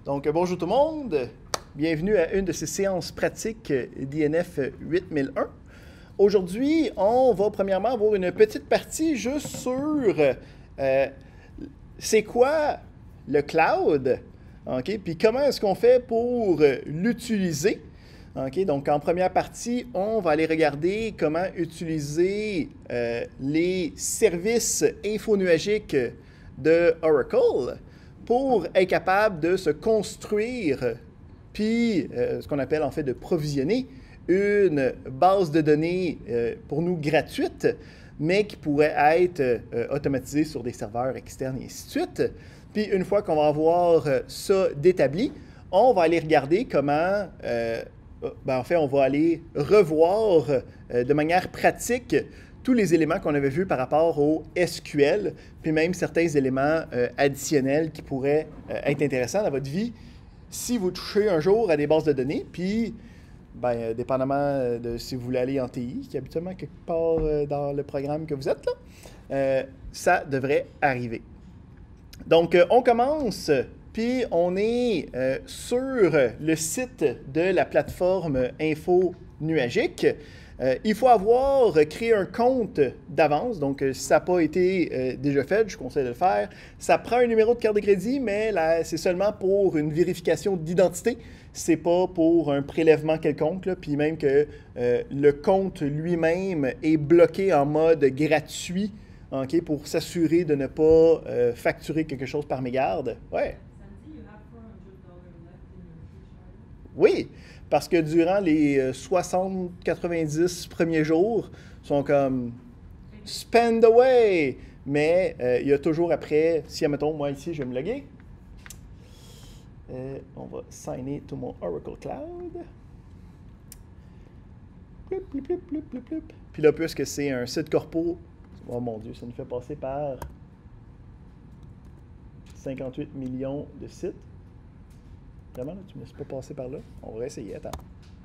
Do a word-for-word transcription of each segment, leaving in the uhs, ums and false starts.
Donc, bonjour tout le monde. Bienvenue à une de ces séances pratiques d'I N F huit mille un. Aujourd'hui, on va premièrement avoir une petite partie juste sur euh, c'est quoi le cloud, OK? Puis comment est-ce qu'on fait pour l'utiliser. OK? Donc, en première partie, on va aller regarder comment utiliser euh, les services infonuagiques de Oracle pour être capable de se construire, puis euh, ce qu'on appelle en fait de provisionner une base de données euh, pour nous gratuite, mais qui pourrait être euh, automatisée sur des serveurs externes et ainsi de suite. Puis une fois qu'on va avoir ça d'établi, on va aller regarder comment, euh, ben, en fait, on va aller revoir euh, de manière pratique tous les éléments qu'on avait vus par rapport au S Q L, puis même certains éléments euh, additionnels qui pourraient euh, être intéressants dans votre vie si vous touchez un jour à des bases de données, puis, ben, euh, dépendamment de si vous voulez aller en T I, qui est habituellement quelque part euh, dans le programme que vous êtes là, euh, ça devrait arriver. Donc, euh, on commence, puis on est euh, sur le site de la plateforme Info Nuagique. Euh, il faut avoir créé un compte d'avance, donc euh, si ça n'a pas été euh, déjà fait, je vous conseille de le faire. Ça prend un numéro de carte de crédit, mais c'est seulement pour une vérification d'identité. C'est pas pour un prélèvement quelconque, là, puis même que euh, le compte lui-même est bloqué en mode gratuit, okay, pour s'assurer de ne pas euh, facturer quelque chose par mégarde. Ouais. Oui, parce que durant les soixante à quatre-vingt-dix premiers jours, ils sont comme « spend away ». Mais euh, il y a toujours après, si, admettons, moi ici, je vais me loguer. Euh, on va signer to mon Oracle Cloud. Plup, plup, plup, plup, plup, plup. Puis là, puisque c'est un site corpo, oh mon Dieu, ça nous fait passer par cinquante-huit millions de sites. Vraiment, là, tu ne me laisses pas passer par là. On va essayer, attends.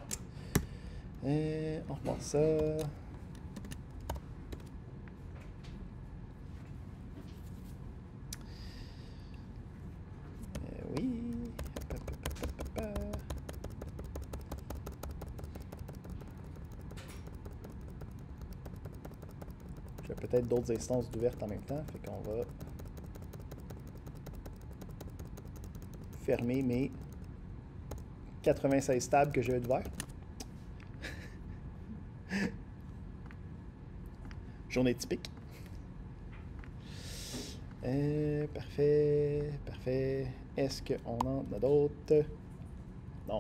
Et on reprend ça. Euh, oui. J'ai peut-être d'autres instances ouvertes en même temps, fait qu'on va fermer mes quatre-vingt-seize tables que j'ai ouvertes. Journée typique. Euh, parfait, parfait. Est-ce qu'on en a d'autres? Non.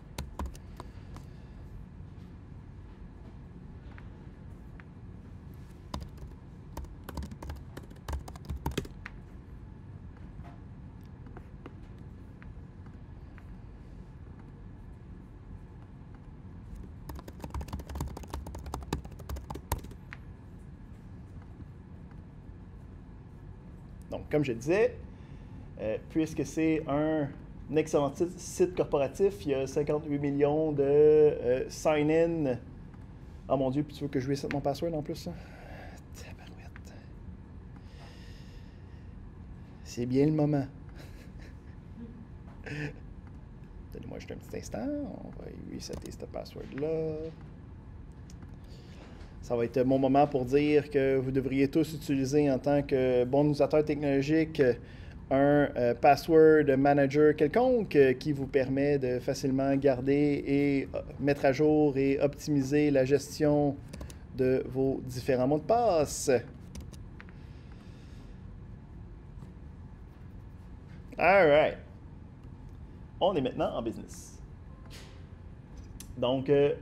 Donc, comme je disais, euh, puisque c'est un, un excellent site corporatif, il y a cinquante-huit millions de euh, sign-in. Oh mon Dieu, puis tu veux que je reset mon password en plus? Tabarouette. C'est bien le moment. Donnez-moi juste un petit instant. On va resetter ce password-là. Ça va être mon moment pour dire que vous devriez tous utiliser en tant que bon utilisateur technologique un euh, password manager quelconque euh, qui vous permet de facilement garder et euh, mettre à jour et optimiser la gestion de vos différents mots de passe. All right. On est maintenant en business. Donc, euh,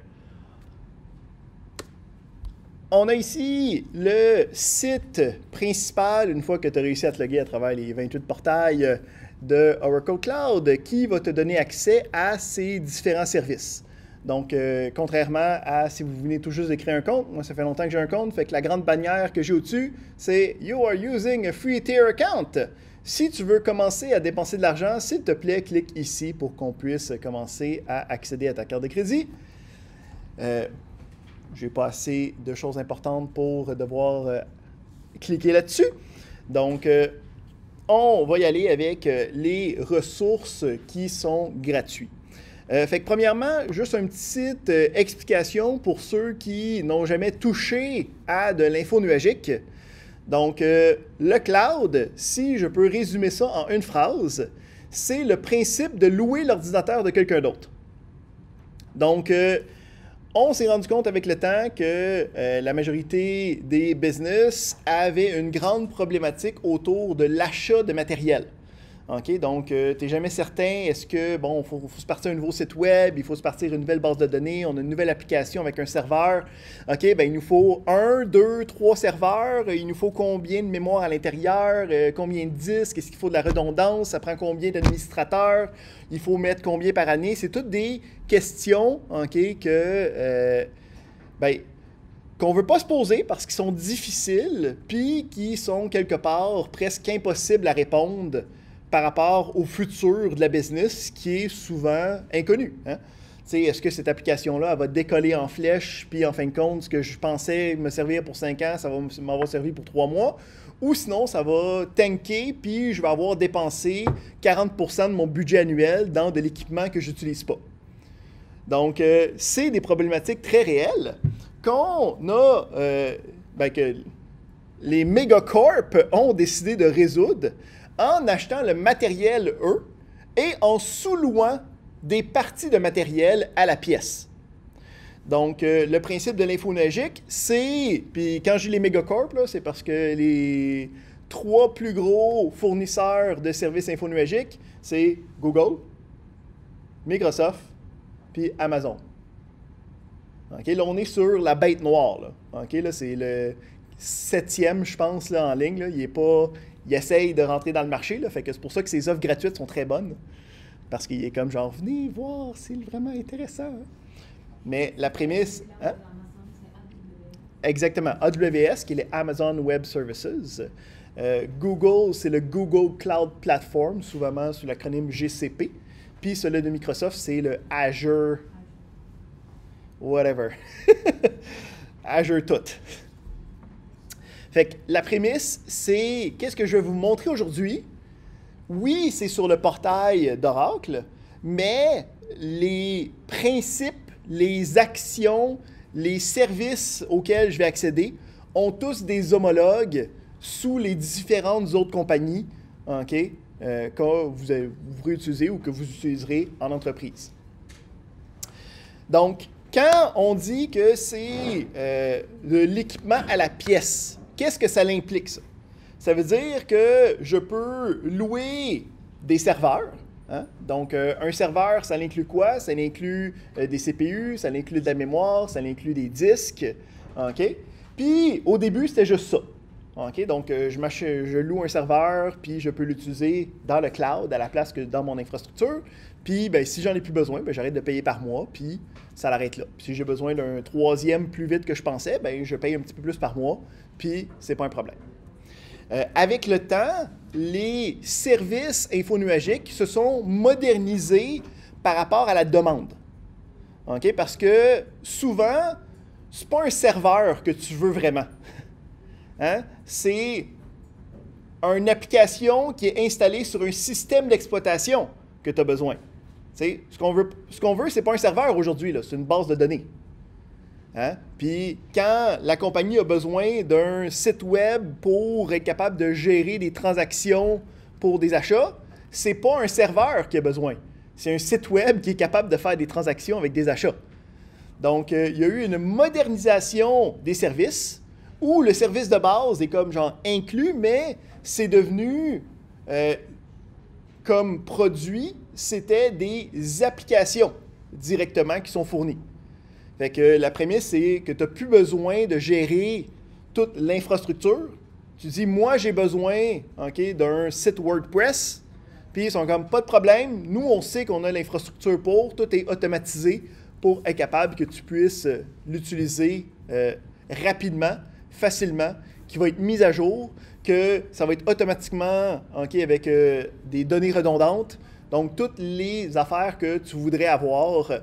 on a ici le site principal, une fois que tu as réussi à te loguer à travers les vingt-huit portails de Oracle Cloud, qui va te donner accès à ces différents services. Donc, euh, contrairement à si vous venez tout juste de créer un compte, moi ça fait longtemps que j'ai un compte, fait que la grande bannière que j'ai au-dessus, c'est « You are using a free tier account ». Si tu veux commencer à dépenser de l'argent, s'il te plaît, clique ici pour qu'on puisse commencer à accéder à ta carte de crédit. Euh, J'ai pas assez de choses importantes pour devoir euh, cliquer là-dessus. Donc, euh, on va y aller avec euh, les ressources qui sont gratuites. Euh, fait que premièrement, juste une petite euh, explication pour ceux qui n'ont jamais touché à de l'info nuagique. Donc, euh, le cloud, si je peux résumer ça en une phrase, c'est le principe de louer l'ordinateur de quelqu'un d'autre. Donc, euh, on s'est rendu compte avec le temps que euh, la majorité des business avaient une grande problématique autour de l'achat de matériel. OK? Donc, euh, tu n'es jamais certain, est-ce que, bon, il faut, faut se partir un nouveau site web, il faut se partir une nouvelle base de données, on a une nouvelle application avec un serveur. OK? Bien, il nous faut un, deux, trois serveurs, il nous faut combien de mémoire à l'intérieur, euh, combien de disques, est-ce qu'il faut de la redondance, ça prend combien d'administrateurs, il faut mettre combien par année. C'est toutes des questions, OK, que, euh, bien, qu'on ne veut pas se poser parce qu'ils sont difficiles, puis qui sont quelque part presque impossibles à répondre par rapport au futur de la business qui est souvent inconnu. Hein? Est-ce que cette application-là, elle va décoller en flèche, puis en fin de compte, ce que je pensais me servir pour cinq ans, ça va m'avoir servi pour trois mois, ou sinon, ça va tanker, puis je vais avoir dépensé quarante pour cent de mon budget annuel dans de l'équipement que je n'utilise pas. Donc, euh, c'est des problématiques très réelles qu'on a, euh, ben, que les mégacorps ont décidé de résoudre en achetant le matériel, eux, et en sous-louant des parties de matériel à la pièce. Donc, euh, le principe de l'info nuagique, c'est, puis quand je dis les mégacorps, c'est parce que les trois plus gros fournisseurs de services info nuagiques, c'est Google, Microsoft, puis Amazon. OK, là, on est sur la bête noire. Là. OK, là, c'est le septième, je pense, là, en ligne. Là. Il est pas... Il essaye de rentrer dans le marché, là, fait que c'est pour ça que ces offres gratuites sont très bonnes. Parce qu'il est comme genre, venez voir, c'est vraiment intéressant. Hein? Mais la prémisse... Hein? Exactement. A W S, qui est les Amazon Web Services. Euh, Google, c'est le Google Cloud Platform, souvent sous l'acronyme G C P. Puis celui de Microsoft, c'est le Azure... Whatever. Azure tout. Fait que la prémisse, c'est qu'est-ce que je vais vous montrer aujourd'hui? Oui, c'est sur le portail d'Oracle, mais les principes, les actions, les services auxquels je vais accéder ont tous des homologues sous les différentes autres compagnies, OK, euh, que vous, avez, vous réutilisez ou que vous utiliserez en entreprise. Donc, quand on dit que c'est euh, de l'équipement à la pièce, qu'est-ce que ça implique, ça? Ça veut dire que je peux louer des serveurs. Hein? Donc, euh, un serveur, ça inclut quoi? Ça inclut euh, des C P U, ça inclut de la mémoire, ça inclut des disques. OK? Puis, au début, c'était juste ça. OK? Donc, euh, je, je loue un serveur, puis je peux l'utiliser dans le cloud à la place que dans mon infrastructure. Puis, ben, si j'en ai plus besoin, ben, j'arrête de payer par mois, puis ça l'arrête là. Puis, si j'ai besoin d'un troisième plus vite que je pensais, ben, je paye un petit peu plus par mois, puis c'est pas un problème. Euh, avec le temps, les services infonuagiques se sont modernisés par rapport à la demande. OK? Parce que souvent, c'est pas un serveur que tu veux vraiment. Hein? C'est une application qui est installée sur un système d'exploitation que tu as besoin. T'sais, ce qu'on veut, ce qu'on veut, c'est pas un serveur aujourd'hui, c'est une base de données. Hein? Puis quand la compagnie a besoin d'un site web pour être capable de gérer des transactions pour des achats, c'est pas un serveur qui a besoin. C'est un site web qui est capable de faire des transactions avec des achats. Donc, euh, il y a eu une modernisation des services où le service de base est comme genre inclus, mais c'est devenu euh, comme produit, c'était des applications directement qui sont fournies. Fait que la prémisse, c'est que tu n'as plus besoin de gérer toute l'infrastructure. Tu dis, moi, j'ai besoin okay, d'un site WordPress, puis ils sont comme, pas de problème, nous, on sait qu'on a l'infrastructure pour, tout est automatisé pour être capable que tu puisses euh, l'utiliser euh, rapidement, facilement, qui va être mis à jour, que ça va être automatiquement okay, avec euh, des données redondantes. Donc, toutes les affaires que tu voudrais avoir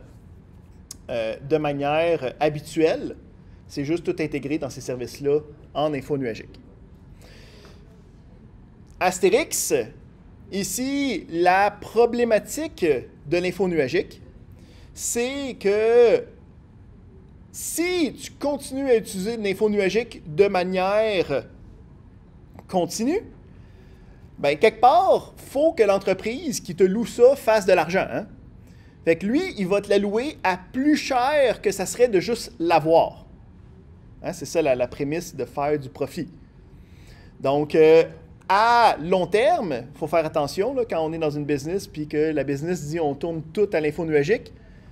euh, de manière habituelle, c'est juste tout intégré dans ces services-là en info nuagique. Astérix, ici, la problématique de l'info nuagique, c'est que si tu continues à utiliser l'info nuagique de manière continue, ben quelque part, il faut que l'entreprise qui te loue ça fasse de l'argent. Hein? Fait que lui, il va te la louer à plus cher que ça serait de juste l'avoir. Hein? C'est ça la, la prémisse de faire du profit. Donc, euh, à long terme, il faut faire attention là, quand on est dans une business puis que la business dit on tourne tout à l'info nuagique.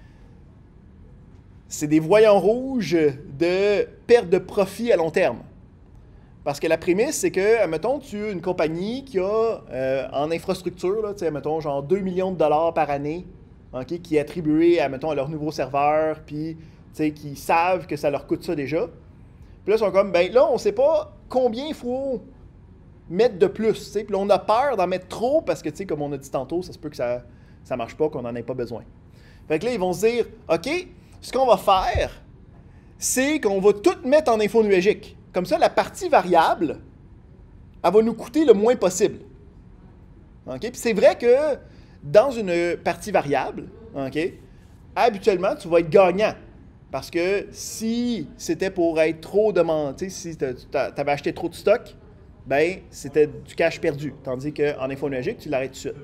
C'est des voyants rouges de perte de profit à long terme. Parce que la prémisse, c'est que, admettons, tu as une compagnie qui a euh, en infrastructure, là, admettons, genre deux millions de dollars par année, okay, qui est attribué, admettons, à leur nouveau serveur, puis qui savent que ça leur coûte ça déjà. Puis là, ils sont comme, ben là, on ne sait pas combien il faut mettre de plus. Puis là, on a peur d'en mettre trop parce que, comme on a dit tantôt, ça se peut que ça ne marche pas, qu'on n'en ait pas besoin. Fait que là, ils vont se dire, OK, ce qu'on va faire, c'est qu'on va tout mettre en info nuagique. Comme ça, la partie variable, elle va nous coûter le moins possible. Okay? Puis c'est vrai que dans une partie variable, okay, habituellement, tu vas être gagnant. Parce que si c'était pour être trop demandé, si tu avais acheté trop de stock, ben c'était du cash perdu. Tandis qu'en info nuagique, tu l'arrêtes tout de suite.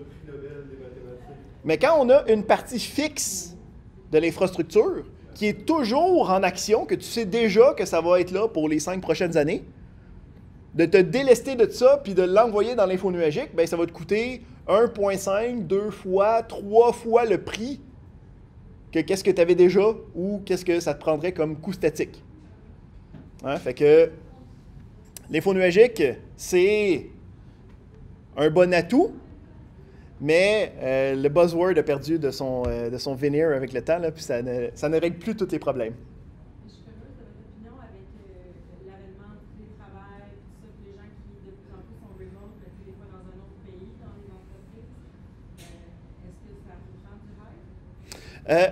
Mais quand on a une partie fixe de l'infrastructure, qui est toujours en action, que tu sais déjà que ça va être là pour les cinq prochaines années, de te délester de ça puis de l'envoyer dans l'info nuagique, bien, ça va te coûter un virgule cinq, deux fois, trois fois le prix que qu'est-ce que tu avais déjà ou qu'est-ce que ça te prendrait comme coût statique. Hein? Fait que l'info nuagique, c'est un bon atout, mais euh, le buzzword a perdu de son, euh, de son veneer avec le temps, là, puis ça ne, ça ne règle plus tous les problèmes. Je suis curieuse de votre opinion avec euh, l'avènement du télétravail, tout ça, puis les gens qui de plus en plus sont remote, mais des fois dans un autre pays, dans les entreprises. Euh, Est-ce que ça reprend du hype? Euh,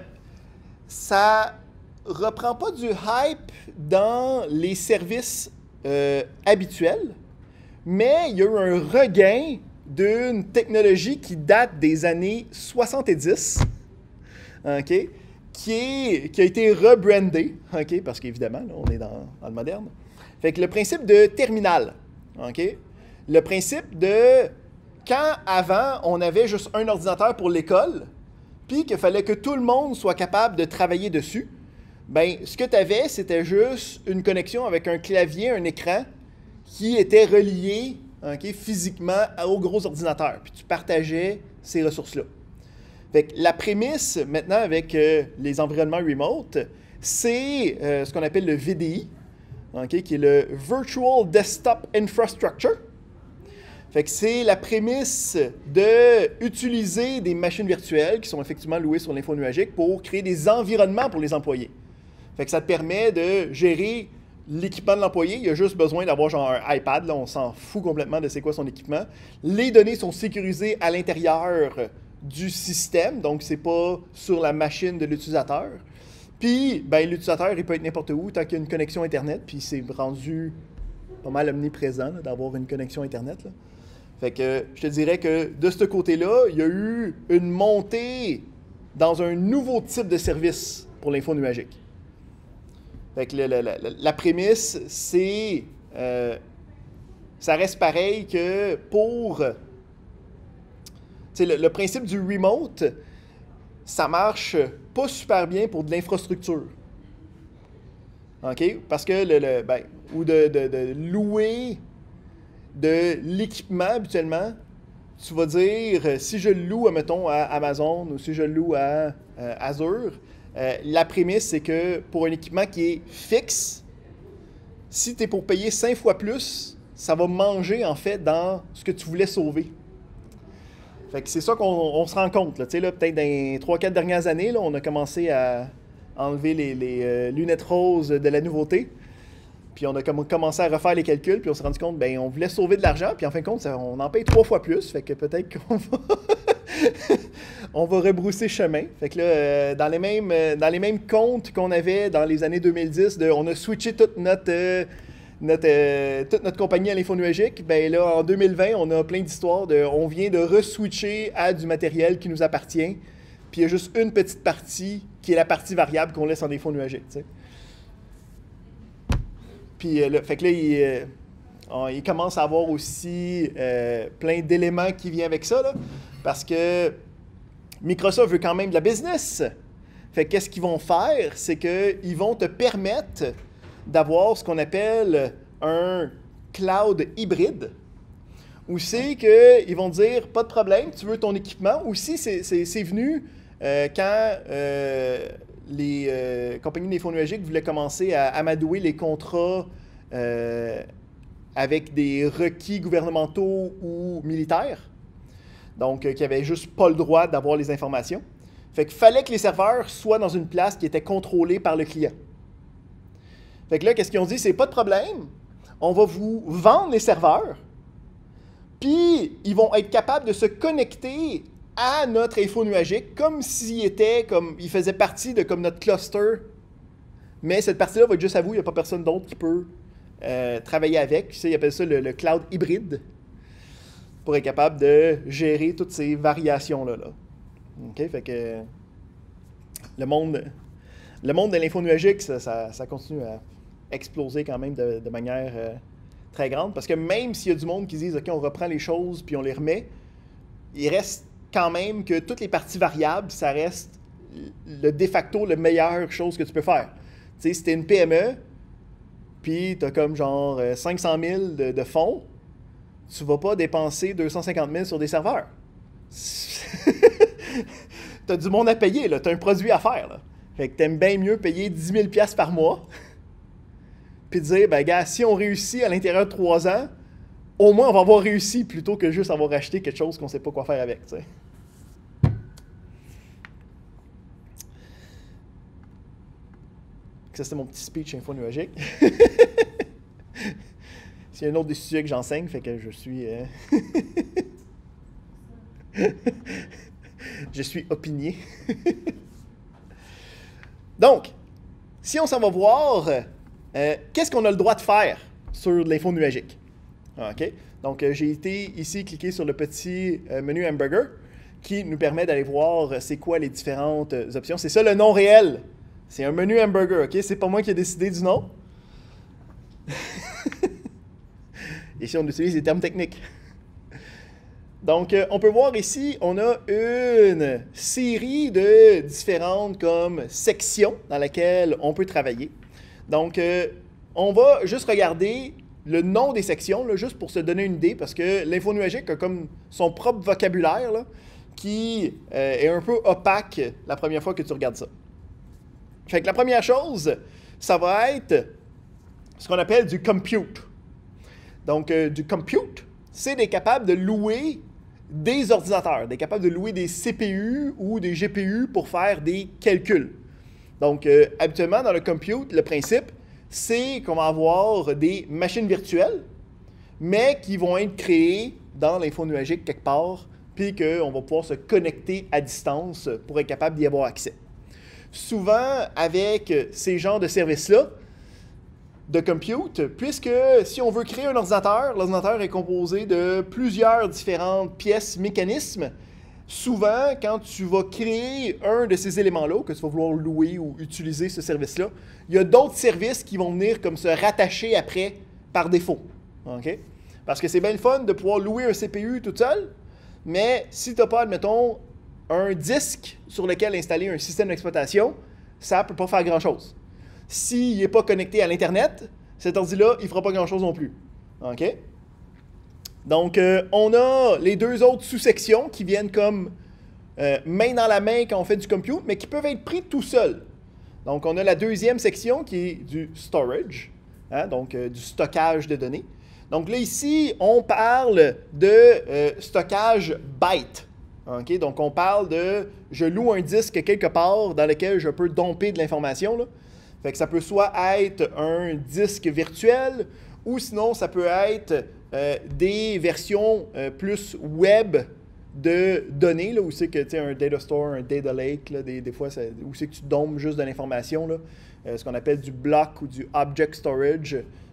ça reprend pas du hype dans les services euh, habituels, mais il y a eu un regain d'une technologie qui date des années soixante-dix, okay, qui, est, qui a été rebrandée, okay, parce qu'évidemment, là, on est dans, dans le moderne. Fait que le principe de terminal, okay, le principe de quand avant, on avait juste un ordinateur pour l'école, puis qu'il fallait que tout le monde soit capable de travailler dessus, bien, ce que tu avais, c'était juste une connexion avec un clavier, un écran, qui était relié okay, physiquement au gros ordinateur. Puis tu partageais ces ressources-là. Fait que la prémisse, maintenant, avec euh, les environnements remote, c'est euh, ce qu'on appelle le V D I, okay, qui est le Virtual Desktop Infrastructure. Fait que c'est la prémisse d'utiliser des machines virtuelles qui sont effectivement louées sur l'info nuagique pour créer des environnements pour les employés. Fait que ça te permet de gérer l'équipement de l'employé. Il a juste besoin d'avoir genre un iPad, là, on s'en fout complètement de c'est quoi son équipement. Les données sont sécurisées à l'intérieur du système, donc c'est pas sur la machine de l'utilisateur. Puis, ben, l'utilisateur, il peut être n'importe où tant qu'il y a une connexion Internet, puis c'est rendu pas mal omniprésent d'avoir une connexion Internet, là. Fait que je te dirais que de ce côté-là, il y a eu une montée dans un nouveau type de service pour l'info nuagique. Fait que le, le, la, la prémisse, c'est... Euh, ça reste pareil que pour... Tu sais, le, le principe du remote, ça marche pas super bien pour de l'infrastructure. OK? Parce que le... le ben, ou de, de, de louer de l'équipement, habituellement, tu vas dire, si je le loue, mettons, à Amazon ou si je le loue à euh, Azure, euh, la prémisse, c'est que pour un équipement qui est fixe, si tu es pour payer cinq fois plus, ça va manger, en fait, dans ce que tu voulais sauver. Fait que c'est ça qu'on on se rend compte. Là, là, peut-être dans les trois quatre dernières années, là, on a commencé à enlever les, les euh, lunettes roses de la nouveauté. Puis on a commencé à refaire les calculs, puis on s'est rendu compte, bien, on voulait sauver de l'argent, puis en fin de compte, ça, on en paye trois fois plus, fait que peut-être qu'on va, on va rebrousser chemin. Fait que là, euh, dans, les mêmes, euh, dans les mêmes comptes qu'on avait dans les années deux mille dix, de, on a switché toute notre, euh, notre, euh, toute notre compagnie à l'info nuagique, ben là, en deux mille vingt, on a plein d'histoires de, on vient de re-switcher à du matériel qui nous appartient, puis il y a juste une petite partie qui est la partie variable qu'on laisse en info nuagique, tu sais. Puis, euh, là, fait que là, il, euh, on, il commence à avoir aussi euh, plein d'éléments qui viennent avec ça, là, parce que Microsoft veut quand même de la business. Fait que qu'est-ce qu'ils vont faire? C'est qu'ils vont te permettre d'avoir ce qu'on appelle un cloud hybride, où c'est qu'ils vont dire, pas de problème, tu veux ton équipement. Aussi, c'est, c'est, c'est venu euh, quand euh, les euh, compagnies d'info nuagique voulaient commencer à amadouer les contrats euh, avec des requis gouvernementaux ou militaires, donc euh, qui n'avaient juste pas le droit d'avoir les informations. Fait qu'il fallait que les serveurs soient dans une place qui était contrôlée par le client. Fait que là, qu'est-ce qu'ils ont dit? C'est pas de problème. On va vous vendre les serveurs, puis ils vont être capables de se connecter à notre info nuagique comme s'ils étaient, comme ils faisaient partie de comme notre cluster. Mais cette partie-là va être juste à vous, il n'y a pas personne d'autre qui peut euh, travailler avec. Tu sais, ils appellent ça le, le cloud hybride, pour être capable de gérer toutes ces variations-là. Là. OK? Fait que le monde, le monde de l'info nuagique, ça, ça, ça continue à exploser quand même de, de manière euh, très grande. Parce que même s'il y a du monde qui disent « OK, on reprend les choses puis on les remet », il reste quand même que toutes les parties variables, ça reste le de facto, la meilleure chose que tu peux faire. Tu sais, si tu es une P M E, puis tu as comme genre cinq cent mille de, de fonds, tu ne vas pas dépenser deux cent cinquante mille sur des serveurs. Tu as du monde à payer, tu as un produit à faire. Là. Fait que tu aimes bien mieux payer dix mille dollars par mois, puis dire, ben gars, si on réussit à l'intérieur de trois ans, au moins on va avoir réussi plutôt que juste avoir acheté quelque chose qu'on ne sait pas quoi faire avec. T'sais. Ça, c'était mon petit speech info nuagique. C'est un autre des sujets que j'enseigne, fait que je suis... Euh... je suis opinié. Donc, si on s'en va voir, euh, qu'est-ce qu'on a le droit de faire sur l'info nuagique? OK? Donc, euh, j'ai été ici cliquer sur le petit euh, menu hamburger qui nous permet d'aller voir euh, c'est quoi les différentes euh, options. C'est ça le nom réel. C'est un menu hamburger, OK? C'est pas moi qui ai décidé du nom. Ici, on utilise les termes techniques. Donc, euh, on peut voir ici, on a une série de différentes comme sections dans lesquelles on peut travailler. Donc, euh, on va juste regarder le nom des sections, là, juste pour se donner une idée, parce que l'info nuagique a comme son propre vocabulaire là, qui euh, est un peu opaque la première fois que tu regardes ça. Fait que la première chose, ça va être ce qu'on appelle du compute. Donc, euh, du compute, c'est d'être capable de louer des ordinateurs, d'être capable de louer des C P U ou des G P U pour faire des calculs. Donc, euh, habituellement, dans le compute, le principe, c'est qu'on va avoir des machines virtuelles, mais qui vont être créées dans l'info nuagique quelque part, puis qu'on va pouvoir se connecter à distance pour être capable d'y avoir accès. Souvent, avec ces genres de services-là, de compute, puisque si on veut créer un ordinateur, l'ordinateur est composé de plusieurs différentes pièces, mécanismes. Souvent, quand tu vas créer un de ces éléments-là, que tu vas vouloir louer ou utiliser ce service-là, il y a d'autres services qui vont venir comme se rattacher après par défaut. Okay? Parce que c'est bien le fun de pouvoir louer un C P U tout seul, mais si tu n'as pas, admettons, un disque sur lequel installer un système d'exploitation, ça ne peut pas faire grand-chose. S'il n'est pas connecté à l'Internet, cet ordi-là, il ne fera pas grand-chose non plus. OK? Donc, euh, on a les deux autres sous-sections qui viennent comme euh, main dans la main quand on fait du compute, mais qui peuvent être pris tout seuls. Donc, on a la deuxième section qui est du storage, hein, donc euh, du stockage de données. Donc là, ici, on parle de euh, stockage byte. Okay? Donc, on parle de « je loue un disque quelque part dans lequel je peux domper de l'information. » Fait que ça peut soit être un disque virtuel ou sinon ça peut être euh, des versions euh, plus web de données, là, où c'est que tu sais, un data store, un data lake, là, des, des fois, ça, où c'est que tu dompes juste de l'information, là, euh, ce qu'on appelle du block ou du object storage.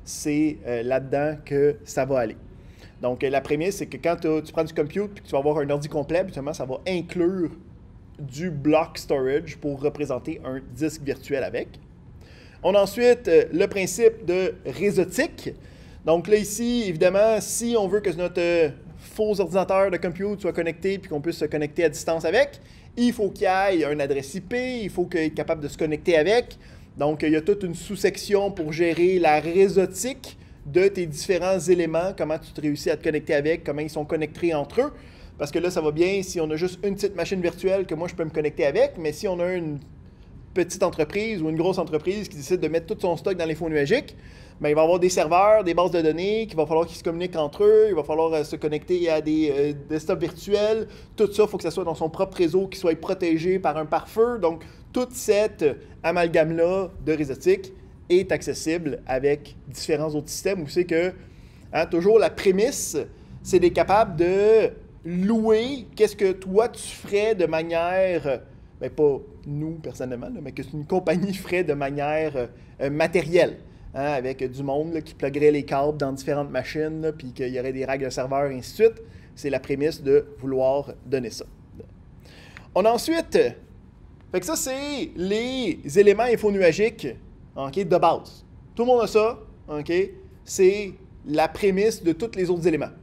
c'est euh, là-dedans que ça va aller. Donc, euh, la prémisse, c'est que quand tu prends du compute et que tu vas avoir un ordi complet, habituellement, ça va inclure du block storage pour représenter un disque virtuel avec. On a ensuite euh, le principe de réseautique. Donc là, ici, évidemment, si on veut que notre euh, faux ordinateur de compute soit connecté puis qu'on puisse se connecter à distance avec, il faut qu'il y ait une adresse I P, il faut qu'il être capable de se connecter avec. Donc, il y a toute une sous-section pour gérer la réseautique de tes différents éléments, comment tu te réussis à te connecter avec, comment ils sont connectés entre eux. Parce que là, ça va bien si on a juste une petite machine virtuelle que moi, je peux me connecter avec, mais si on a une petite entreprise ou une grosse entreprise qui décide de mettre tout son stock dans les fonds nuagiques, bien, il va y avoir des serveurs, des bases de données, qu'il va falloir qu'ils se communiquent entre eux, il va falloir euh, se connecter à des euh, desktops virtuels. Tout ça, il faut que ça soit dans son propre réseau, qu'il soit protégé par un pare-feu. Donc, toute cette amalgame-là de réseautique est accessible avec différents autres systèmes où c'est que, hein, toujours la prémisse, c'est d'être capable de louer qu'est-ce que toi tu ferais de manière, bien pas nous personnellement, là, mais que une compagnie ferait de manière euh, matérielle, hein, avec du monde là, qui pluggerait les câbles dans différentes machines, là, puis qu'il y aurait des racks de serveurs et ainsi de suite. C'est la prémisse de vouloir donner ça. On a ensuite, fait que ça c'est les éléments infonuagiques, okay, de base. Tout le monde a ça, okay? C'est la prémisse de tous les autres éléments.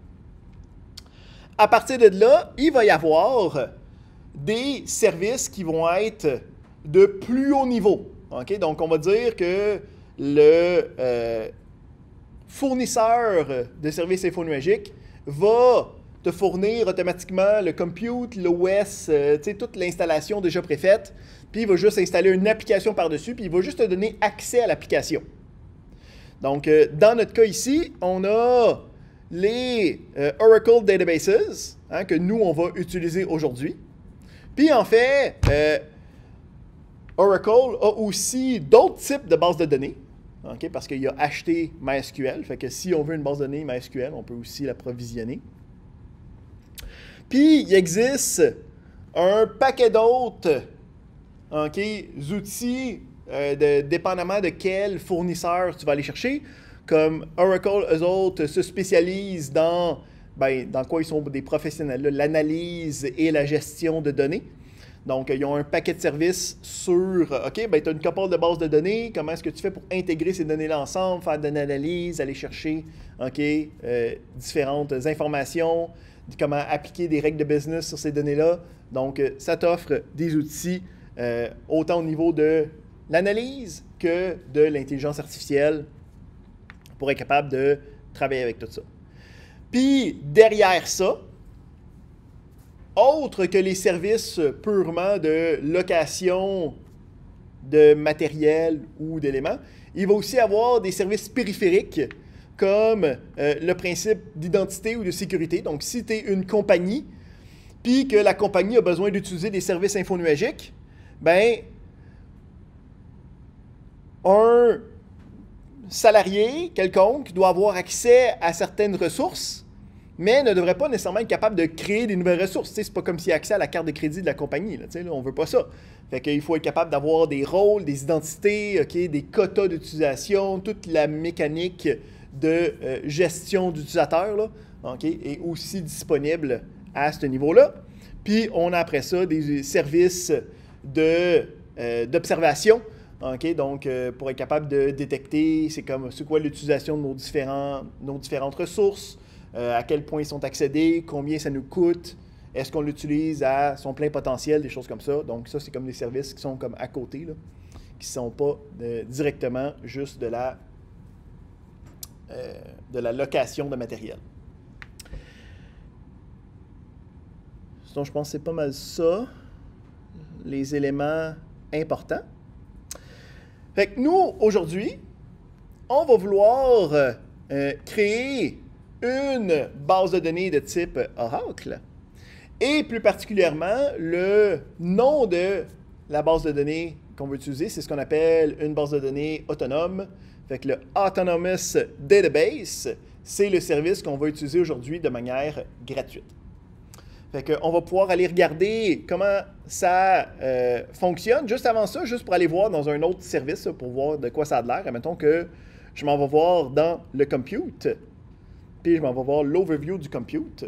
À partir de là, il va y avoir des services qui vont être de plus haut niveau. Okay? Donc, on va dire que le euh, fournisseur de services infonuagiques va te fournir automatiquement le compute, l'O S, euh, toute l'installation déjà préfaite, puis il va juste installer une application par-dessus, puis il va juste te donner accès à l'application. Donc, euh, dans notre cas ici, on a les euh, Oracle Databases, hein, que nous, on va utiliser aujourd'hui. Puis, en fait, euh, Oracle a aussi d'autres types de bases de données, okay, parce qu'il a acheté MySQL. Fait que si on veut une base de données MySQL, on peut aussi la provisionner. Puis, il existe un paquet d'autres okay, outils, euh, de, dépendamment de quel fournisseur tu vas aller chercher. Comme Oracle, eux autres, se spécialisent dans, ben, dans quoi ils sont des professionnels, l'analyse et la gestion de données. Donc, ils ont un paquet de services sur, OK, ben, tu as une couple de bases de données, comment est-ce que tu fais pour intégrer ces données-là ensemble, faire de l'analyse, aller chercher, OK, euh, différentes informations, comment appliquer des règles de business sur ces données-là. Donc, ça t'offre des outils euh, autant au niveau de l'analyse que de l'intelligence artificielle pour être capable de travailler avec tout ça. Puis, derrière ça, autre que les services purement de location de matériel ou d'éléments, il va aussi avoir des services périphériques comme euh, le principe d'identité ou de sécurité. Donc, si tu es une compagnie, puis que la compagnie a besoin d'utiliser des services infonuagiques, bien, un salarié quelconque doit avoir accès à certaines ressources, mais ne devrait pas nécessairement être capable de créer des nouvelles ressources. Ce n'est pas comme s'il a accès à la carte de crédit de la compagnie. Là, là, on ne veut pas ça. Fait qu'il faut être capable d'avoir des rôles, des identités, okay, des quotas d'utilisation, toute la mécanique de euh, gestion d'utilisateurs okay, est aussi disponible à ce niveau-là. Puis, on a après ça des services de, euh, d'observation. Okay, donc, euh, pour être capable de détecter c'est comme c'est quoi l'utilisation de nos, différents, nos différentes ressources, euh, à quel point ils sont accédés, combien ça nous coûte, est-ce qu'on l'utilise à son plein potentiel, des choses comme ça. Donc, ça, c'est comme des services qui sont comme à côté, là, qui ne sont pas euh, directement juste de la, euh, de la location de matériel. Donc, je pense que c'est pas mal ça, les éléments importants. Fait que nous, aujourd'hui, on va vouloir euh, créer une base de données de type Oracle et plus particulièrement, le nom de la base de données qu'on veut utiliser, c'est ce qu'on appelle une base de données autonome. Fait que le Autonomous Database, c'est le service qu'on va utiliser aujourd'hui de manière gratuite. Fait qu'on va pouvoir aller regarder comment ça euh, fonctionne. Juste avant ça, juste pour aller voir dans un autre service, pour voir de quoi ça a l'air. Admettons que Je m'en vais voir dans le compute, puis je m'en vais voir l'overview du compute.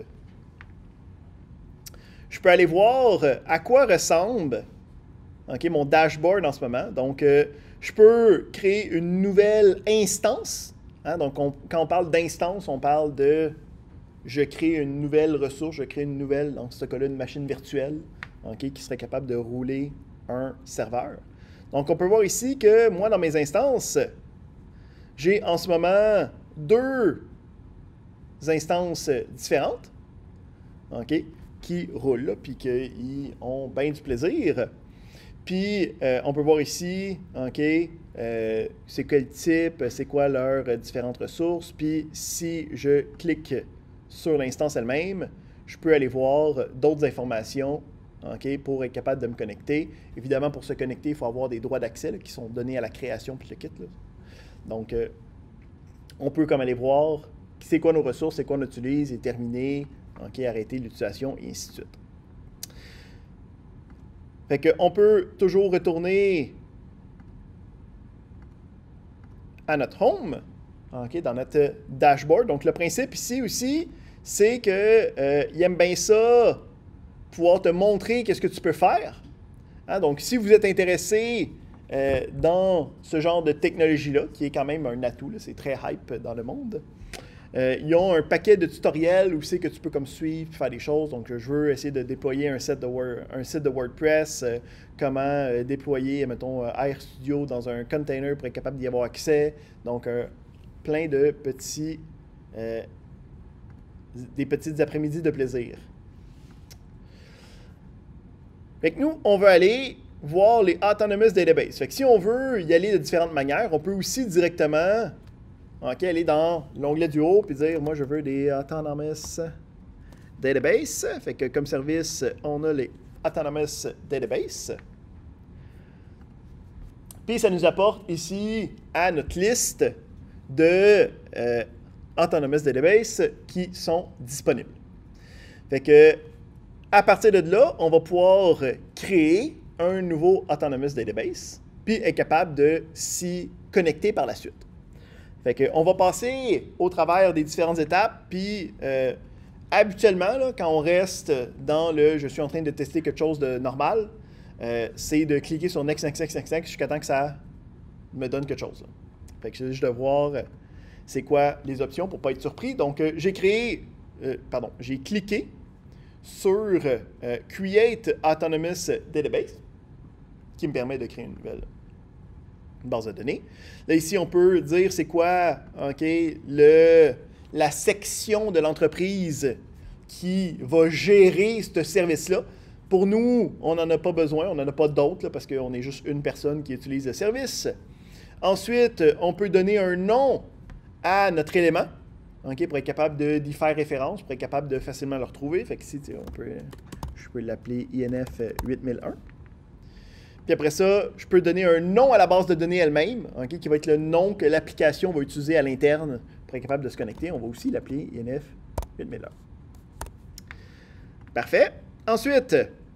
Je peux aller voir à quoi ressemble okay, mon dashboard en ce moment. Donc, euh, je peux créer une nouvelle instance. Hein? Donc, on, quand on parle d'instance, on parle de je crée une nouvelle ressource, je crée une nouvelle, dans ce cas-là, une machine virtuelle okay, qui serait capable de rouler un serveur. Donc, on peut voir ici que moi, dans mes instances, j'ai en ce moment deux instances différentes okay, qui roulent là, puis qui ont bien du plaisir. Puis, euh, on peut voir ici, OK, euh, c'est quel type, c'est quoi leurs euh, différentes ressources. Puis, si je clique sur l'instance elle-même, je peux aller voir d'autres informations okay, pour être capable de me connecter. Évidemment, pour se connecter, il faut avoir des droits d'accès là, qui sont donnés à la création puis le kit. Là. Donc, euh, on peut comme aller voir c'est quoi nos ressources, c'est quoi on utilise, et terminer, okay, arrêter l'utilisation, et ainsi de suite. Fait qu'on peut toujours retourner à notre home, okay, dans notre dashboard. Donc, le principe ici aussi, c'est qu'il euh, aime bien ça, pouvoir te montrer qu'est-ce que tu peux faire. Hein? Donc, si vous êtes intéressé euh, dans ce genre de technologie-là, qui est quand même un atout, c'est très hype dans le monde, Euh, ils ont un paquet de tutoriels où c'est que tu peux comme suivre, faire des choses. Donc, je veux essayer de déployer un site de, Word, un site de WordPress, euh, comment euh, déployer, mettons, euh, RStudio dans un container pour être capable d'y avoir accès. Donc, euh, plein de petits, euh, des petites après-midi de plaisir. Fait que nous, on veut aller voir les Autonomous Database. Fait que si on veut y aller de différentes manières, on peut aussi directement okay, aller dans l'onglet du haut et dire, moi, je veux des Autonomous Database. Fait que comme service, on a les Autonomous Database. Puis, ça nous apporte ici à notre liste de euh, Autonomous Database qui sont disponibles. Fait que, à partir de là, on va pouvoir créer un nouveau Autonomous Database puis être capable de s'y connecter par la suite. Fait que, on va passer au travers des différentes étapes, puis euh, habituellement, là, quand on reste dans le « je suis en train de tester quelque chose de normal euh, », c'est de cliquer sur « next, next, next, next, next » jusqu'à temps que ça me donne quelque chose. Là. Fait que c'est juste de voir euh, c'est quoi les options pour ne pas être surpris. Donc, euh, j'ai créé, euh, pardon, j'ai cliqué sur euh, « Create Autonomous Database » qui me permet de créer une nouvelle base de données. Là, ici, on peut dire c'est quoi okay, le, la section de l'entreprise qui va gérer ce service-là. Pour nous, on n'en a pas besoin, on n'en a pas d'autres parce qu'on est juste une personne qui utilise le service. Ensuite, on peut donner un nom à notre élément okay, pour être capable d'y faire référence, pour être capable de facilement le retrouver. Fait que ici, on peut, je peux l'appeler I N F huit mille un. Puis après ça, je peux donner un nom à la base de données elle-même, okay, qui va être le nom que l'application va utiliser à l'interne pour être capable de se connecter. On va aussi l'appeler I N F huit mille un. Parfait. Ensuite,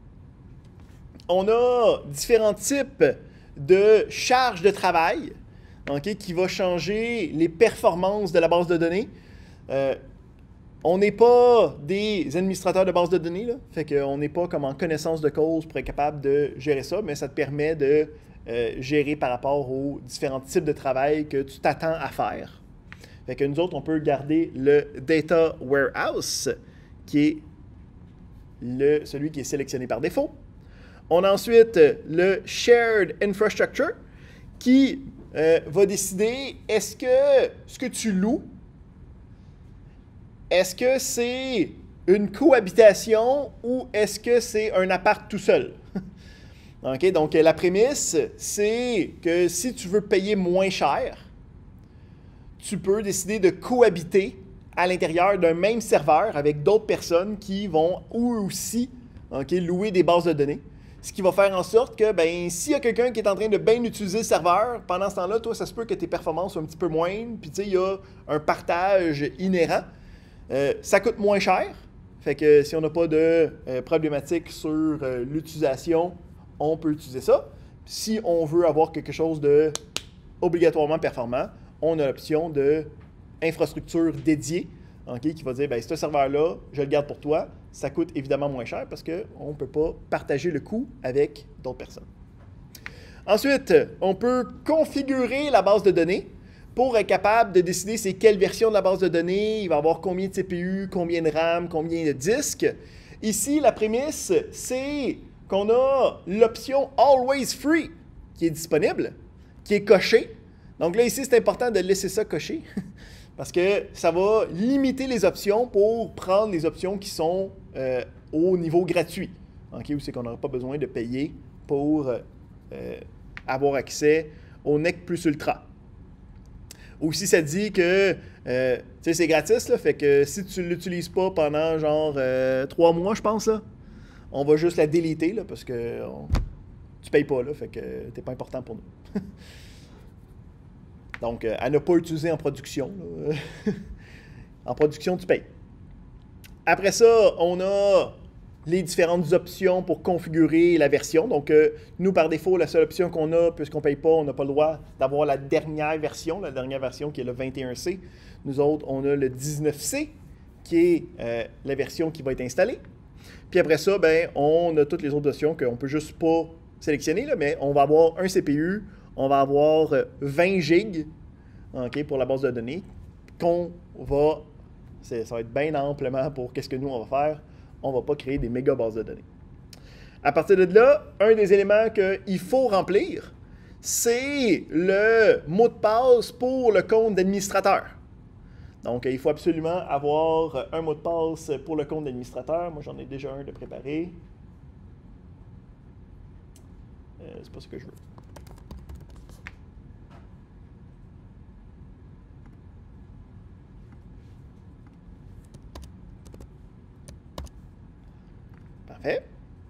on a différents types de charges de travail okay, qui vont changer les performances de la base de données. Euh, On n'est pas des administrateurs de base de données, là. Fait qu'on n'est pas comme en connaissance de cause pour être capable de gérer ça, mais ça te permet de euh, gérer par rapport aux différents types de travail que tu t'attends à faire. Fait que nous autres, on peut garder le Data Warehouse, qui est le, celui qui est sélectionné par défaut. On a ensuite le Shared Infrastructure, qui euh, va décider est-ce que ce que tu loues, est-ce que c'est une cohabitation ou est-ce que c'est un appart tout seul? Okay, donc, la prémisse, c'est que si tu veux payer moins cher, tu peux décider de cohabiter à l'intérieur d'un même serveur avec d'autres personnes qui vont eux aussi okay, louer des bases de données. Ce qui va faire en sorte que ben, s'il y a quelqu'un qui est en train de bien utiliser le serveur, pendant ce temps-là, toi, ça se peut que tes performances soient un petit peu moindres, puis tu sais, il y a un partage inhérent. Euh, ça coûte moins cher, fait que si on n'a pas de euh, problématique sur euh, l'utilisation, on peut utiliser ça. Si on veut avoir quelque chose de obligatoirement performant, on a l'option de infrastructure dédiée, okay, qui va dire, bien, ce serveur-là, je le garde pour toi. Ça coûte évidemment moins cher parce qu'on ne peut pas partager le coût avec d'autres personnes. Ensuite, on peut configurer la base de données pour être capable de décider c'est quelle version de la base de données, il va y avoir combien de C P U, combien de RAM, combien de disques. Ici, la prémisse, c'est qu'on a l'option Always Free qui est disponible, qui est cochée. Donc là, ici, c'est important de laisser ça coché parce que ça va limiter les options pour prendre les options qui sont euh, au niveau gratuit. Okay? Où c'est qu'on n'aura pas besoin de payer pour euh, avoir accès au N E C plus Ultra. Ou si ça dit que euh, c'est gratis, là, fait que si tu ne l'utilises pas pendant genre euh, trois mois, je pense, là, on va juste la déliter là, parce que on, tu ne payes pas, là, fait que tu n'es pas important pour nous. Donc, euh, à ne pas utiliser en production. En production, tu payes. Après ça, on a les différentes options pour configurer la version. Donc, euh, nous, par défaut, la seule option qu'on a, puisqu'on ne paye pas, on n'a pas le droit d'avoir la dernière version, la dernière version qui est le vingt et un C. Nous autres, on a le dix-neuf C, qui est euh, la version qui va être installée. Puis après ça, ben, on a toutes les autres options qu'on ne peut juste pas sélectionner, là, mais on va avoir un C P U, on va avoir vingt gigs okay, pour la base de données, qu'on va, ça va être bien amplement pour qu'est-ce que nous, on va faire. On ne va pas créer des méga bases de données. À partir de là, un des éléments qu'il faut remplir, c'est le mot de passe pour le compte d'administrateur. Donc, il faut absolument avoir un mot de passe pour le compte d'administrateur. Moi, j'en ai déjà un de préparé. Euh, c'est pas ce que je veux. Parfait.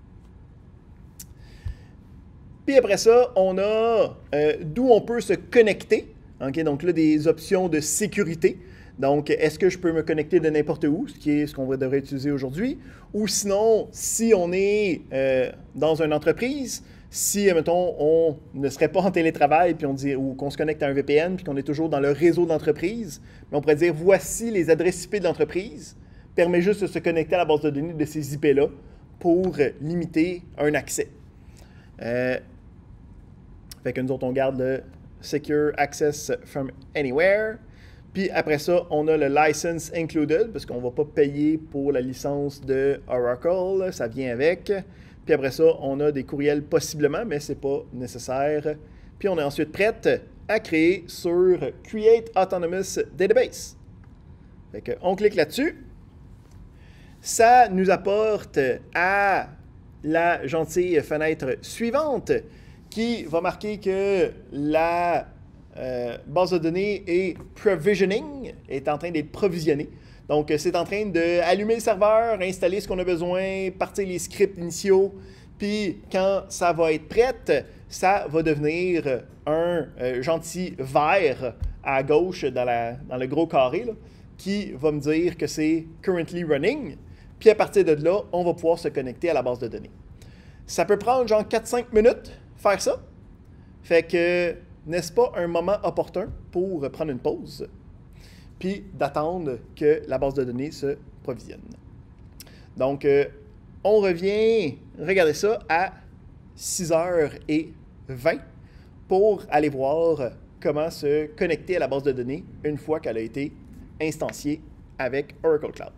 Puis après ça, on a euh, d'où on peut se connecter. Okay? Donc là, des options de sécurité. Donc, est-ce que je peux me connecter de n'importe où, ce qui est ce qu'on devrait utiliser aujourd'hui? Ou sinon, si on est euh, dans une entreprise, si, mettons, on ne serait pas en télétravail puis on dit, ou qu'on se connecte à un V P N puis qu'on est toujours dans le réseau d'entreprise, mais on pourrait dire, voici les adresses I P de l'entreprise, permet juste de se connecter à la base de données de ces I P-là pour limiter un accès. Euh, fait que nous autres, on garde le Secure Access from Anywhere. Puis après ça, on a le License Included, parce qu'on ne va pas payer pour la licence de Oracle, ça vient avec. Puis après ça, on a des courriels possiblement, mais ce n'est pas nécessaire. Puis on est ensuite prête à créer sur Create Autonomous Database. Fait que on clique là-dessus. Ça nous apporte à la gentille fenêtre suivante qui va marquer que la euh, base de données est provisioning, est en train d'être provisionnée. Donc, c'est en train d'allumer le serveur, installer ce qu'on a besoin, partir les scripts initiaux, puis quand ça va être prête, ça va devenir un euh, gentil vert à gauche dans, la, dans le gros carré là, qui va me dire que c'est currently running. Puis à partir de là, on va pouvoir se connecter à la base de données. Ça peut prendre genre quatre à cinq minutes faire ça. Fait que, n'est-ce pas un moment opportun pour prendre une pause, puis d'attendre que la base de données se provisionne. Donc, euh, on revient, regardez ça, à six heures vingt pour aller voir comment se connecter à la base de données une fois qu'elle a été instanciée avec Oracle Cloud.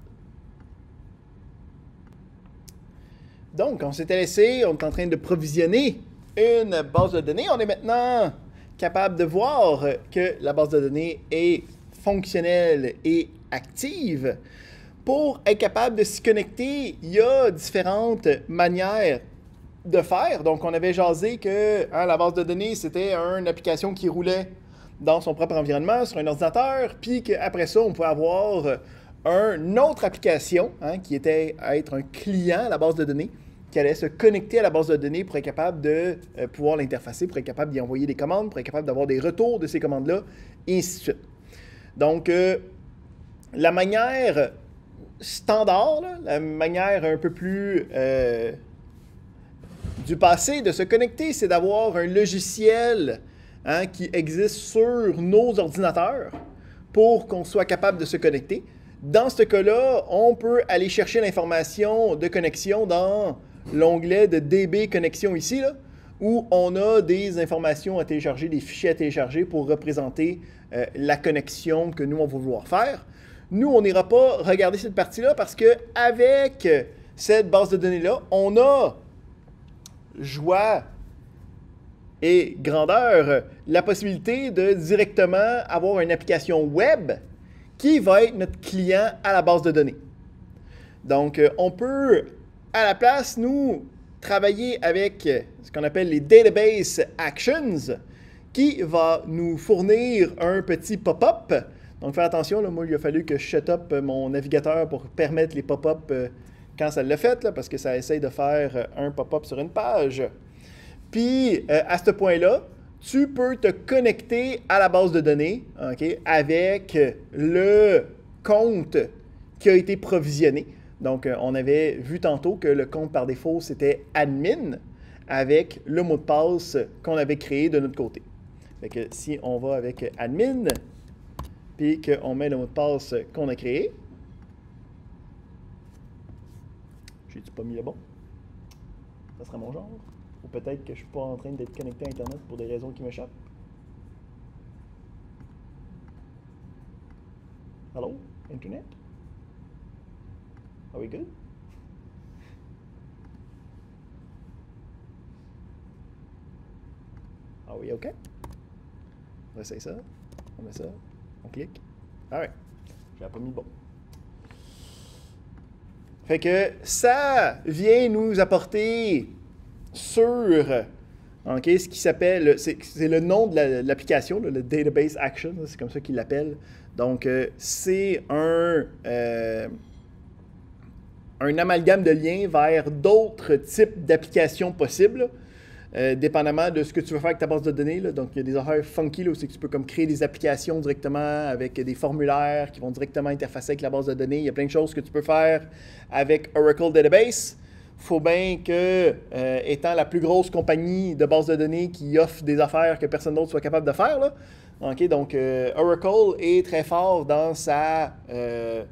Donc, on s'était laissé, on est en train de provisionner une base de données. On est maintenant capable de voir que la base de données est fonctionnelle et active. Pour être capable de s'y connecter, il y a différentes manières de faire. Donc, on avait jasé que hein, la base de données, c'était une application qui roulait dans son propre environnement, sur un ordinateur, puis qu'après ça, on pouvait avoir une autre application hein, qui était à être un client à la base de données, qui allait se connecter à la base de données pour être capable de euh, pouvoir l'interfacer, pour être capable d'y envoyer des commandes, pour être capable d'avoir des retours de ces commandes-là, et ainsi de suite. Donc, euh, la manière standard, là, la manière un peu plus euh, du passé de se connecter, c'est d'avoir un logiciel hein, qui existent sur nos ordinateurs pour qu'on soit capable de se connecter. Dans ce cas-là, on peut aller chercher l'information de connexion dans l'onglet de D B Connexion ici, là, où on a des informations à télécharger, des fichiers à télécharger pour représenter euh, la connexion que nous, on va vouloir faire. Nous, on n'ira pas regarder cette partie-là parce qu'avec cette base de données-là, on a joie et grandeur la possibilité de directement avoir une application web qui va être notre client à la base de données. Donc, on peut, à la place, nous, travailler avec ce qu'on appelle les Database Actions, qui va nous fournir un petit pop-up. Donc, faites attention, là, moi, il a fallu que je shut up mon navigateur pour permettre les pop-up quand ça l'a fait, là, parce que ça essaye de faire un pop-up sur une page. Puis, euh, à ce point-là, tu peux te connecter à la base de données, okay, avec le compte qui a été provisionné. Donc, euh, on avait vu tantôt que le compte par défaut, c'était admin avec le mot de passe qu'on avait créé de notre côté. Fait que si on va avec admin, puis qu'on met le mot de passe qu'on a créé, j'ai-tu pas mis le bon? Ça sera mon genre? Ou peut-être que je ne suis pas en train d'être connecté à Internet pour des raisons qui m'échappent. Hello? Internet? Are we good? Are we OK? On essaye ça. On met ça. On clique. Alright. J'ai pas mis le bon. Fait que ça vient nous apporter sur okay, ce qui s'appelle, c'est le nom de l'application, la, le Database Action, c'est comme ça qu'il l'appelle. Donc, euh, c'est un, euh, un amalgame de liens vers d'autres types d'applications possibles, euh, dépendamment de ce que tu veux faire avec ta base de données. Là. Donc, il y a des affaires funky, là, où c'est que tu peux comme créer des applications directement avec des formulaires qui vont directement interfacer avec la base de données. Il y a plein de choses que tu peux faire avec Oracle Database. Il faut bien que, euh, étant la plus grosse compagnie de base de données qui offre des affaires que personne d'autre soit capable de faire, là, okay, donc euh, Oracle est très fort dans sa, euh,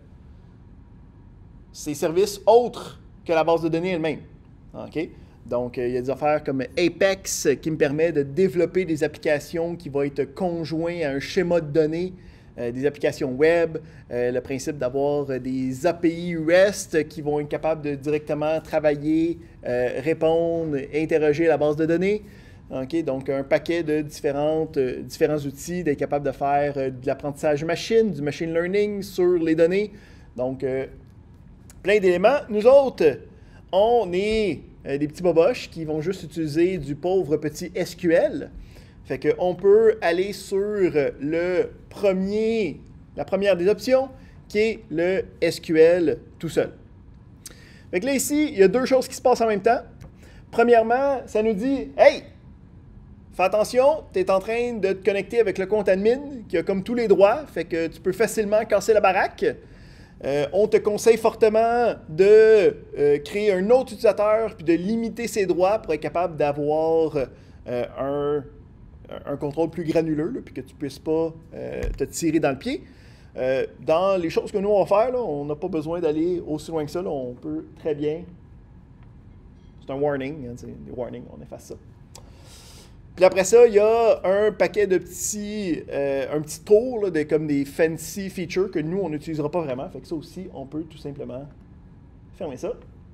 ses services autres que la base de données elle-même. Okay? Donc, euh, il y a des affaires comme Apex qui me permet de développer des applications qui vont être conjoints à un schéma de données, euh, des applications web, euh, le principe d'avoir des A P I REST qui vont être capables de directement travailler, euh, répondre, interroger la base de données. Okay? Donc, un paquet de différentes, euh, différents outils d'être capable de faire euh, de l'apprentissage machine, du machine learning sur les données. Donc, euh, plein d'éléments. Nous autres, on est euh, des petits boboches qui vont juste utiliser du pauvre petit S Q L. Fait qu'on peut aller sur le premier, la première des options, qui est le S Q L tout seul. Fait que là, ici, il y a deux choses qui se passent en même temps. Premièrement, ça nous dit « Hey! Fais attention, tu es en train de te connecter avec le compte admin qui a comme tous les droits, fait que tu peux facilement casser la baraque. Euh, on te conseille fortement de euh, créer un autre utilisateur puis de limiter ses droits pour être capable d'avoir euh, un, un contrôle plus granuleux, là, puis que tu ne puisses pas euh, te tirer dans le pied. Euh, dans les choses que nous on va faire, là, on n'a pas besoin d'aller aussi loin que ça. Là, on peut très bien. C'est un warning, hein, des warnings, on efface ça. Puis après ça, il y a un paquet de petits, euh, un petit tour là, de, comme des fancy features que nous, on n'utilisera pas vraiment. Fait que ça aussi, on peut tout simplement fermer ça.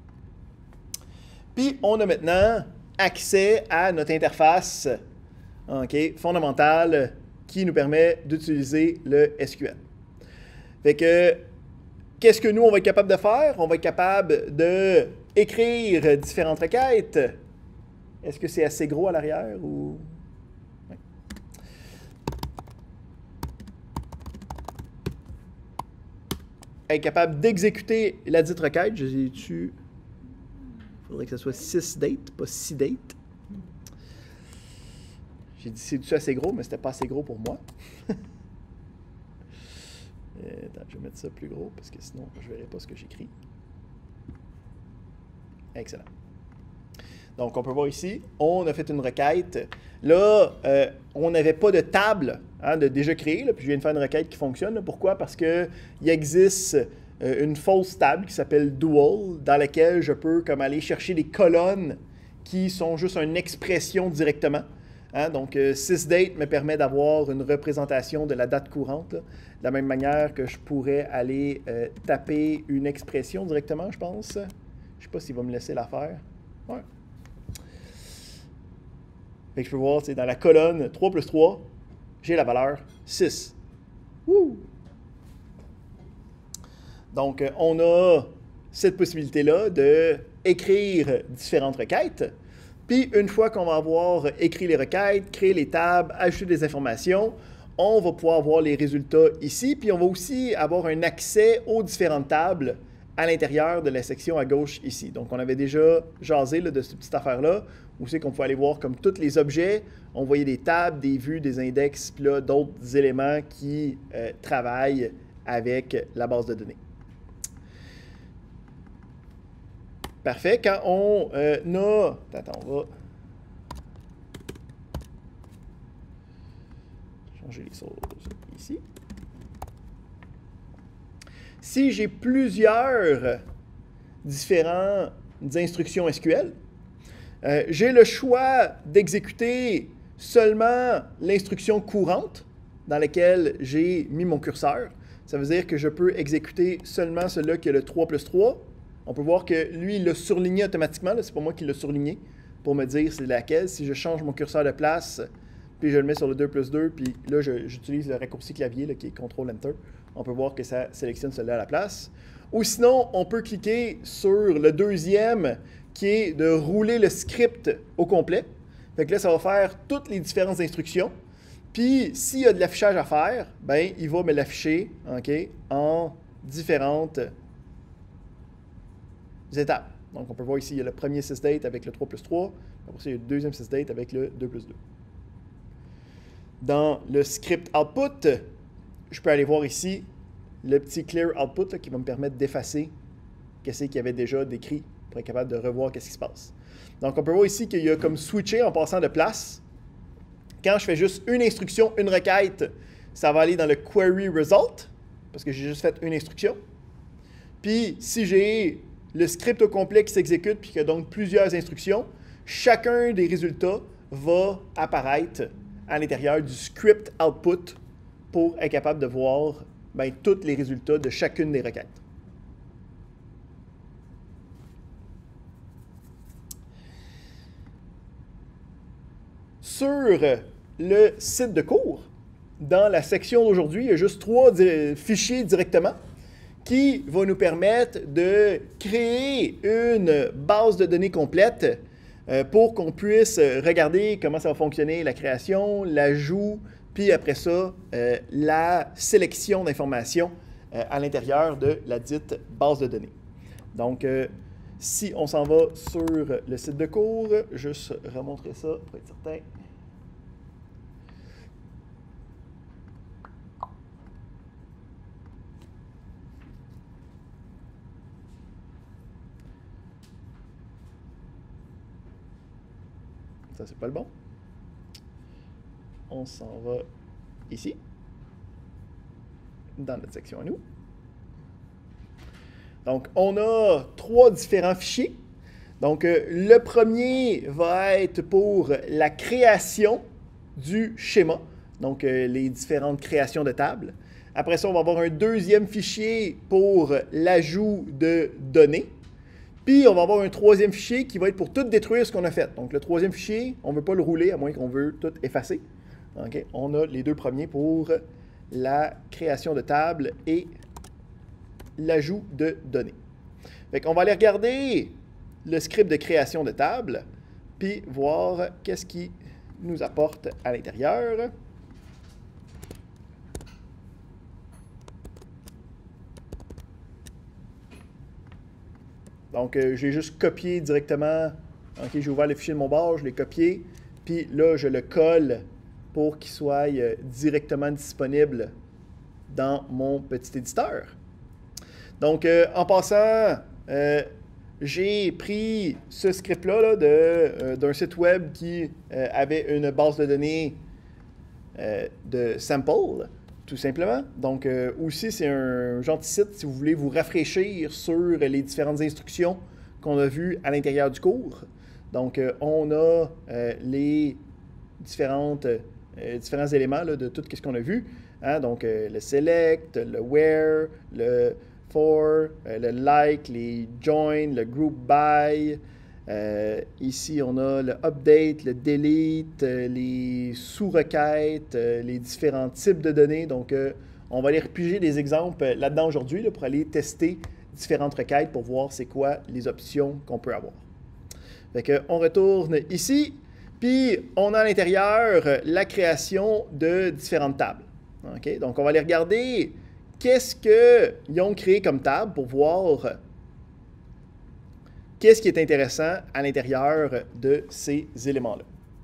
Puis, on a maintenant accès à notre interface okay, fondamentale qui nous permet d'utiliser le S Q L. Fait que, qu'est-ce que nous, on va être capable de faire? On va être capable d'écrire différentes requêtes. Est-ce que c'est assez gros à l'arrière ou... Oui. Être capable d'exécuter la dite requête. Je dis-tu... Il faudrait que ce soit six date, pas six date. J'ai dit c'est-tu assez gros, mais c'était pas assez gros pour moi. Attends, je vais mettre ça plus gros parce que sinon je ne verrai pas ce que j'écris. Excellent. Donc, on peut voir ici, on a fait une requête. Là, euh, on n'avait pas de table hein, de déjà créée, là, puis je viens de faire une requête qui fonctionne. Là. Pourquoi? Parce qu'il existe euh, une fausse table qui s'appelle Dual, dans laquelle je peux comme aller chercher des colonnes qui sont juste une expression directement. Hein? Donc, euh, sysdate me permet d'avoir une représentation de la date courante, là, de la même manière que je pourrais aller euh, taper une expression directement, je pense. Je ne sais pas s'il va me laisser la faire. Ouais. Fait que je peux voir, dans la colonne trois plus trois, j'ai la valeur six. Wouh! Donc, on a cette possibilité-là d'écrire différentes requêtes. Puis, une fois qu'on va avoir écrit les requêtes, créé les tables, ajouté des informations, on va pouvoir voir les résultats ici. Puis, on va aussi avoir un accès aux différentes tables à l'intérieur de la section à gauche ici. Donc, on avait déjà jasé là, de cette petite affaire-là, où c'est qu'on peut aller voir comme tous les objets. On voyait des tables, des vues, des index, puis là, d'autres éléments qui euh, travaillent avec la base de données. Parfait. Quand on euh, a... Attends, on va changer les choses ici. Si j'ai plusieurs différentes instructions S Q L, euh, j'ai le choix d'exécuter seulement l'instruction courante dans laquelle j'ai mis mon curseur. Ça veut dire que je peux exécuter seulement celui qui est le trois plus trois. On peut voir que lui, il l'a surligné automatiquement. Ce n'est pas moi qui l'ai surligné pour me dire c'est laquelle. Si je change mon curseur de place, puis je le mets sur le deux plus deux, puis là, j'utilise le raccourci clavier là, qui est contrôle enter. On peut voir que ça sélectionne celui-là à la place. Ou sinon, on peut cliquer sur le deuxième qui est de rouler le script au complet. Fait que là, ça va faire toutes les différentes instructions. Puis, s'il y a de l'affichage à faire, ben, il va me l'afficher okay, en différentes étapes. Donc, on peut voir ici, il y a le premier sysdate avec le trois plus trois. Après ça, il y a le deuxième sysdate avec le deux plus deux. Dans le script output, je peux aller voir ici le petit clear output là, qui va me permettre d'effacer ce qu'il y avait déjà décrit pour être capable de revoir ce qui se passe. Donc, on peut voir ici qu'il y a comme switché en passant de place. Quand je fais juste une instruction, une requête, ça va aller dans le query result parce que j'ai juste fait une instruction. Puis, si j'ai le script au complet qui s'exécute puis qu'il y a donc plusieurs instructions, chacun des résultats va apparaître à l'intérieur du script output pour être capable de voir bien, tous les résultats de chacune des requêtes. Sur le site de cours, dans la section d'aujourd'hui, il y a juste trois fichiers directement qui vont nous permettre de créer une base de données complète euh, pour qu'on puisse regarder comment ça va fonctionner, la création, l'ajout, puis après ça, euh, la sélection d'informations euh, à l'intérieur de la dite base de données. Donc, euh, si on s'en va sur le site de cours, juste remontrer ça pour être certain. Ça, c'est pas le bon. On s'en va ici, dans notre section à nous. Donc, on a trois différents fichiers. Donc, euh, le premier va être pour la création du schéma, donc euh, les différentes créations de tables. Après ça, on va avoir un deuxième fichier pour l'ajout de données. Puis, on va avoir un troisième fichier qui va être pour tout détruire ce qu'on a fait. Donc, le troisième fichier, on ne veut pas le rouler, à moins qu'on veut tout effacer. Okay. On a les deux premiers pour la création de tables et l'ajout de données. Fait qu'on va aller regarder le script de création de tables, puis voir qu'est-ce qui nous apporte à l'intérieur. Donc, euh, j'ai juste copié directement. OK, j'ai ouvert le fichier de mon bord, je l'ai copié. Puis là, je le colle pour qu'il soit euh, directement disponible dans mon petit éditeur. Donc, euh, en passant, euh, j'ai pris ce script-là là, de, euh, d'un site web qui euh, avait une base de données euh, de sample, tout simplement. Donc, euh, aussi, c'est un gentil site si vous voulez vous rafraîchir sur les différentes instructions qu'on a vues à l'intérieur du cours. Donc, euh, on a euh, les différentes, euh, différents éléments là, de tout ce qu'on a vu. Hein? Donc, euh, le select, le where, le for, euh, le like, les join, le group by. Euh, ici, on a le update, le delete, euh, les sous-requêtes, euh, les différents types de données. Donc, euh, on va aller repiger des exemples là-dedans aujourd'hui là, pour aller tester différentes requêtes pour voir c'est quoi les options qu'on peut avoir. Fait que, on retourne ici, puis on a à l'intérieur la création de différentes tables. Okay? Donc, on va aller regarder qu'est-ce qu'ils ont créé comme table pour voir qu'est-ce qui est intéressant à l'intérieur de ces éléments-là.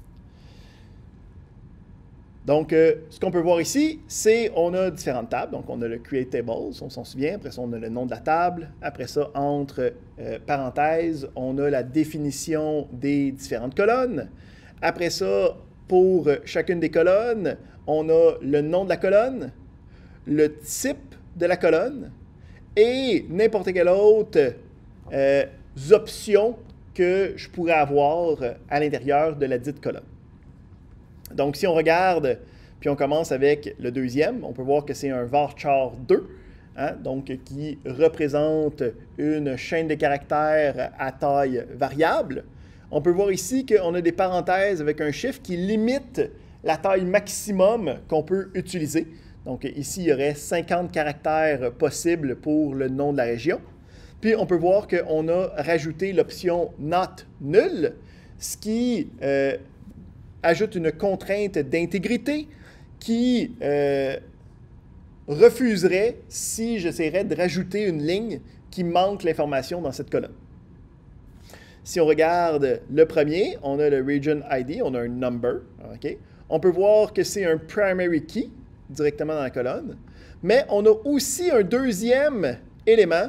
Donc, euh, ce qu'on peut voir ici, c'est on a différentes tables. Donc, on a le Create Tables, on s'en souvient. Après ça, on a le nom de la table. Après ça, entre euh, parenthèses, on a la définition des différentes colonnes. Après ça, pour chacune des colonnes, on a le nom de la colonne, le type de la colonne et n'importe quelle autre euh, option que je pourrais avoir à l'intérieur de la dite colonne. Donc, si on regarde, puis on commence avec le deuxième, on peut voir que c'est un varchar deux, hein, donc qui représente une chaîne de caractères à taille variable. On peut voir ici qu'on a des parenthèses avec un chiffre qui limite la taille maximum qu'on peut utiliser. Donc ici, il y aurait cinquante caractères possibles pour le nom de la région. Puis on peut voir qu'on a rajouté l'option Not Null, ce qui euh, ajoute une contrainte d'intégrité qui euh, refuserait si j'essaierais de rajouter une ligne qui manque l'information dans cette colonne. Si on regarde le premier, on a le region I D, on a un number. Okay? On peut voir que c'est un primary key directement dans la colonne, mais on a aussi un deuxième élément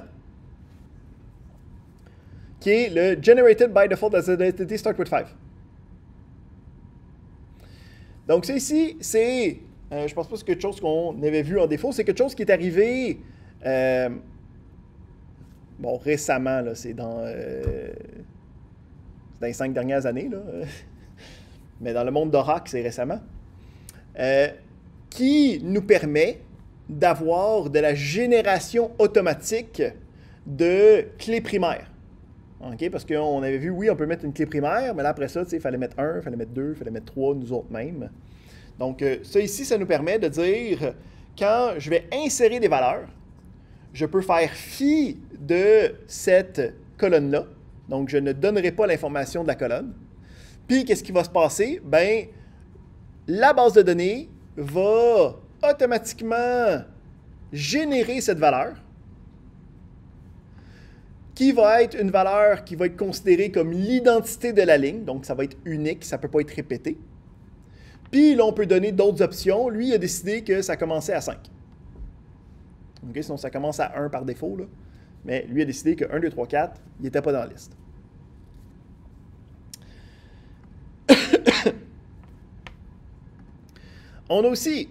qui est le generated by default as identity start with five. Donc, ça ici, c'est, euh, je pense pas que c'est quelque chose qu'on avait vu en défaut, c'est quelque chose qui est arrivé, euh, bon, récemment, là, c'est dans, euh, dans les cinq dernières années, là, mais dans le monde d'Oracle, c'est récemment, euh, qui nous permet d'avoir de la génération automatique de clés primaires. Okay? Parce qu'on avait vu, oui, on peut mettre une clé primaire, mais là, après ça, il fallait mettre un, il fallait mettre deux, il fallait mettre trois, nous autres mêmes. Donc, euh, ça ici, ça nous permet de dire, quand je vais insérer des valeurs, je peux faire fi de cette colonne-là. Donc, je ne donnerai pas l'information de la colonne. Puis, qu'est-ce qui va se passer? Bien, la base de données va automatiquement générer cette valeur, qui va être une valeur qui va être considérée comme l'identité de la ligne, donc ça va être unique, ça ne peut pas être répété. Puis là, on peut donner d'autres options. Lui, il a décidé que ça commençait à cinq. Okay, sinon, ça commence à un par défaut, là. Mais lui a décidé que un, deux, trois, quatre, il n'était pas dans la liste. On a aussi,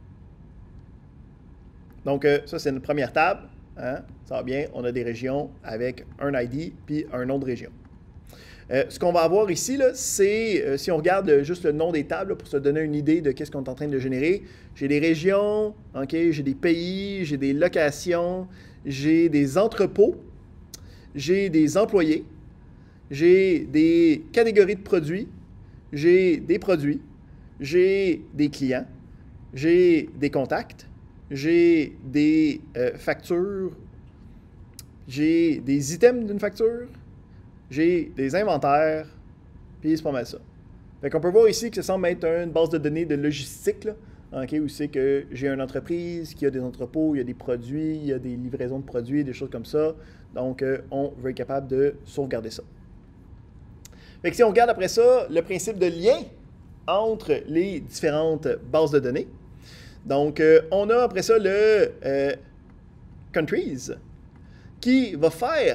donc euh, ça c'est une première table, hein, ça va bien, on a des régions avec un I D puis un nom de région. Euh, ce qu'on va avoir ici, c'est, euh, si on regarde juste le nom des tables là, pour se donner une idée de qu'est-ce qu'on est en train de générer, j'ai des régions, okay, j'ai des pays, j'ai des locations, j'ai des entrepôts, j'ai des employés, j'ai des catégories de produits, j'ai des produits, j'ai des clients, j'ai des contacts, j'ai des euh, factures, j'ai des items d'une facture, j'ai des inventaires, puis c'est pas mal ça. Fait qu'on peut voir ici que ça semble être une base de données de logistique, là, okay, où c'est que j'ai une entreprise qui a des entrepôts, il y a des produits, il y a des livraisons de produits, des choses comme ça. Donc, euh, on veut être capable de sauvegarder ça. Fait que si on regarde après ça, le principe de lien entre les différentes bases de données. Donc, euh, on a après ça le euh, countries qui va faire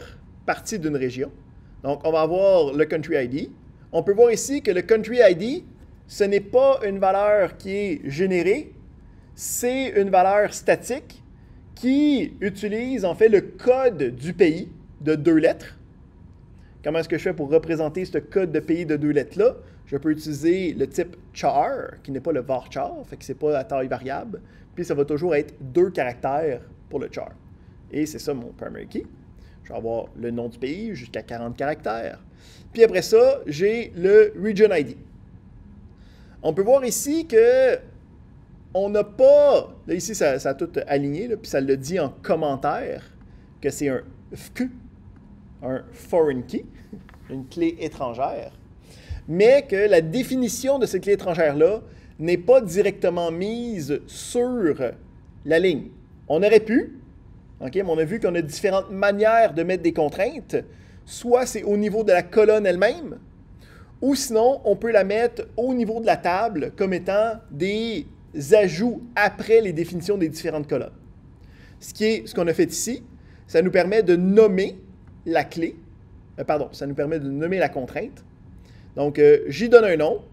partie d'une région. Donc, on va avoir le Country I D. On peut voir ici que le Country I D, ce n'est pas une valeur qui est générée, c'est une valeur statique qui utilise en fait le code du pays de deux lettres. Comment est-ce que je fais pour représenter ce code de pays de deux lettres-là? Je peux utiliser le type char, qui n'est pas le varchar, fait que ce n'est pas la taille variable. Puis ça va toujours être deux caractères pour le char. Et c'est ça mon primary key. Je vais avoir le nom du pays jusqu'à quarante caractères. Puis après ça, j'ai le region I D. On peut voir ici que on n'a pas, là ici ça, ça a tout aligné, là, puis ça le dit en commentaire que c'est un F Q, un foreign key, une clé étrangère, mais que la définition de cette clé étrangère-là n'est pas directement mise sur la ligne. On aurait pu, okay, mais on a vu qu'on a différentes manières de mettre des contraintes, soit c'est au niveau de la colonne elle-même, ou sinon on peut la mettre au niveau de la table comme étant des ajouts après les définitions des différentes colonnes. Ce qui est ce qu'on a fait ici, ça nous permet de nommer la clé, euh, pardon, ça nous permet de nommer la contrainte. Donc, euh, j'y donne un nom,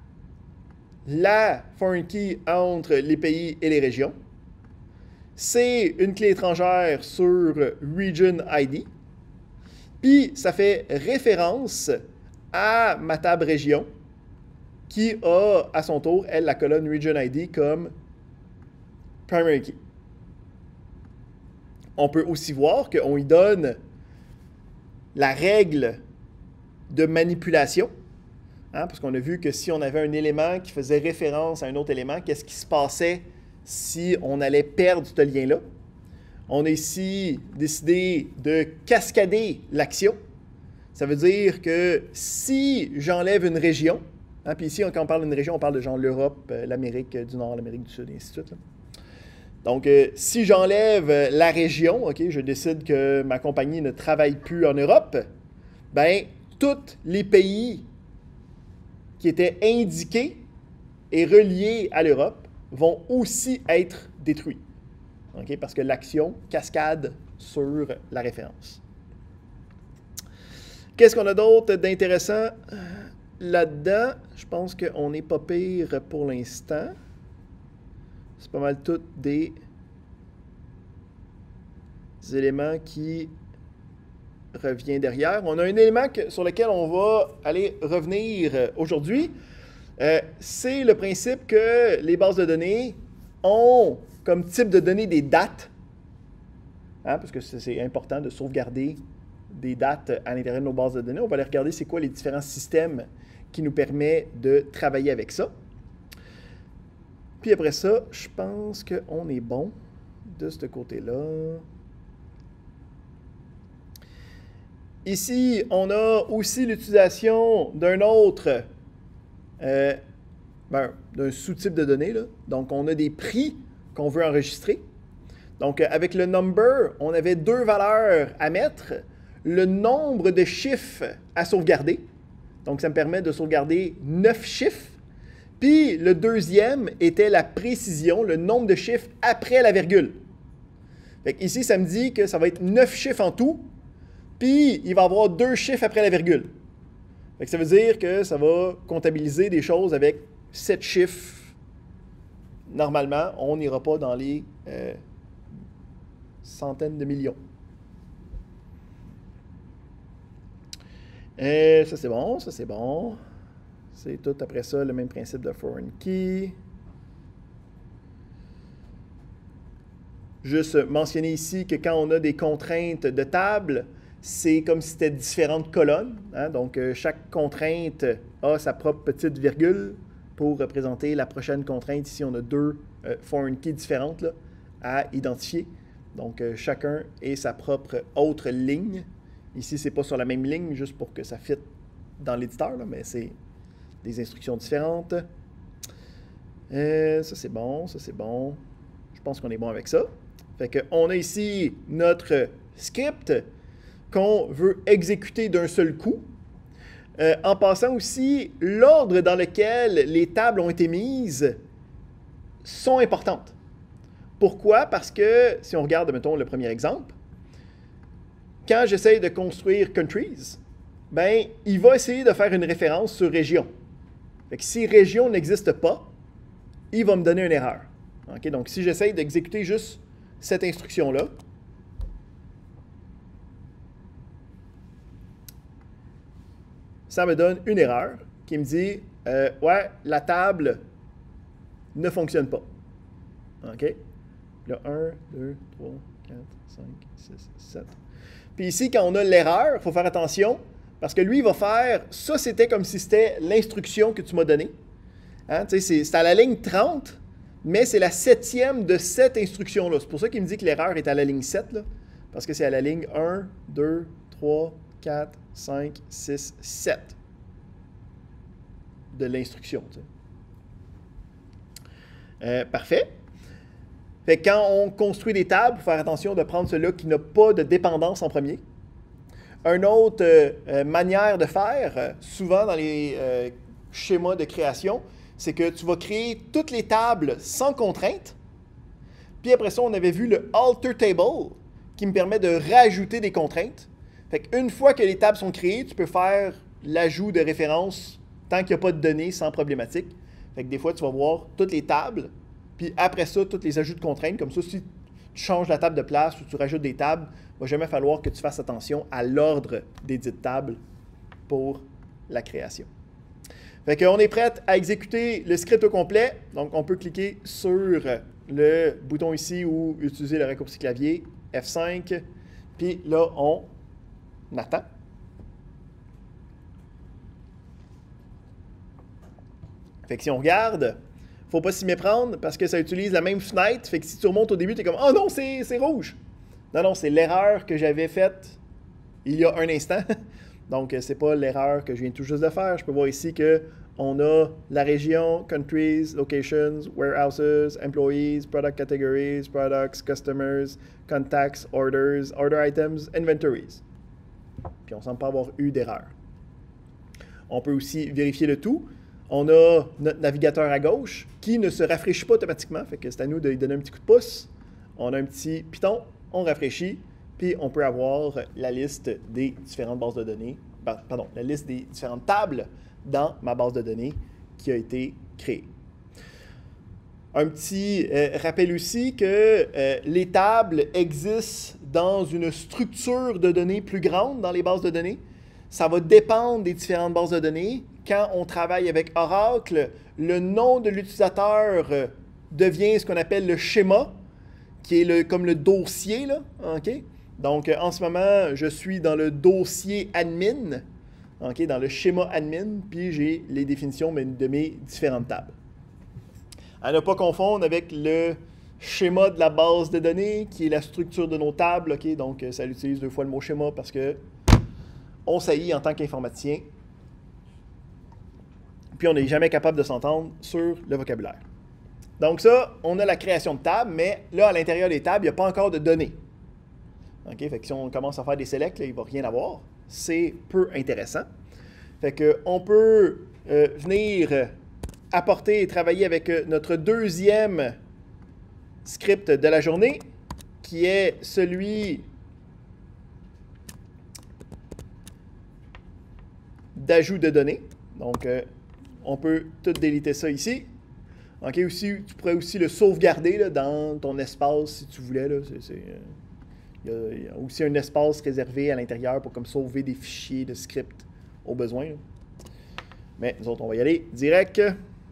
la foreign key entre les pays et les régions. C'est une clé étrangère sur region I D. Puis, ça fait référence à ma table région, qui a, à son tour, elle, la colonne Region I D comme primary key. On peut aussi voir qu'on y donne la règle de manipulation, hein, parce qu'on a vu que si on avait un élément qui faisait référence à un autre élément, qu'est-ce qui se passait si on allait perdre ce lien-là? On a ici décidé de cascader l'action. Ça veut dire que si j'enlève une région, hein, puis ici, quand on parle d'une région, on parle de genre l'Europe, euh, l'Amérique du Nord, l'Amérique du Sud, et ainsi de suite. Là. Donc, euh, si j'enlève la région, OK, je décide que ma compagnie ne travaille plus en Europe, bien, tous les pays qui étaient indiqués et reliés à l'Europe vont aussi être détruits. OK, parce que l'action cascade sur la référence. Qu'est-ce qu'on a d'autre d'intéressant là-dedans? Je pense qu'on n'est pas pire pour l'instant. C'est pas mal tous des éléments qui reviennent derrière. On a un élément que, sur lequel on va aller revenir aujourd'hui. Euh, c'est le principe que les bases de données ont comme type de données des dates, hein, parce que c'est important de sauvegarder des dates à l'intérieur de nos bases de données. On va aller regarder c'est quoi les différents systèmes qui nous permettent de travailler avec ça. Puis après ça, je pense qu'on est bon de ce côté-là. Ici, on a aussi l'utilisation d'un autre, euh, ben, d'un sous-type de données, là. Donc, on a des prix qu'on veut enregistrer. Donc, avec le number, on avait deux valeurs à mettre. Le nombre de chiffres à sauvegarder. Donc, ça me permet de sauvegarder neuf chiffres. Puis, le deuxième était la précision, le nombre de chiffres après la virgule. Fait que ici, ça me dit que ça va être neuf chiffres en tout. Puis, il va y avoir deux chiffres après la virgule. Fait que ça veut dire que ça va comptabiliser des choses avec sept chiffres. Normalement, on n'ira pas dans les euh, centaines de millions. Et ça, c'est bon, ça, c'est bon. C'est tout après ça, le même principe de foreign key. Juste mentionner ici que quand on a des contraintes de table, c'est comme si c'était différentes colonnes. Hein? Donc, euh, chaque contrainte a sa propre petite virgule pour représenter la prochaine contrainte. Ici, on a deux euh, foreign keys différentes là, à identifier. Donc, euh, chacun ait sa propre autre ligne. Ici, ce n'est pas sur la même ligne, juste pour que ça fitte dans l'éditeur, là, mais c'est des instructions différentes. Euh, ça, c'est bon, ça, c'est bon. Je pense qu'on est bon avec ça. Fait qu'on a ici notre script qu'on veut exécuter d'un seul coup. Euh, en passant aussi, l'ordre dans lequel les tables ont été mises sont importantes. Pourquoi? Parce que, si on regarde, mettons, le premier exemple, quand j'essaye de construire countries, ben, il va essayer de faire une référence sur région. Fait que si région n'existe pas, il va me donner une erreur. Okay? Donc, si j'essaye d'exécuter juste cette instruction-là, ça me donne une erreur qui me dit euh, ouais, la table ne fonctionne pas. OK? Là, un, deux, trois, quatre, cinq, six, sept. Puis ici, quand on a l'erreur, il faut faire attention, parce que lui, il va faire, ça, c'était comme si c'était l'instruction que tu m'as donnée. Hein? Tu sais, c'est à la ligne trente, mais c'est la septième de cette instruction-là. C'est pour ça qu'il me dit que l'erreur est à la ligne sept, là, parce que c'est à la ligne un, deux, trois, quatre, cinq, six, sept de l'instruction. Tu sais. euh, parfait. Fait que quand on construit des tables, il faut faire attention de prendre celui-là qui n'a pas de dépendance en premier. Une autre euh, euh, manière de faire, euh, souvent dans les euh, schémas de création, c'est que tu vas créer toutes les tables sans contrainte. Puis après ça, on avait vu le alter table qui me permet de rajouter des contraintes. Fait qu'une fois que les tables sont créées, tu peux faire l'ajout de références tant qu'il n'y a pas de données sans problématique. Fait que des fois, tu vas voir toutes les tables, puis après ça, tous les ajouts de contraintes. Comme ça, si tu changes la table de place ou tu rajoutes des tables, il ne va jamais falloir que tu fasses attention à l'ordre des dites tables pour la création. Fait qu'on est prêt à exécuter le script au complet. Donc, on peut cliquer sur le bouton ici ou utiliser le raccourci clavier F cinq. Puis là, on attend. Fait que si on regarde, il ne faut pas s'y méprendre parce que ça utilise la même fenêtre. Fait que si tu remontes au début, tu es comme « Oh non, c'est rouge! » Non, non, c'est l'erreur que j'avais faite il y a un instant. Donc, ce n'est pas l'erreur que je viens tout juste de faire. Je peux voir ici qu'on a la région, countries, locations, warehouses, employees, product categories, products, customers, contacts, orders, order items, inventories. Puis on ne semble pas avoir eu d'erreur. On peut aussi vérifier le tout. On a notre navigateur à gauche qui ne se rafraîchit pas automatiquement. Fait que c'est à nous de lui donner un petit coup de pouce. On a un petit piton, on rafraîchit. Puis on peut avoir la liste des différentes bases de données, pardon, la liste des différentes tables dans ma base de données qui a été créée. Un petit euh, rappel aussi que euh, les tables existent dans une structure de données plus grande dans les bases de données. Ça va dépendre des différentes bases de données. Quand on travaille avec Oracle, le nom de l'utilisateur euh, devient ce qu'on appelle le schéma, qui est le, comme le dossier, là, OK? Donc, en ce moment, je suis dans le dossier admin, okay, dans le schéma admin, puis j'ai les définitions de mes différentes tables. À ne pas confondre avec le schéma de la base de données, qui est la structure de nos tables. Okay? Donc, ça utilise deux fois le mot schéma parce que on saillit en tant qu'informaticien, puis on n'est jamais capable de s'entendre sur le vocabulaire. Donc ça, on a la création de tables, mais là, à l'intérieur des tables, il n'y a pas encore de données. OK? Fait que si on commence à faire des selects, là, il ne va rien avoir. C'est peu intéressant. Fait que on peut euh, venir apporter et travailler avec notre deuxième script de la journée, qui est celui d'ajout de données. Donc, euh, on peut tout déliter ça ici. OK? Aussi, tu pourrais aussi le sauvegarder là, dans ton espace si tu voulais. Là. C'est, c'est, euh, il, y a, il y a aussi un espace réservé à l'intérieur pour comme sauver des fichiers de script au besoin. Là. Mais nous autres, on va y aller direct.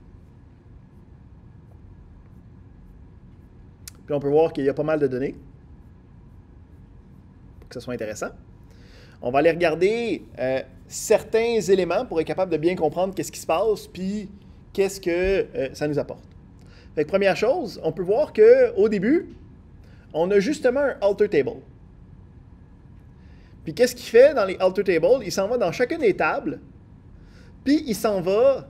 Puis on peut voir qu'il y a pas mal de données pour que ce soit intéressant. On va aller regarder euh, certains éléments pour être capable de bien comprendre qu'est-ce qui se passe puis qu'est-ce que euh, ça nous apporte. Fait que première chose, on peut voir qu'au début, on a justement un alter table. Puis qu'est-ce qu'il fait dans les alter tables? Il s'en va dans chacune des tables, puis il s'en va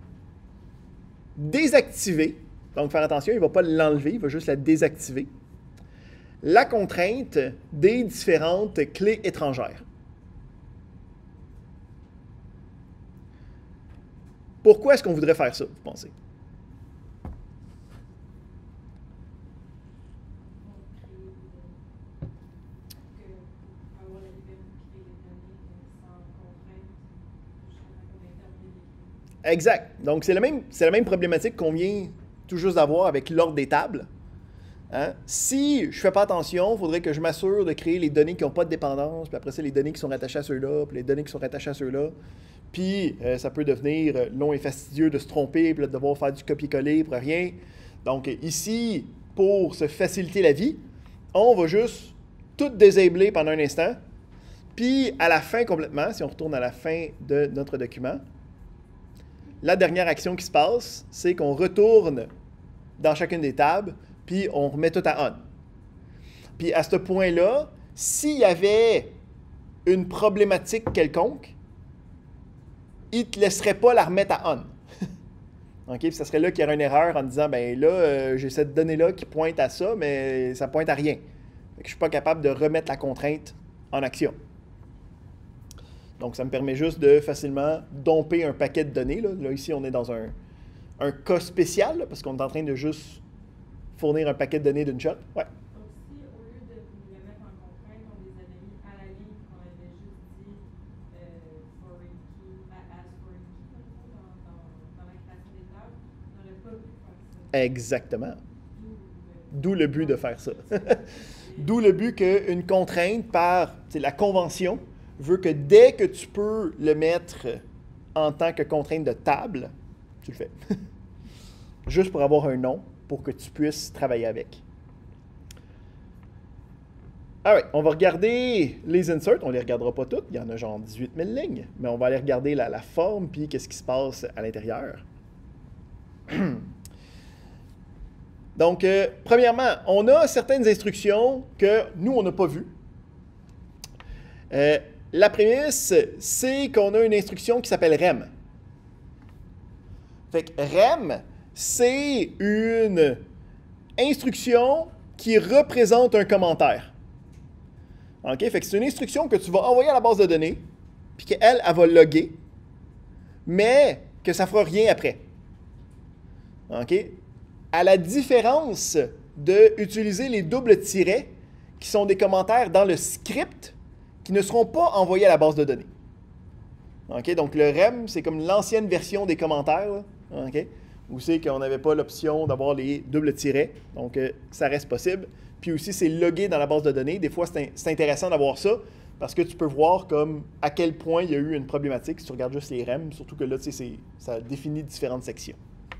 désactiver. Donc, faire attention, il ne va pas l'enlever, il va juste la désactiver. La contrainte des différentes clés étrangères. Pourquoi est-ce qu'on voudrait faire ça, vous pensez? avoir la Exact. Donc, c'est la même, c'est la même problématique qu'on vient tout juste d'avoir avec l'ordre des tables. Hein? Si je ne fais pas attention, il faudrait que je m'assure de créer les données qui n'ont pas de dépendance, puis après ça, les données qui sont rattachées à ceux-là, puis les données qui sont rattachées à ceux-là. Puis, euh, ça peut devenir long et fastidieux de se tromper, puis de devoir faire du copier-coller pour rien. Donc, ici, pour se faciliter la vie, on va juste tout désabler pendant un instant. Puis, à la fin complètement, si on retourne à la fin de notre document, la dernière action qui se passe, c'est qu'on retourne dans chacune des tables, puis on remet tout à on. Puis à ce point-là, s'il y avait une problématique quelconque, il ne te laisserait pas la remettre à on. OK? Puis ça serait là qu'il y aurait une erreur en disant, ben là, euh, j'ai cette donnée-là qui pointe à ça, mais ça pointe à rien. Fait que je ne suis pas capable de remettre la contrainte en action. Donc, ça me permet juste de facilement domper un paquet de données. Là, là ici, on est dans un, un cas spécial, là, parce qu'on est en train de juste fournir un paquet de données d'une shot. Ouais. Donc, si au lieu de le mettre en contrainte, on les avait mis à la ligne, qu'on avait juste dit euh, foreign key, as foreign key, dans, dans, dans la création des tables, on n'aurait pas pu faire ça. Exactement. D'où le but de faire ça. D'où le but qu'une contrainte par la convention veut que dès que tu peux le mettre en tant que contrainte de table, tu le fais. Juste pour avoir un nom, pour que tu puisses travailler avec. Alright, on va regarder les inserts. On ne les regardera pas toutes. Il y en a genre dix-huit mille lignes. Mais on va aller regarder la, la forme puis qu'est-ce qui se passe à l'intérieur. Donc, euh, premièrement, on a certaines instructions que nous, on n'a pas vues. Euh, la prémisse, c'est qu'on a une instruction qui s'appelle rem. Fait que rem, c'est une instruction qui représente un commentaire. OK? Fait que c'est une instruction que tu vas envoyer à la base de données, puis qu'elle, elle va loguer, mais que ça ne fera rien après. OK? À la différence d'utiliser les doubles tirets, qui sont des commentaires dans le script, qui ne seront pas envoyés à la base de données. OK? Donc, le rem, c'est comme l'ancienne version des commentaires, là. OK? Où c'est qu'on n'avait pas l'option d'avoir les doubles tirets. Donc, euh, ça reste possible. Puis aussi, c'est logué dans la base de données. Des fois, c'est, c'est intéressant d'avoir ça parce que tu peux voir comme à quel point il y a eu une problématique si tu regardes juste les rem. Surtout que là, tu sais, c'est, ça définit différentes sections.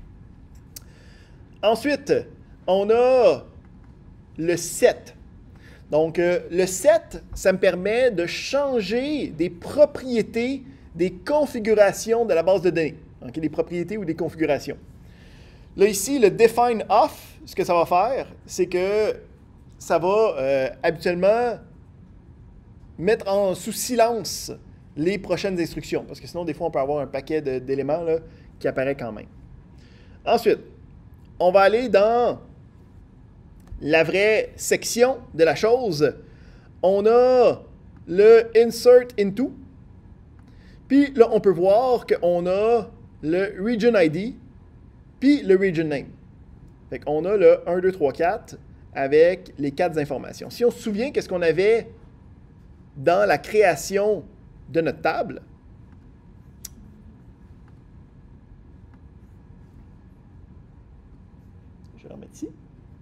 Ensuite, on a le set. Donc, euh, le set, ça me permet de changer des propriétés, des configurations de la base de données. Okay, des propriétés ou des configurations. Là, ici, le define off, ce que ça va faire, c'est que ça va euh, habituellement mettre en sous silence les prochaines instructions. Parce que sinon, des fois, on peut avoir un paquet de, d'éléments là, qui apparaît quand même. Ensuite, on va aller dans la vraie section de la chose. On a le insert into. Puis là, on peut voir qu'on a le region I D, puis le region name. Fait qu'on a le un, deux, trois, quatre avec les quatre informations. Si on se souvient, qu'est-ce qu'on avait dans la création de notre table? Je vais remettre ici.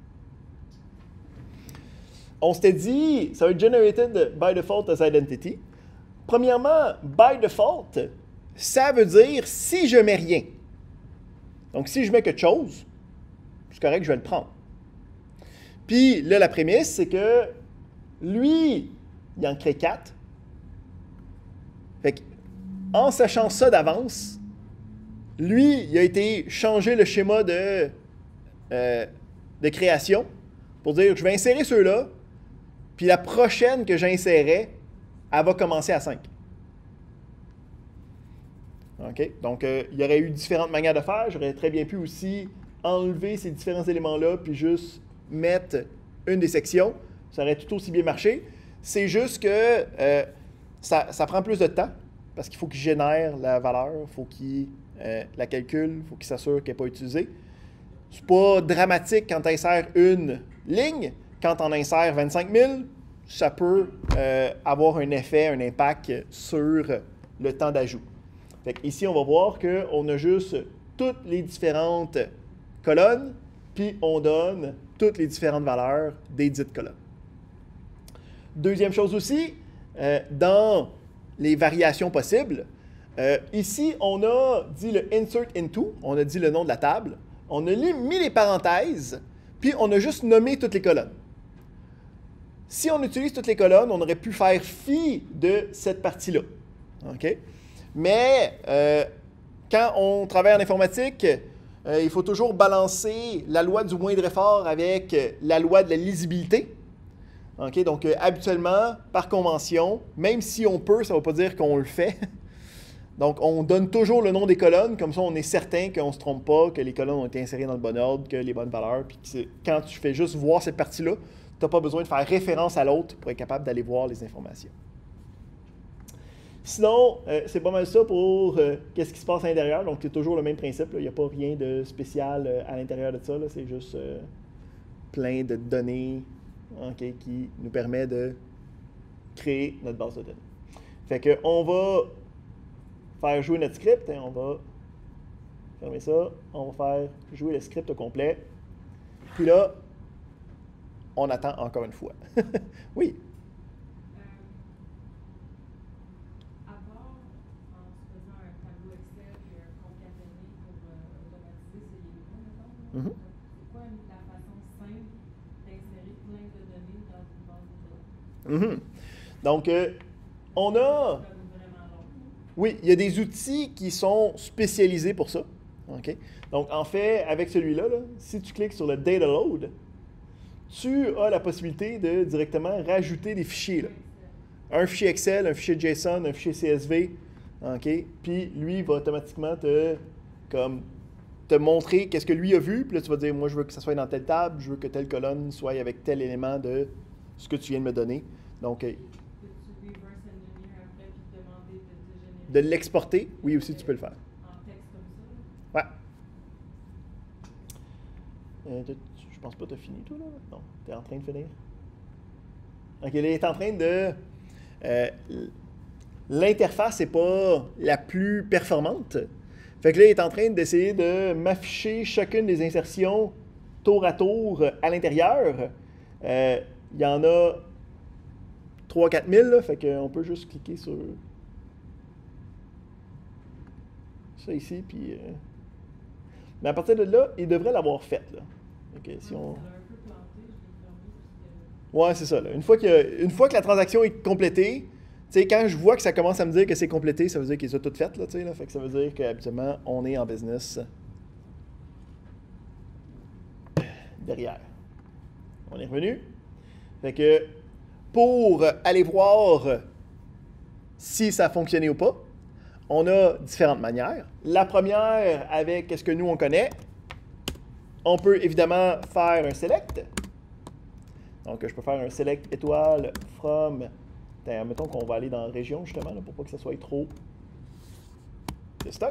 On s'était dit, ça va être generated by default as identity. Premièrement, by default, ça veut dire si je mets rien. Donc, si je mets quelque chose, c'est correct, je vais le prendre. Puis là, la prémisse, c'est que lui, il en crée quatre. Fait que, en sachant ça d'avance, lui, il a été changer le schéma de, euh, de création pour dire je vais insérer ceux-là, puis la prochaine que j'insérais, elle va commencer à cinq. OK? Donc, euh, il y aurait eu différentes manières de faire. J'aurais très bien pu aussi enlever ces différents éléments-là, puis juste mettre une des sections. Ça aurait tout aussi bien marché. C'est juste que euh, ça, ça prend plus de temps, parce qu'il faut qu'il génère la valeur, il faut qu'il euh, la calcule, il faut qu'il s'assure qu'elle n'est pas utilisée. C'est pas dramatique quand tu insères une ligne. Quand on insère vingt-cinq mille, ça peut euh, avoir un effet, un impact sur le temps d'ajout. Fait que ici, on va voir qu'on a juste toutes les différentes colonnes, puis on donne toutes les différentes valeurs des dites colonnes. Deuxième chose aussi, euh, dans les variations possibles, euh, ici, on a dit le insert into, on a dit le nom de la table, on a mis les parenthèses, puis on a juste nommé toutes les colonnes. Si on utilise toutes les colonnes, on aurait pu faire fi de cette partie-là. OK? Mais euh, quand on travaille en informatique, euh, il faut toujours balancer la loi du moindre effort avec la loi de la lisibilité. Okay? Donc, euh, habituellement, par convention, même si on peut, ça ne va pas dire qu'on le fait. Donc, on donne toujours le nom des colonnes, comme ça on est certain qu'on ne se trompe pas, que les colonnes ont été insérées dans le bon ordre, que les bonnes valeurs, puis que quand tu fais juste voir cette partie-là, tu n'as pas besoin de faire référence à l'autre pour être capable d'aller voir les informations. Sinon, euh, c'est pas mal ça pour euh, qu'est-ce qui se passe à l'intérieur. Donc, c'est toujours le même principe. Il n'y a pas rien de spécial euh, à l'intérieur de ça. C'est juste euh, plein de données okay, qui nous permet de créer notre base de données. Fait que on va faire jouer notre script. Hein, on va fermer ça. On va faire jouer le script au complet. Puis là, on attend encore une fois. Oui. Mm-hmm. C'est quoi la façon simple d'insérer plein de données dans une base de données? Mm-hmm. Donc, euh, on a... Oui, il y a des outils qui sont spécialisés pour ça. Okay? Donc, en fait, avec celui-là, là, si tu cliques sur le Data Load, tu as la possibilité de directement rajouter des fichiers. Là. Un fichier Excel, un fichier JSON, un fichier C S V. Okay? Puis, lui, va automatiquement te... comme te montrer qu'est-ce que lui a vu, puis là, tu vas dire, moi, je veux que ça soit dans telle table, je veux que telle colonne soit avec tel élément de ce que tu viens de me donner. Donc, euh, de l'exporter, oui, aussi, tu peux le faire. En texte comme ça? Ouais. Euh, je pense pas que tu as fini, toi, là? Non, tu es en train de finir. OK, là, il est en train de... Euh, l'interface n'est pas la plus performante. Fait que là, il est en train d'essayer de m'afficher chacune des insertions tour à tour à l'intérieur. Euh, il y en a trois à quatre mille, là, fait qu'on peut juste cliquer sur ça ici, puis... Euh... Mais à partir de là, il devrait l'avoir fait, là. Okay, si on... Ouais, c'est ça, là. Une fois que, une fois que la transaction est complétée, tu sais, quand je vois que ça commence à me dire que c'est complété, ça veut dire qu'ils ont tout fait, là, tu sais, là. Fait que ça veut dire qu'habituellement, on est en business derrière. On est revenu. Fait que pour aller voir si ça a fonctionné ou pas, on a différentes manières. La première, avec ce que nous, on connaît, on peut évidemment faire un select. Donc, je peux faire un select étoile from... Mettons qu'on va aller dans la région, justement, là, pour pas que ça soit trop de stock.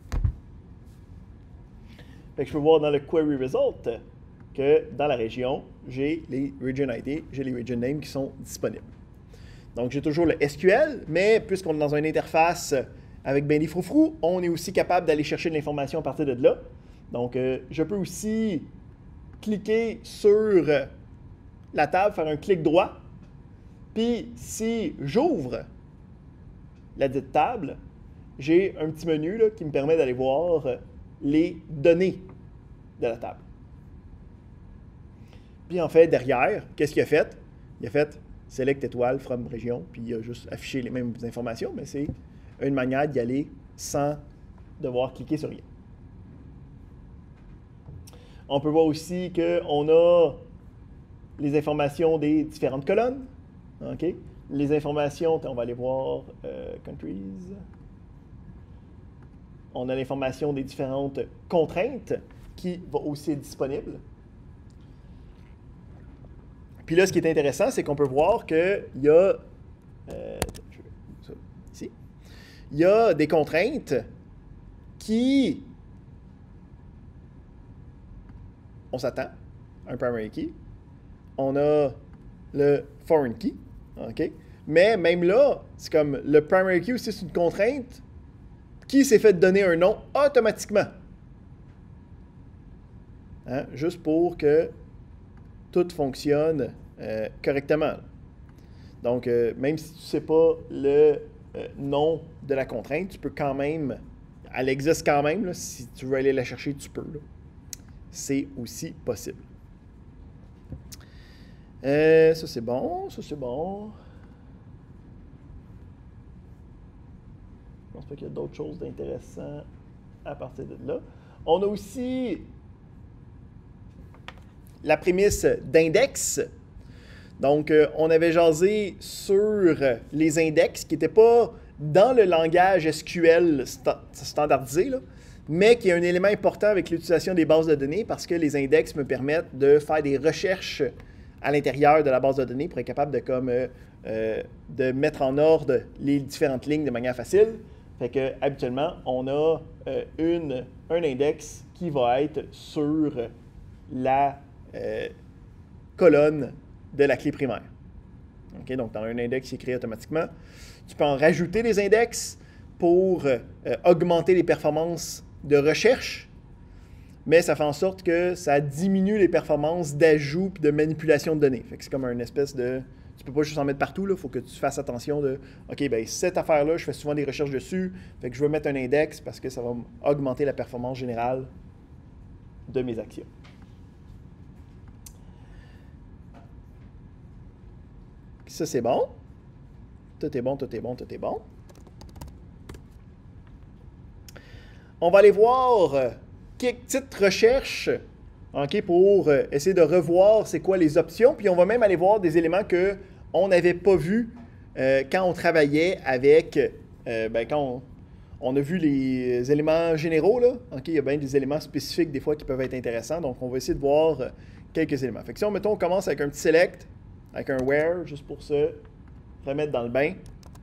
Fait que je peux voir dans le query result que dans la région, j'ai les region I D, j'ai les region names qui sont disponibles. Donc, j'ai toujours le S Q L, mais puisqu'on est dans une interface avec ben des froufrous, on est aussi capable d'aller chercher de l'information à partir de là. Donc, euh, je peux aussi cliquer sur la table, faire un clic droit. Puis, si j'ouvre la dite table, j'ai un petit menu là, qui me permet d'aller voir les données de la table. Puis, en fait, derrière, qu'est-ce qu'il a fait? Il a fait Select étoile from région, puis il a juste affiché les mêmes informations, mais c'est une manière d'y aller sans devoir cliquer sur rien. On peut voir aussi qu'on a les informations des différentes colonnes. OK? Les informations, on va aller voir euh, countries. On a l'information des différentes contraintes qui va aussi être disponible. Puis là, ce qui est intéressant, c'est qu'on peut voir qu'il y a euh, ça, ici, il y a des contraintes qui, on s'attend, un primary key. On a le foreign key. OK? Mais même là, c'est comme le primary key aussi, c'est une contrainte qui s'est fait donner un nom automatiquement. Hein? Juste pour que tout fonctionne euh, correctement. Donc, euh, même si tu ne sais pas le euh, nom de la contrainte, tu peux quand même, elle existe quand même, là, si tu veux aller la chercher, tu peux. C'est aussi possible. Euh, ça, c'est bon, ça, c'est bon. Je pense pas qu'il y a d'autres choses d'intéressantes à partir de là. On a aussi la prémisse d'index. Donc, euh, on avait jasé sur les index qui n'étaient pas dans le langage S Q L sta standardisé, là, mais qui est un élément important avec l'utilisation des bases de données parce que les index me permettent de faire des recherches à l'intérieur de la base de données pour être capable de, comme, euh, euh, de mettre en ordre les différentes lignes de manière facile. Fait que, habituellement, on a euh, une, un index qui va être sur la euh, colonne de la clé primaire. Okay? Donc, dans un index qui est créé automatiquement, tu peux en rajouter des index pour euh, augmenter les performances de recherche, mais ça fait en sorte que ça diminue les performances d'ajout et de manipulation de données. Fait que c'est comme une espèce de... Tu peux pas juste en mettre partout, il faut que tu fasses attention de « OK, bien, cette affaire-là, je fais souvent des recherches dessus, fait que je veux mettre un index parce que ça va augmenter la performance générale de mes actions. » Ça, c'est bon. Tout est bon, tout est bon, tout est bon. On va aller voir euh, quelques petites recherches okay, pour euh, essayer de revoir c'est quoi les options. Puis on va même aller voir des éléments qu'on n'avait pas vus euh, quand on travaillait avec, euh, ben, quand on, on a vu les éléments généraux. Là, okay, il y a bien des éléments spécifiques des fois qui peuvent être intéressants. Donc on va essayer de voir euh, quelques éléments. Fait que si on, mettons, on commence avec un petit select, avec un where, juste pour se remettre dans le bain.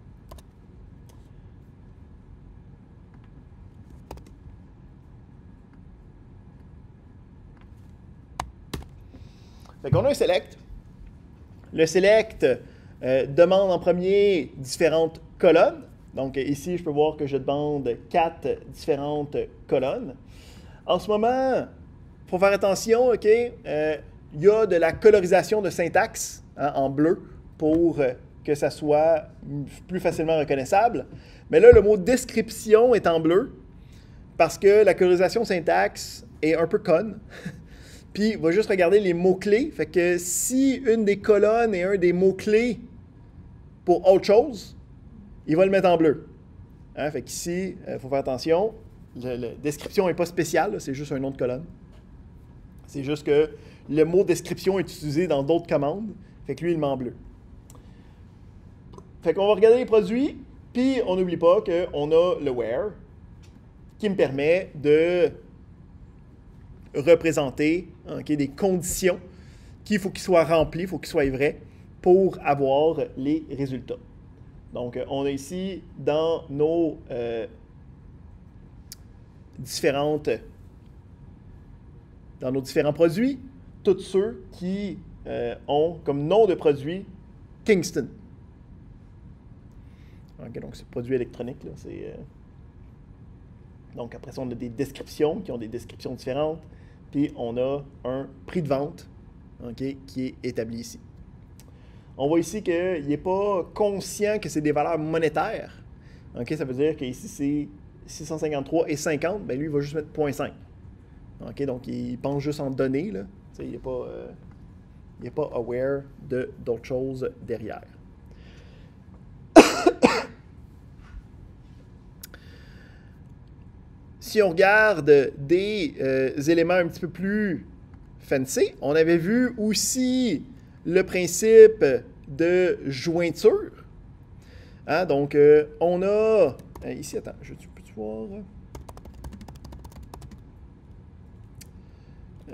Fait qu'on a un select. Le select euh, demande en premier différentes colonnes. Donc ici, je peux voir que je demande quatre différentes colonnes. En ce moment, il faut faire attention, OK, euh, il y a de la colorisation de syntaxe hein, en bleu pour euh, que ça soit plus facilement reconnaissable. Mais là, le mot description est en bleu parce que la colorisation syntaxe est un peu conne. Puis, il va juste regarder les mots-clés. Fait que si une des colonnes est un des mots-clés pour autre chose, il va le mettre en bleu. Hein? Fait qu'ici, il euh, faut faire attention. La description n'est pas spéciale, c'est juste un nom de colonne. C'est juste que le mot description est utilisé dans d'autres commandes. Fait que lui, il le met en bleu. Fait qu'on va regarder les produits, puis on n'oublie pas qu'on a le where qui me permet de représenter okay, des conditions qu'il faut qu'ils soient remplies, il faut qu'ils soient vrais pour avoir les résultats. Donc, on a ici dans nos euh, différentes, dans nos différents produits, tous ceux qui euh, ont comme nom de produit Kingston. Okay, donc, c'est produit électronique. Là, c'est, euh... Donc, après ça, on a des descriptions qui ont des descriptions différentes. Puis, on a un prix de vente okay, qui est établi ici. On voit ici qu'il n'est pas conscient que c'est des valeurs monétaires. Okay, ça veut dire qu'ici, c'est six cent cinquante-trois et cinquante. Bien, lui, il va juste mettre zéro virgule cinq. Okay, donc, il pense juste en données. Là. Il n'est pas, euh, il est pas aware de d'autres choses derrière. Si on regarde des euh, éléments un petit peu plus fancy, on avait vu aussi le principe de jointure. Hein, donc, euh, on a... Euh, ici, attends, je peux-tu voir... Euh,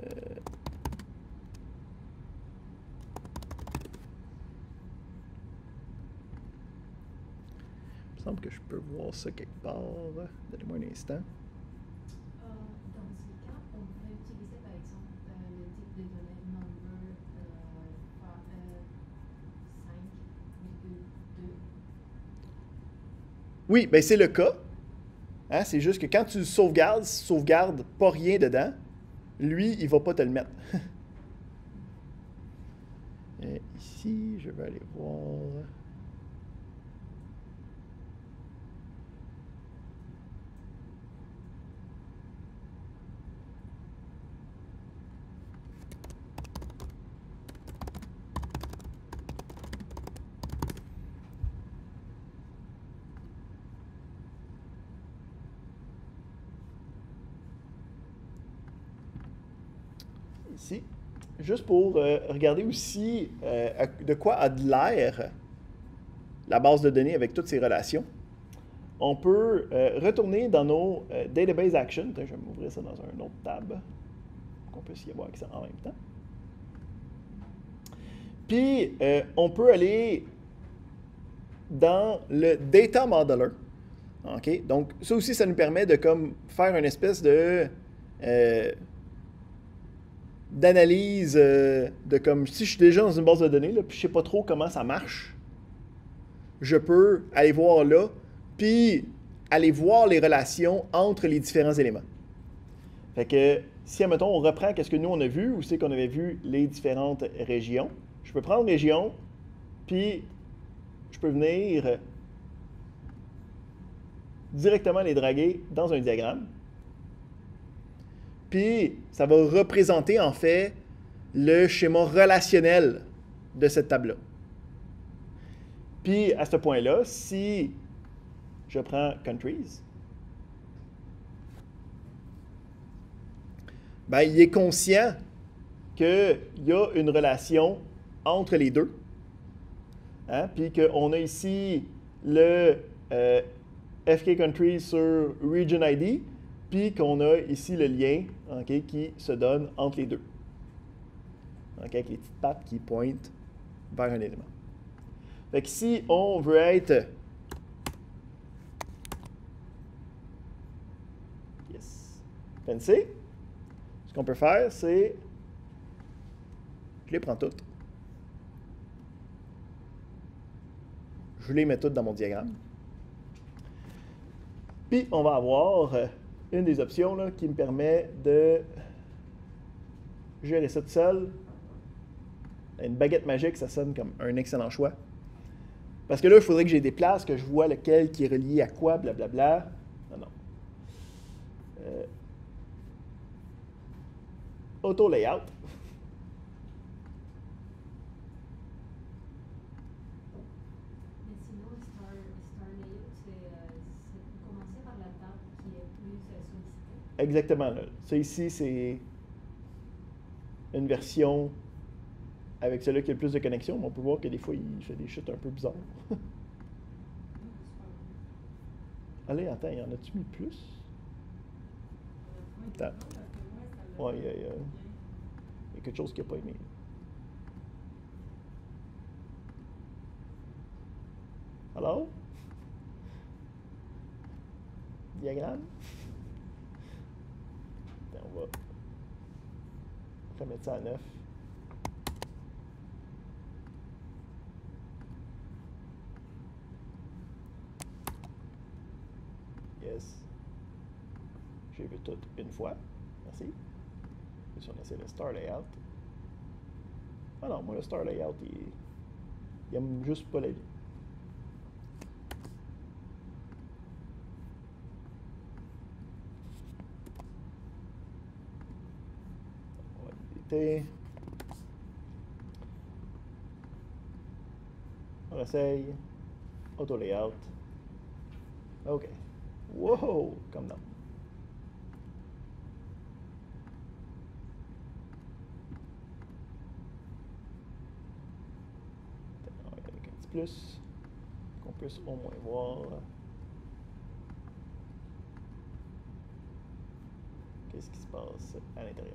il me semble que je peux voir ça quelque part. Donnez-moi un instant. Euh, dans ce cas, on pourrait utiliser par exemple euh, le type de données number euh, cinq virgule deux. Oui, bien c'est le cas. Hein, c'est juste que quand tu le sauvegardes, si tu sauvegardes pas rien dedans, lui, il ne va pas te le mettre. Et ici, je vais aller voir. Ici. Juste pour euh, regarder aussi euh, de quoi a de l'air la base de données avec toutes ces relations. On peut euh, retourner dans nos euh, Database Actions. Je vais m'ouvrir ça dans un autre tab, qu'on puisse y avoir accès en même temps. Puis, euh, on peut aller dans le Data Modeler. OK? Donc, ça aussi, ça nous permet de comme, faire une espèce de... Euh, d'analyse euh, de comme si je suis déjà dans une base de données là, puis je sais pas trop comment ça marche, je peux aller voir là, puis aller voir les relations entre les différents éléments. Fait que si, admettons, on reprend qu'est-ce que nous on a vu, ou c'est qu'on avait vu les différentes régions, je peux prendre région, puis je peux venir directement les draguer dans un diagramme. Puis, ça va représenter, en fait, le schéma relationnel de cette table-là. Puis, à ce point-là, si je prends Countries, ben, il est conscient qu'il y a une relation entre les deux. Hein? Puis qu'on a ici le euh, F K Countries sur Region I D, puis qu'on a ici le lien okay, qui se donne entre les deux. Okay, avec les petites pattes qui pointent vers un élément. Fait que si on veut être yes, fancy, ce qu'on peut faire, c'est je les prends toutes. Je les mets toutes dans mon diagramme. Puis on va avoir une des options là, qui me permet de gérer ça tout seul. Une baguette magique, ça sonne comme un excellent choix. Parce que là, il faudrait que j'ai des places, que je vois lequel qui est relié à quoi, blablabla. Non, non. Euh, auto layout. Mais sinon, Star, Star Layout, c'est euh, commencer par la table qui est plus euh, sollicitée. Exactement. Là. Ça ici, c'est une version avec celui qui a le plus de connexion, mais on peut voir que des fois, il fait des chutes un peu bizarres. Allez, attends, y en a-tu mis plus? Attends. Ouais, il y, y, y a quelque chose qu'il n'a pas aimé. Alors? Diagramme? Attends, on va remettre ça à neuf. Yes. J'ai vu tout une fois. Merci. Et si on essaie le Star Layout. Ah non, moi le Star Layout, il, il aime juste pas la vie. On va l'éditer. On essaye. Auto Layout. OK. Wow! Comme non. Avec un petit plus, qu'on puisse au moins voir qu'est-ce qui se passe à l'intérieur.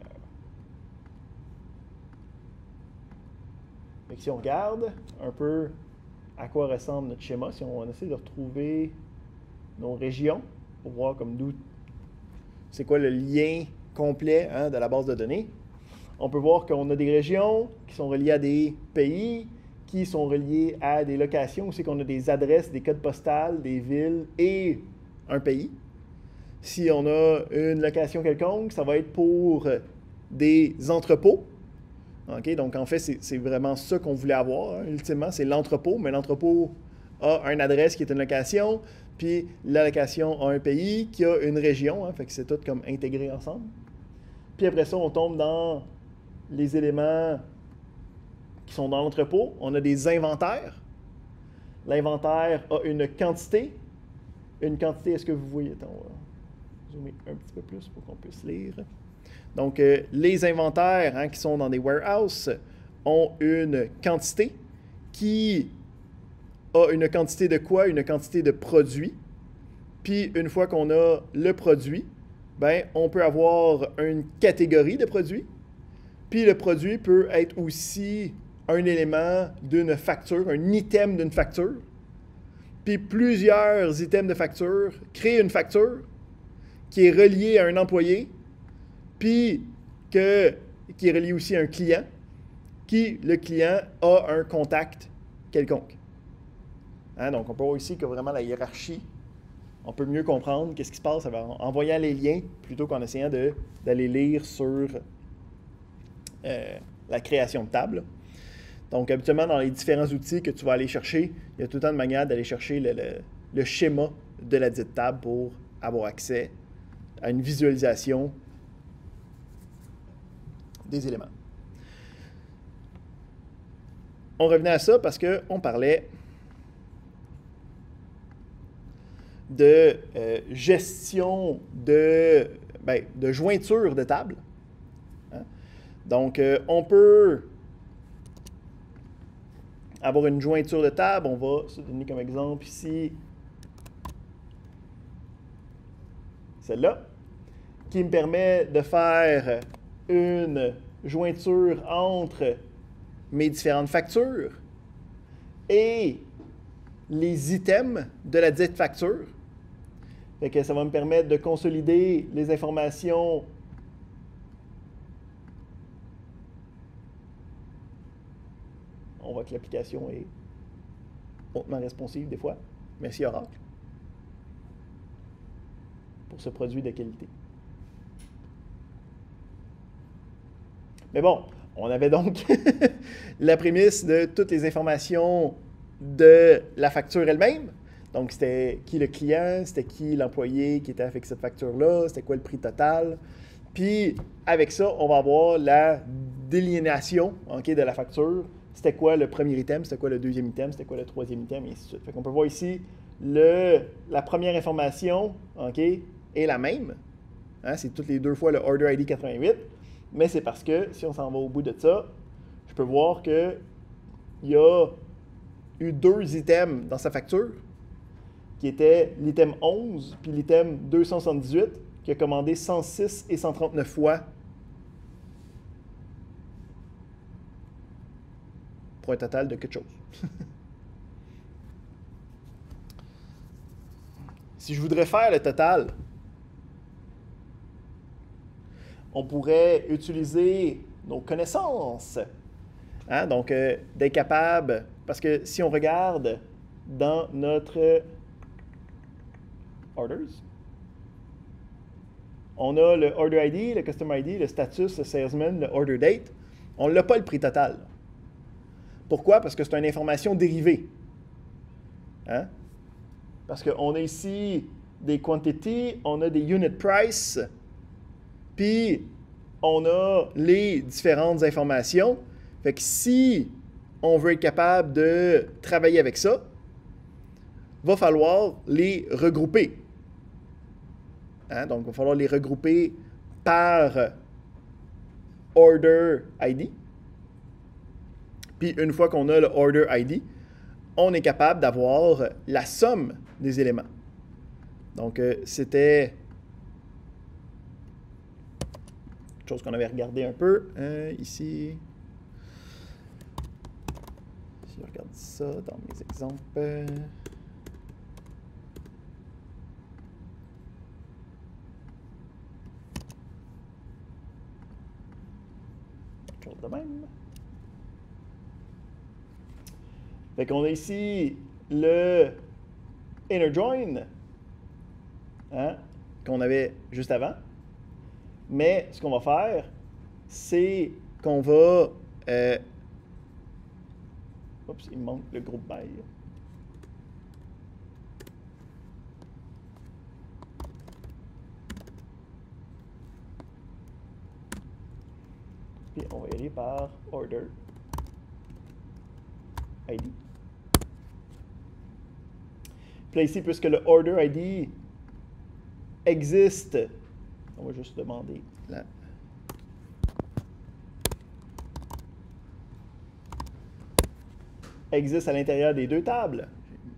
Donc si on regarde un peu à quoi ressemble notre schéma, si on essaie de retrouver nos régions, pour voir comme d'où c'est quoi le lien complet hein, de la base de données. On peut voir qu'on a des régions qui sont reliées à des pays, qui sont reliées à des locations, où c'est qu'on a des adresses, des codes postales, des villes et un pays. Si on a une location quelconque, ça va être pour des entrepôts. Okay? Donc, en fait, c'est vraiment ça qu'on voulait avoir, hein, ultimement, c'est l'entrepôt, mais l'entrepôt a une adresse qui est une location, puis la location a un pays qui a une région, hein, fait que c'est tout comme intégré ensemble. Puis après ça, on tombe dans les éléments qui sont dans l'entrepôt. On a des inventaires. L'inventaire a une quantité. Une quantité, est-ce que vous voyez? Attends, on va zoomer un petit peu plus pour qu'on puisse lire. Donc, euh, les inventaires hein, qui sont dans des warehouses ont une quantité qui a une quantité de quoi? Une quantité de produits. Puis, une fois qu'on a le produit, ben, on peut avoir une catégorie de produits. Puis, le produit peut être aussi un élément d'une facture, un item d'une facture. Puis, plusieurs items de facture créent une facture qui est reliée à un employé, puis que, qui est reliée aussi à un client, qui, le client, a un contact quelconque. Hein, donc, on peut voir ici que vraiment la hiérarchie, on peut mieux comprendre qu'est-ce qui se passe en voyant les liens plutôt qu'en essayant d'aller lire sur euh, la création de table. Donc, habituellement, dans les différents outils que tu vas aller chercher, il y a tout le temps de manière d'aller chercher le, le, le schéma de la dite table pour avoir accès à une visualisation des éléments. On revenait à ça parce qu'on parlait de euh, gestion de, ben, de jointure de table. Hein? Donc, euh, on peut avoir une jointure de table. On va se donner comme exemple ici celle-là, qui me permet de faire une jointure entre mes différentes factures et les items de la dite facture. Fait que ça va me permettre de consolider les informations on voit que l'application est hautement responsive des fois. Merci Oracle pour ce produit de qualité. Mais bon, on avait donc la prémisse de toutes les informations de la facture elle-même. Donc, c'était qui le client, c'était qui l'employé qui était avec cette facture-là, c'était quoi le prix total. Puis, avec ça, on va avoir la délinéation okay, de la facture. C'était quoi le premier item, c'était quoi le deuxième item, c'était quoi le troisième item, et ainsi de suite. Fait qu'on peut voir ici, le, la première information okay, est la même. Hein, c'est toutes les deux fois le Order I D quatre-vingt-huit. Mais c'est parce que, si on s'en va au bout de ça, je peux voir qu'il y a eu deux items dans sa facture, qui étaient l'item onze puis l'item deux cent soixante-dix-huit, qui a commandé cent six et cent trente-neuf fois pour un total de quelque chose. Si je voudrais faire le total, on pourrait utiliser nos connaissances. Hein? Donc, euh, d'être capable, parce que si on regarde dans notre orders, on a le order I D, le customer I D, le status, le salesman, le order date. On n'a pas le prix total. Pourquoi? Parce que c'est une information dérivée. Hein? Parce qu'on a ici des quantities, on a des unit price, puis on a les différentes informations. Fait que si on veut être capable de travailler avec ça, il va falloir les regrouper. Hein? Donc, il va falloir les regrouper par Order I D. Puis, une fois qu'on a le Order I D, on est capable d'avoir la somme des éléments. Donc, euh, c'était quelque chose qu'on avait regardé un peu. Euh, ici, si je regarde ça dans mes exemples. Quelque chose de même. Fait qu'on a ici le inner join, hein, qu'on avait juste avant. Mais ce qu'on va faire, c'est qu'on va... Euh, oups, il me manque le groupe by. Puis on va y aller par order I D. Puis là ici, puisque le order I D existe, on va juste demander la existe à l'intérieur des deux tables.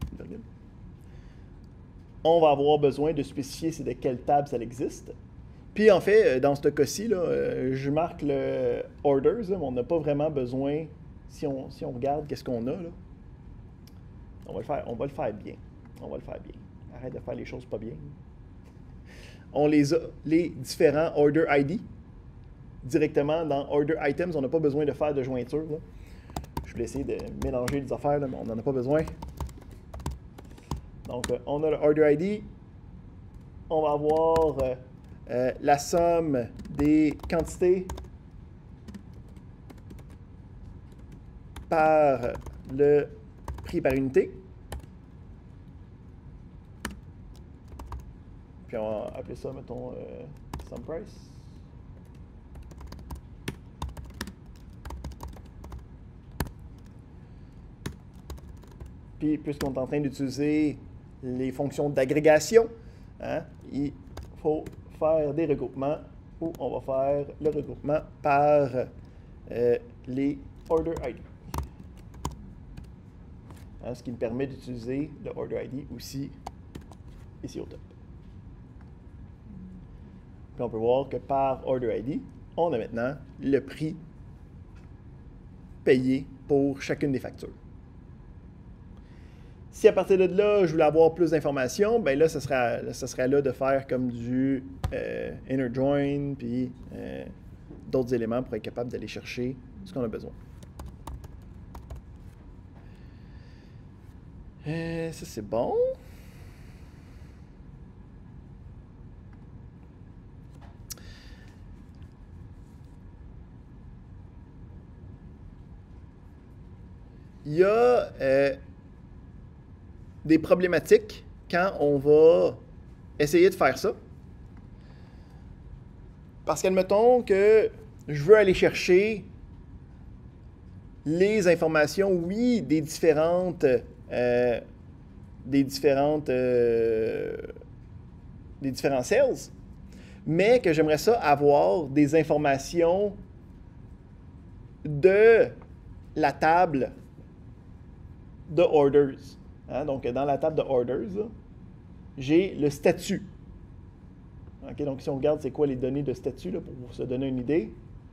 On va avoir besoin de spécifier c'est de quelle table ça existe. Puis en fait, dans ce cas-ci, là, je marque le orders, là, mais on n'a pas vraiment besoin, si on, si on regarde qu'est-ce qu'on a, là, on va le faire, on va le faire bien. On va le faire bien. Arrête de faire les choses pas bien. On les a, les différents order I D, directement dans order items. On n'a pas besoin de faire de jointure, là. Je vais essayer de mélanger les affaires, là, mais on n'en a pas besoin. Donc, euh, on a le order I D. On va avoir euh, euh, la somme des quantités par le prix par unité. Puis on va appeler ça, mettons, euh, sum price. Puis, puisqu'on est en train d'utiliser les fonctions d'agrégation, hein, il faut faire des regroupements où on va faire le regroupement par euh, les order I D. Hein, ce qui me permet d'utiliser le order I D aussi ici au top. Puis on peut voir que par order I D, on a maintenant le prix payé pour chacune des factures. Si à partir de là, je voulais avoir plus d'informations, bien là, ce serait, ce serait là de faire comme du euh, inner join, puis euh, d'autres éléments pour être capable d'aller chercher ce qu'on a besoin. Euh, ça, c'est bon. Il y a euh, des problématiques quand on va essayer de faire ça. Parce qu'admettons que je veux aller chercher les informations, oui, des différentes, euh, des différentes, euh, des différents sales, mais que j'aimerais ça avoir des informations de la table de orders. Hein? Donc, dans la table de orders, j'ai le statut. Okay? Donc, si on regarde c'est quoi les données de statut, là, pour se donner une idée.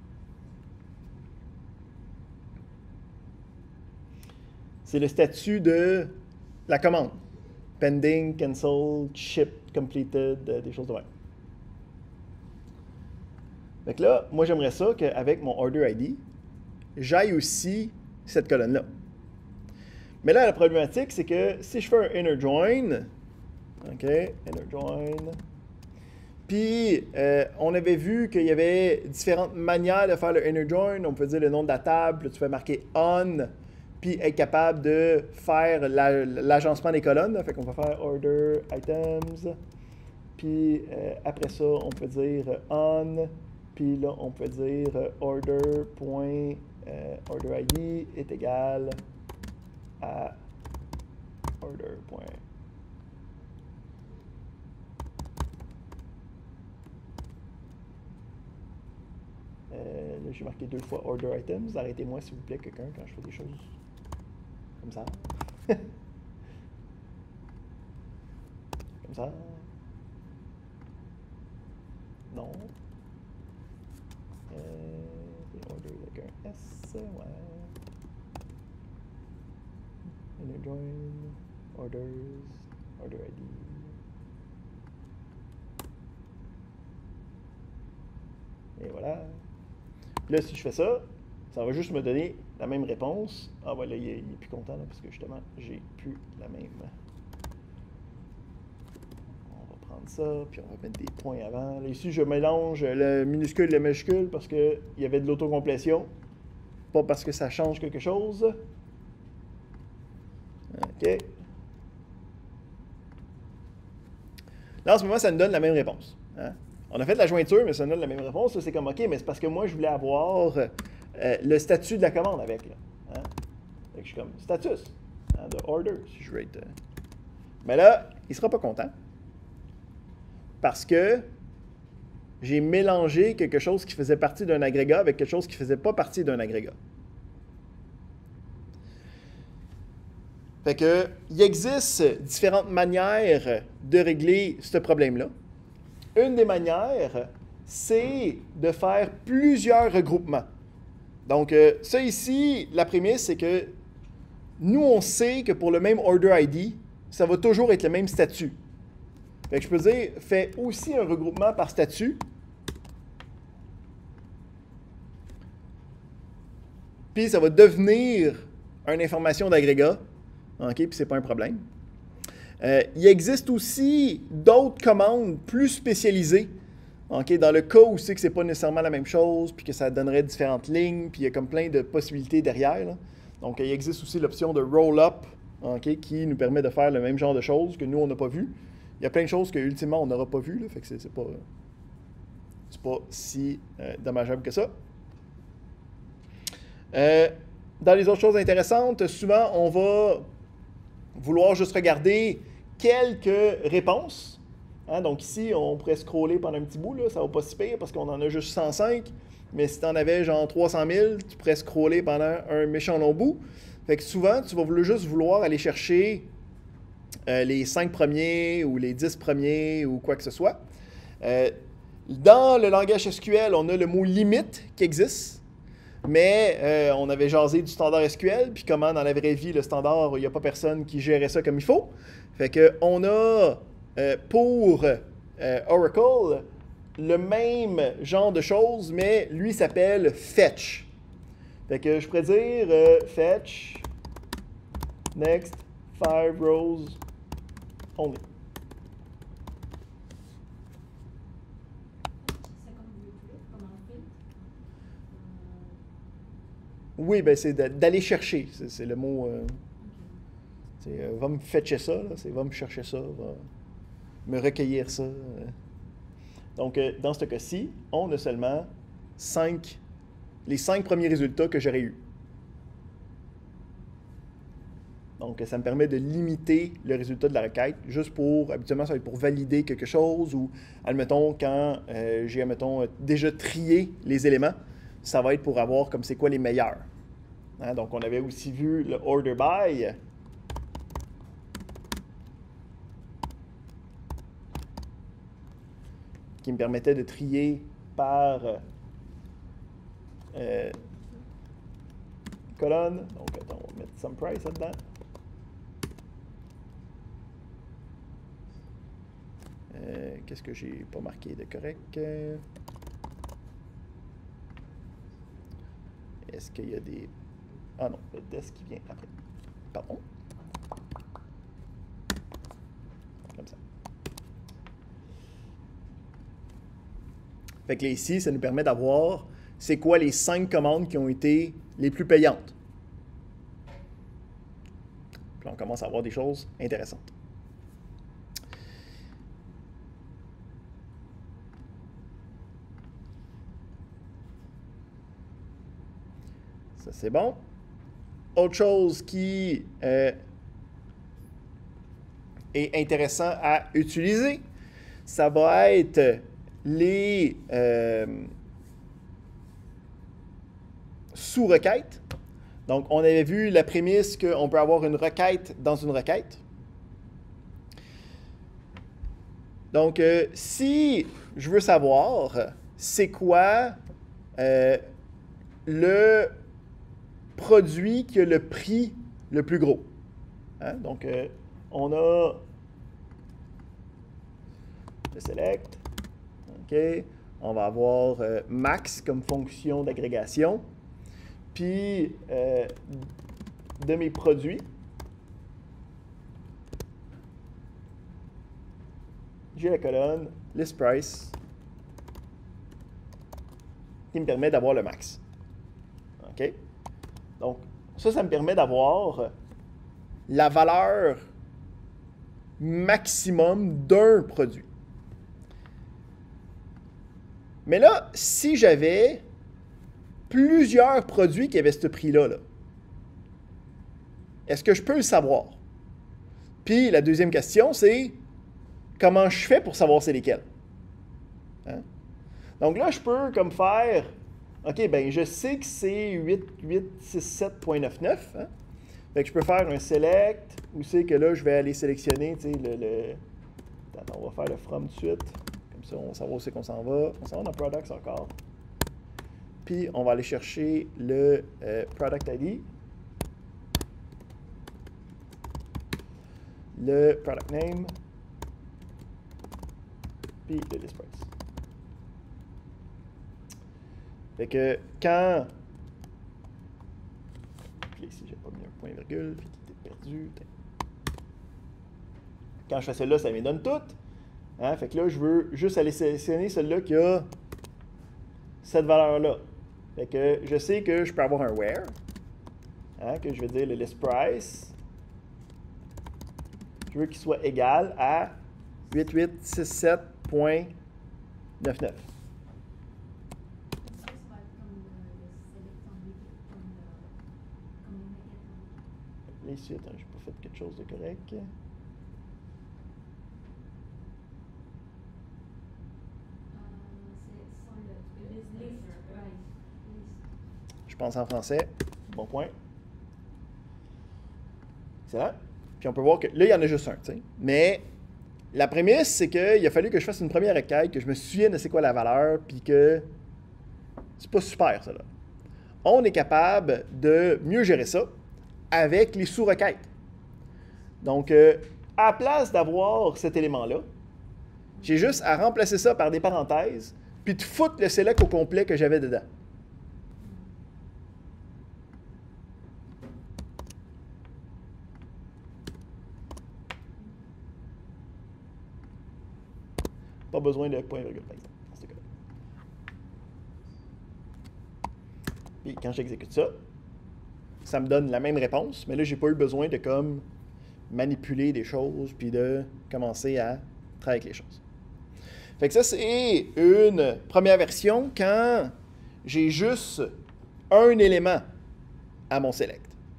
C'est le statut de la commande. Pending, cancel, shipped, completed, euh, des choses de même. Donc là, moi, j'aimerais ça qu'avec mon order I D, j'aille aussi cette colonne-là. Mais là, la problématique, c'est que si je fais un inner join, OK, inner join, puis euh, on avait vu qu'il y avait différentes manières de faire le inner join. On peut dire le nom de la table, tu peux marquer on, puis être capable de faire l'agencement des colonnes. Là. Fait qu'on va faire order items, puis euh, après ça, on peut dire on, puis là, on peut dire order point, euh, order I D est égal à order point. Euh, là, j'ai marqué deux fois order items. Arrêtez-moi, s'il vous plaît, quelqu'un, quand je fais des choses comme ça. Comme ça. Non. Euh, order avec un S, ouais. Inner join, orders, order I D. Et voilà. Là, si je fais ça, ça va juste me donner la même réponse. Ah, voilà, il est, il est plus content, là, parce que justement, j'ai plus la même. On va prendre prendre ça, puis on va mettre des points avant. Là, ici, je mélange le minuscule et le majuscule parce qu'il y avait de l'autocomplétion, pas parce que ça change quelque chose. OK. Là, en ce moment, ça nous donne la même réponse. Hein? On a fait la jointure, mais ça nous donne la même réponse. C'est comme, OK, mais c'est parce que moi, je voulais avoir euh, le statut de la commande avec. Là. Hein? Fait que je suis comme, status, hein, de order, si je veux être... Euh... Mais là, il ne sera pas content. Parce que j'ai mélangé quelque chose qui faisait partie d'un agrégat avec quelque chose qui ne faisait pas partie d'un agrégat. Fait que, il existe différentes manières de régler ce problème-là. Une des manières, c'est de faire plusieurs regroupements. Donc, euh, ça ici, la prémisse, c'est que nous, on sait que pour le même order I D, ça va toujours être le même statut. Fait que je peux dire, fais aussi un regroupement par statut. Puis, ça va devenir une information d'agrégat. OK, puis c'est pas un problème. Euh, il existe aussi d'autres commandes plus spécialisées. OK, dans le cas où c'est que c'est pas nécessairement la même chose, puis que ça donnerait différentes lignes, puis il y a comme plein de possibilités derrière. Là. Donc, il existe aussi l'option de roll-up, OK, qui nous permet de faire le même genre de choses que nous, on n'a pas vu. Il y a plein de choses que, ultimement, on n'aura pas vues, là, fait que c'est, c'est pas, c'est pas si euh, dommageable que ça. Euh, dans les autres choses intéressantes, souvent, on va vouloir juste regarder quelques réponses. Hein, donc ici, on pourrait scroller pendant un petit bout, là, ça va pas si pire parce qu'on en a juste cent cinq. Mais si tu en avais genre trois cent mille, tu pourrais scroller pendant un méchant long bout. Fait que souvent, tu vas vouloir, juste vouloir aller chercher euh, les cinq premiers ou les dix premiers ou quoi que ce soit. Euh, dans le langage S Q L, on a le mot limite qui existe. Mais euh, on avait jasé du standard S Q L, puis comment dans la vraie vie, le standard, il n'y a pas personne qui gérait ça comme il faut. Fait qu'on a euh, pour euh, Oracle le même genre de choses, mais lui s'appelle fetch. Fait que je pourrais dire euh, fetch, next, five rows only. Oui, ben c'est d'aller chercher, c'est, c'est le mot. Euh, c'est, euh, va me fetcher ça, là, c'est va me chercher ça, va me recueillir ça. Euh. Donc, euh, dans ce cas-ci, on a seulement cinq, les cinq premiers résultats que j'aurais eus. Donc, ça me permet de limiter le résultat de la requête, juste pour, habituellement, ça va être pour valider quelque chose, ou, admettons, quand euh, j'ai, admettons, déjà trié les éléments, ça va être pour avoir comme c'est quoi les meilleurs. Hein, donc, on avait aussi vu le order by. Qui me permettait de trier par euh, colonne. Donc, attends, on va mettre some price là-dedans. Euh, qu'est-ce que j'ai pas marqué de correct? Est-ce qu'il y a des... Ah non, le desk qui vient après. Pardon. Comme ça. Fait que là, ici, ça nous permet d'avoir c'est quoi les cinq commandes qui ont été les plus payantes. Puis là, on commence à avoir des choses intéressantes. Ça, c'est bon. Autre chose qui euh, est intéressant à utiliser, ça va être les euh, sous-requêtes. Donc, on avait vu la prémisse qu'on peut avoir une requête dans une requête. Donc, euh, si je veux savoir c'est quoi euh, le produit qui a le prix le plus gros. Hein? Donc, euh, on a le select. OK. On va avoir euh, max comme fonction d'agrégation. Puis, euh, de mes produits. j'ai la colonne list price qui me permet d'avoir le max. OK? Donc, ça, ça me permet d'avoir la valeur maximum d'un produit. Mais là, si j'avais plusieurs produits qui avaient ce prix-là, là, est-ce que je peux le savoir? Puis la deuxième question, c'est comment je fais pour savoir c'est lesquels? Hein? Donc là, je peux comme faire, OK, ben je sais que c'est huit huit six sept point neuf-neuf. Hein? Fait que je peux faire un select, où c'est que là, je vais aller sélectionner, tu sais, le, le... Attends, on va faire le from tout de suite. Comme ça, on saura où c'est qu'on s'en va. On s'en va dans Products encore. Puis, on va aller chercher le euh, Product I D. Le Product Name. Puis, le List Price. Fait que quand... Puis ici, j'ai pas mis un point virgule, puis qui était perdu. Quand je fais celle-là, ça me les donne toutes. Hein? Fait que là, je veux juste aller sélectionner celle-là qui a cette valeur-là. Fait que je sais que je peux avoir un where, hein, que je vais dire le list price. Je veux qu'il soit égal à huit huit six sept point neuf-neuf. Là, ici, attends, j'ai pas fait quelque chose de correct. Je pense en français. Bon point. Excellent. Puis on peut voir que là, il y en a juste un, tu sais. Mais la prémisse, c'est qu'il a fallu que je fasse une première requête, que je me souvienne de c'est quoi la valeur, puis que c'est pas super, ça, là. On est capable de mieux gérer ça avec les sous-requêtes. Donc, euh, à la place d'avoir cet élément-là, j'ai juste à remplacer ça par des parenthèses, puis de foutre le select au complet que j'avais dedans. Pas besoin de point virgule, par exemple, dans ce cas-là. Puis quand j'exécute ça, ça me donne la même réponse, mais là, j'ai pas eu besoin de comme manipuler des choses puis de commencer à travailler avec les choses. Fait que ça, c'est une première version quand j'ai juste un élément à mon select.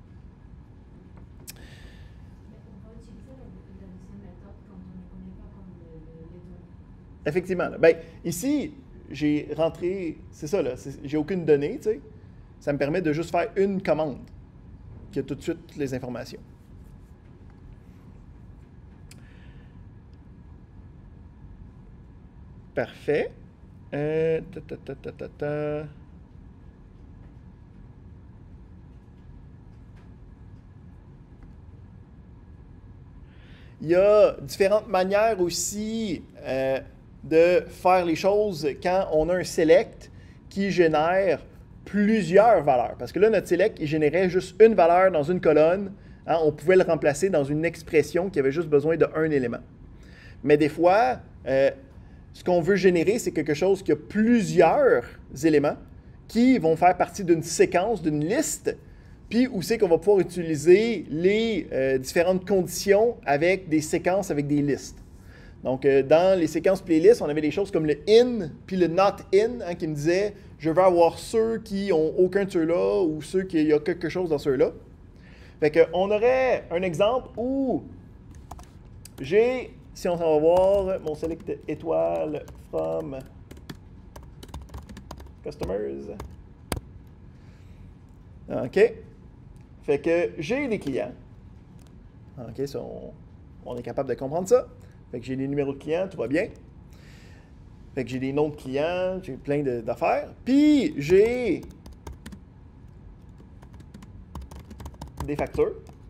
Effectivement. Ben, ici, j'ai rentré, c'est ça, là, j'ai aucune donnée, tu sais. Ça me permet de juste faire une commande qui a tout de suite toutes les informations. Parfait. Euh, ta, ta, ta, ta, ta, ta. Il y a différentes manières aussi euh, de faire les choses quand on a un select qui génère plusieurs valeurs. Parce que là, notre select, il générait juste une valeur dans une colonne. Hein, on pouvait le remplacer dans une expression qui avait juste besoin d'un élément. Mais des fois, euh, ce qu'on veut générer, c'est quelque chose qui a plusieurs éléments qui vont faire partie d'une séquence, d'une liste, puis où c'est qu'on va pouvoir utiliser les euh, différentes conditions avec des séquences, avec des listes. Donc, euh, dans les séquences playlists, on avait des choses comme le in, puis le not in, hein, qui me disait « je veux avoir ceux qui n'ont aucun de ceux-là » ou ceux qui il y a quelque chose dans ceux-là. Fait qu'on aurait un exemple où j'ai, si on s'en va voir, mon select étoile from customers. OK. Fait que j'ai des clients. OK, ça, on, on est capable de comprendre ça. Fait que j'ai des numéros de clients, tout va bien. Fait que j'ai des noms de clients, j'ai plein d'affaires. Puis j'ai des factures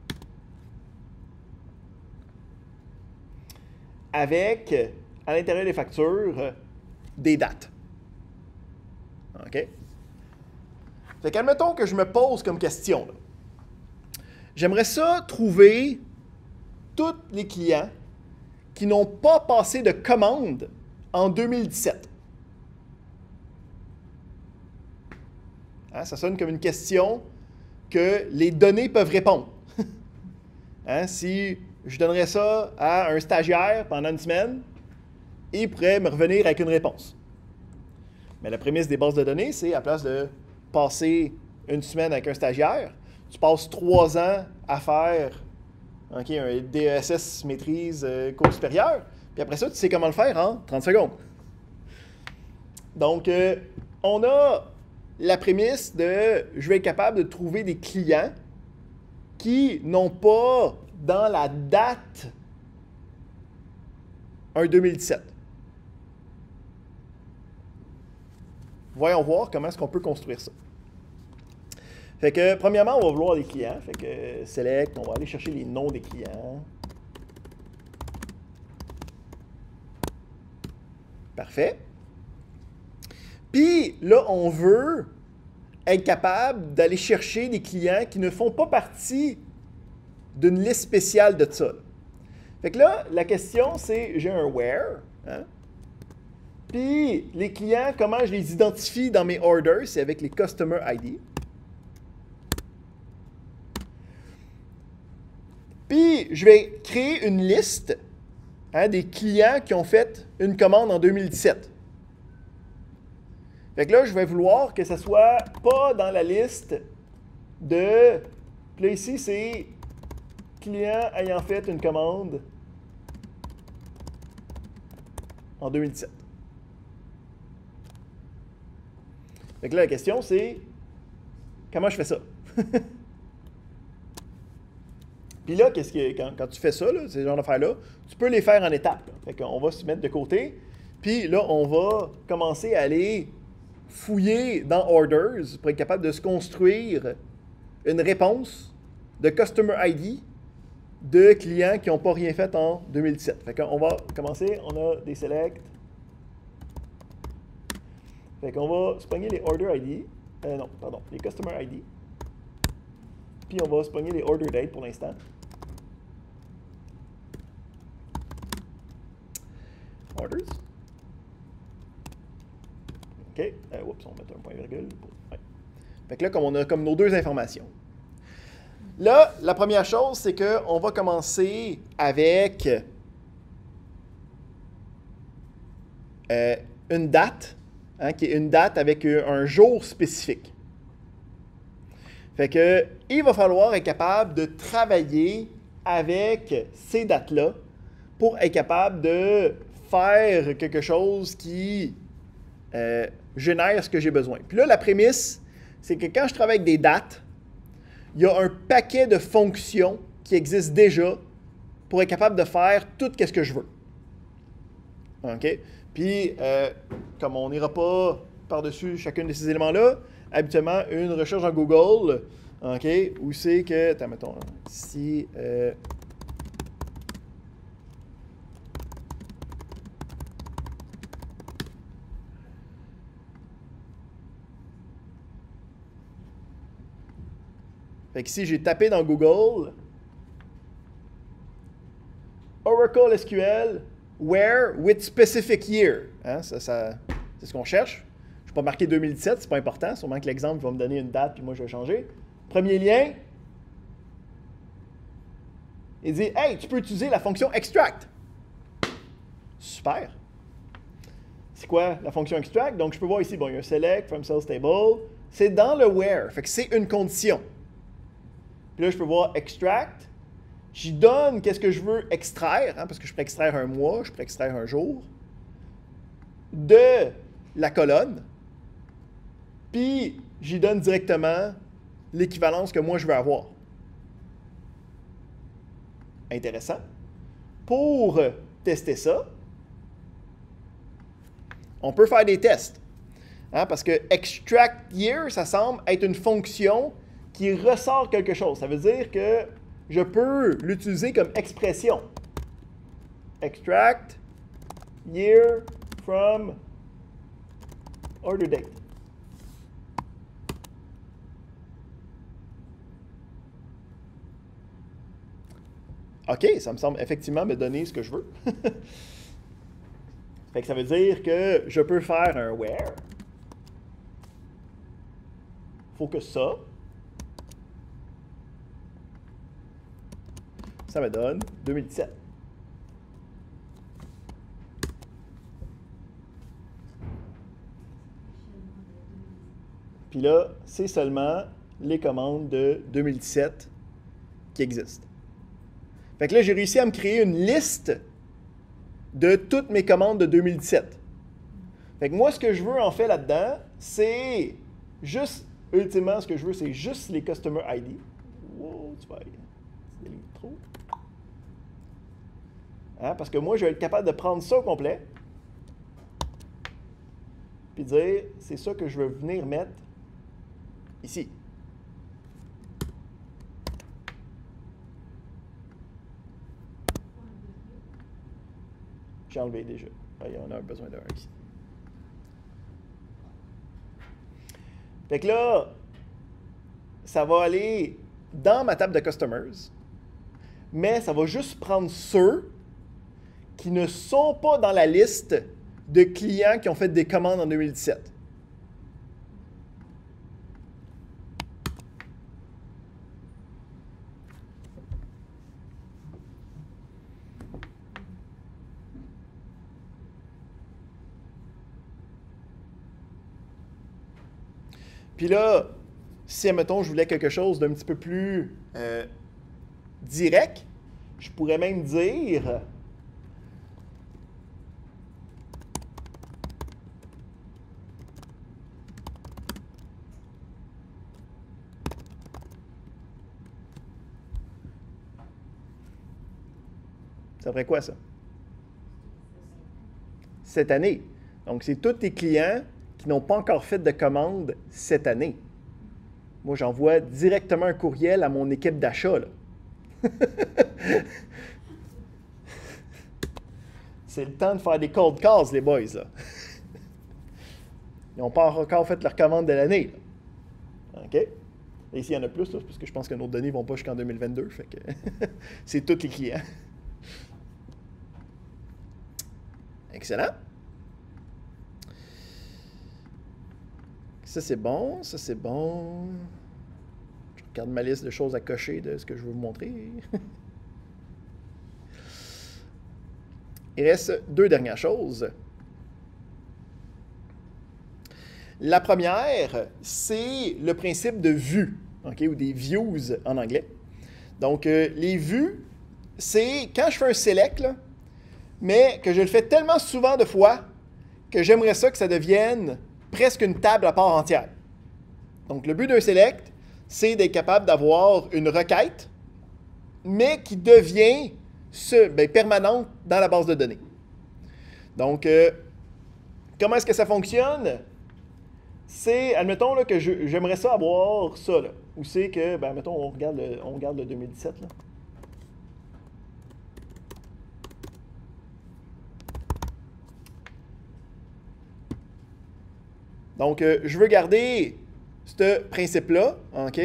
avec, à l'intérieur des factures, des dates. OK? Fait qu'admettons que je me pose comme question, là. J'aimerais ça trouver tous les clients qui n'ont pas passé de commande en deux mille dix-sept? Hein, ça sonne comme une question que les données peuvent répondre. Hein, si je donnerais ça à un stagiaire pendant une semaine, il pourrait me revenir avec une réponse. Mais la prémisse des bases de données, c'est à place de passer une semaine avec un stagiaire, tu passes trois ans à faire okay, un D E S S maîtrise euh, cours supérieur, puis après ça, tu sais comment le faire en trente secondes. Donc, euh, on a la prémisse de je vais être capable de trouver des clients qui n'ont pas dans la date un deux mille dix-sept. Voyons voir comment est-ce qu'on peut construire ça. Fait que, premièrement, on va vouloir des clients. Fait que, select, on va aller chercher les noms des clients. Parfait. Puis, là, on veut être capable d'aller chercher des clients qui ne font pas partie d'une liste spéciale de ça. Fait que là, la question, c'est, j'ai un where, hein? Puis, les clients, comment je les identifie dans mes orders, c'est avec les Customer I D. Puis, je vais créer une liste hein, des clients qui ont fait une commande en deux mille dix-sept. Fait que là, je vais vouloir que ça soit pas dans la liste de... Puis là, ici, c'est client ayant fait une commande en deux mille dix-sept. Fait que là, la question, c'est comment je fais ça? Puis là, qu'est-ce que, quand, quand tu fais ça, là, ces genres d'affaires-là, tu peux les faire en étapes. Fait qu'on va se mettre de côté. Puis là, on va commencer à aller fouiller dans Orders pour être capable de se construire une réponse de Customer I D de clients qui n'ont pas rien fait en deux mille dix-sept. Fait qu'on va commencer, on a des selects. Fait qu'on va se pogner les Order I D. Euh, non, pardon, les Customer I D. Puis on va se pogner les Order Date pour l'instant. Orders. OK. Euh, oups, on va mettre un point virgule. Ouais. Fait que là, comme on a comme nos deux informations. Là, la première chose, c'est qu'on va commencer avec euh, une date, hein, qui est une date avec un jour spécifique. Fait que, il va falloir être capable de travailler avec ces dates-là pour être capable de faire quelque chose qui euh, génère ce que j'ai besoin. Puis là, la prémisse, c'est que quand je travaille avec des dates, il y a un paquet de fonctions qui existent déjà pour être capable de faire tout ce que je veux. OK? Puis, euh, comme on n'ira pas par-dessus chacun de ces éléments-là, habituellement, une recherche en Google, OK, où c'est que, attends, mettons, ici, euh, fait que ici, j'ai tapé dans Google Oracle S Q L, where with specific year. Hein, ça, ça, c'est ce qu'on cherche. Je ne vais pas marquer deux mille dix-sept, c'est pas important. Sûrement que l'exemple va me donner une date, puis moi, je vais changer. Premier lien. Il dit, hey, tu peux utiliser la fonction extract. Super. C'est quoi la fonction extract? Donc, je peux voir ici, bon, il y a un select from sales table. C'est dans le where. Fait que c'est une condition. Puis là, je peux voir extract. J'y donne qu'est-ce que je veux extraire, hein, parce que je peux extraire un mois, je peux extraire un jour, de la colonne. Puis, j'y donne directement l'équivalence que moi, je veux avoir. Intéressant. Pour tester ça, on peut faire des tests. Hein, parce que extract year, ça semble être une fonction qui ressort quelque chose. Ça veut dire que je peux l'utiliser comme expression. Extract year from order date. OK, ça me semble effectivement me donner ce que je veux. Fait que ça veut dire que je peux faire un where. Faut que ça, ça me donne deux mille dix-sept. Puis là, c'est seulement les commandes de deux mille dix-sept qui existent. Fait que là, j'ai réussi à me créer une liste de toutes mes commandes de deux mille dix-sept. Fait que moi, ce que je veux en fait là-dedans, c'est juste, ultimement, ce que je veux, c'est juste les Customer I D. Wow, tu vas aller. Tu délimites trop. Hein? Parce que moi, je vais être capable de prendre ça au complet. Puis dire, c'est ça que je veux venir mettre ici. J'ai enlevé déjà. Ah, il y en a besoin d'un ici. Fait que là, ça va aller dans ma table de customers, mais ça va juste prendre ceux qui ne sont pas dans la liste de clients qui ont fait des commandes en deux mille dix-sept. Puis là, si, admettons, je voulais quelque chose d'un petit peu plus euh, direct, je pourrais même dire ça ferait quoi ça? Cette année. Donc, c'est tous tes clients qui n'ont pas encore fait de commande cette année. Moi, j'envoie directement un courriel à mon équipe d'achat. C'est le temps de faire des cold calls, les boys. Là. Ils n'ont pas encore fait leur commande de l'année. OK? Et ici, il y en a plus, là, parce que je pense que nos données ne vont pas jusqu'en deux mille vingt-deux. Fait que c'est tous les clients. Excellent. Ça, c'est bon. Ça, c'est bon. Je regarde ma liste de choses à cocher de ce que je veux vous montrer. Il reste deux dernières choses. La première, c'est le principe de vue, okay, ou des views en anglais. Donc, euh, les vues, c'est quand je fais un select, là, mais que je le fais tellement souvent de fois que j'aimerais ça que ça devienne presque une table à part entière. Donc, le but d'un select, c'est d'être capable d'avoir une requête, mais qui devient ce, ben, permanente dans la base de données. Donc, euh, comment est-ce que ça fonctionne? C'est, admettons là, que je, j'aimerais ça avoir ça, là, où c'est que, ben, admettons, on regarde le, on regarde le deux mille dix-sept, là. Donc, euh, je veux garder ce principe-là, OK?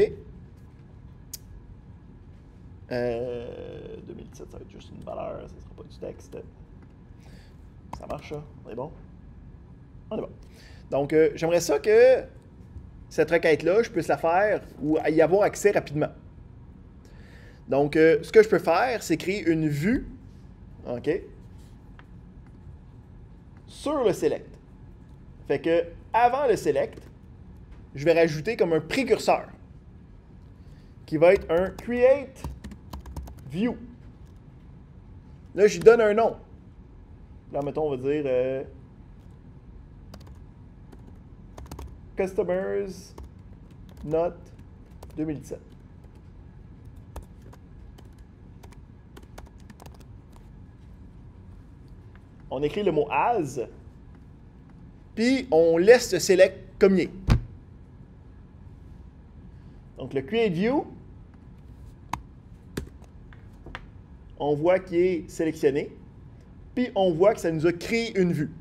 Euh, deux mille dix-sept, ça va être juste une valeur, ça ne sera pas du texte. Ça marche, ça? On est bon? On est bon. Donc, euh, j'aimerais ça que cette requête-là, je puisse la faire ou y avoir accès rapidement. Donc, euh, ce que je peux faire, c'est créer une vue, OK, sur le select. Fait que, avant le select, je vais rajouter comme un précurseur qui va être un create view. Là, je lui donne un nom. Là, mettons, on va dire euh, Customers Not deux mille dix-sept. On écrit le mot as, puis on laisse le select comme il est. Donc, le create view, on voit qu'il est sélectionné, puis on voit que ça nous a créé une vue.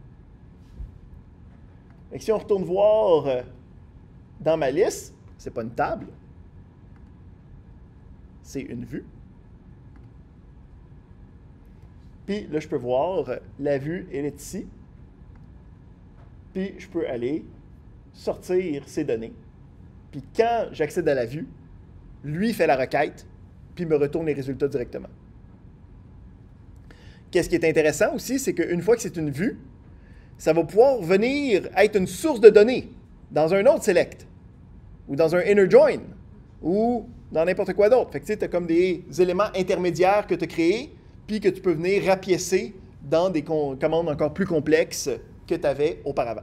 Et si on retourne voir euh, dans ma liste, ce n'est pas une table, c'est une vue. Puis là, je peux voir la vue, elle est ici. Puis je peux aller sortir ces données. Puis quand j'accède à la vue, lui fait la requête, puis me retourne les résultats directement. Qu'est-ce qui est intéressant aussi, c'est qu'une fois que c'est une vue, ça va pouvoir venir être une source de données dans un autre select, ou dans un inner join, ou dans n'importe quoi d'autre. Fait que tu sais, tu as comme des éléments intermédiaires que tu as créés, puis que tu peux venir rapiécer dans des com- commandes encore plus complexes que tu avais auparavant.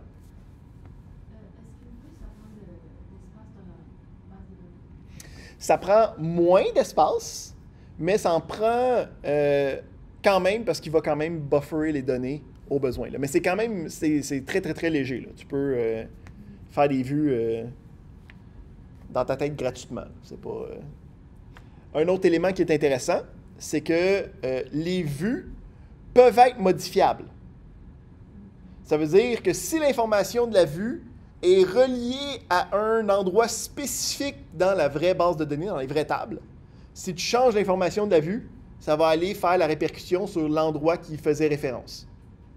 Ça prend moins d'espace, mais ça en prend euh, quand même parce qu'il va quand même bufferer les données au besoin. Là. Mais c'est quand même, c'est, c'est très, très, très léger. Là. Tu peux euh, faire des vues euh, dans ta tête gratuitement. C'est pas, euh... Un autre élément qui est intéressant, c'est que euh, les vues peuvent être modifiables. Ça veut dire que si l'information de la vue est reliée à un endroit spécifique dans la vraie base de données, dans les vraies tables, si tu changes l'information de la vue, ça va aller faire la répercussion sur l'endroit qui faisait référence.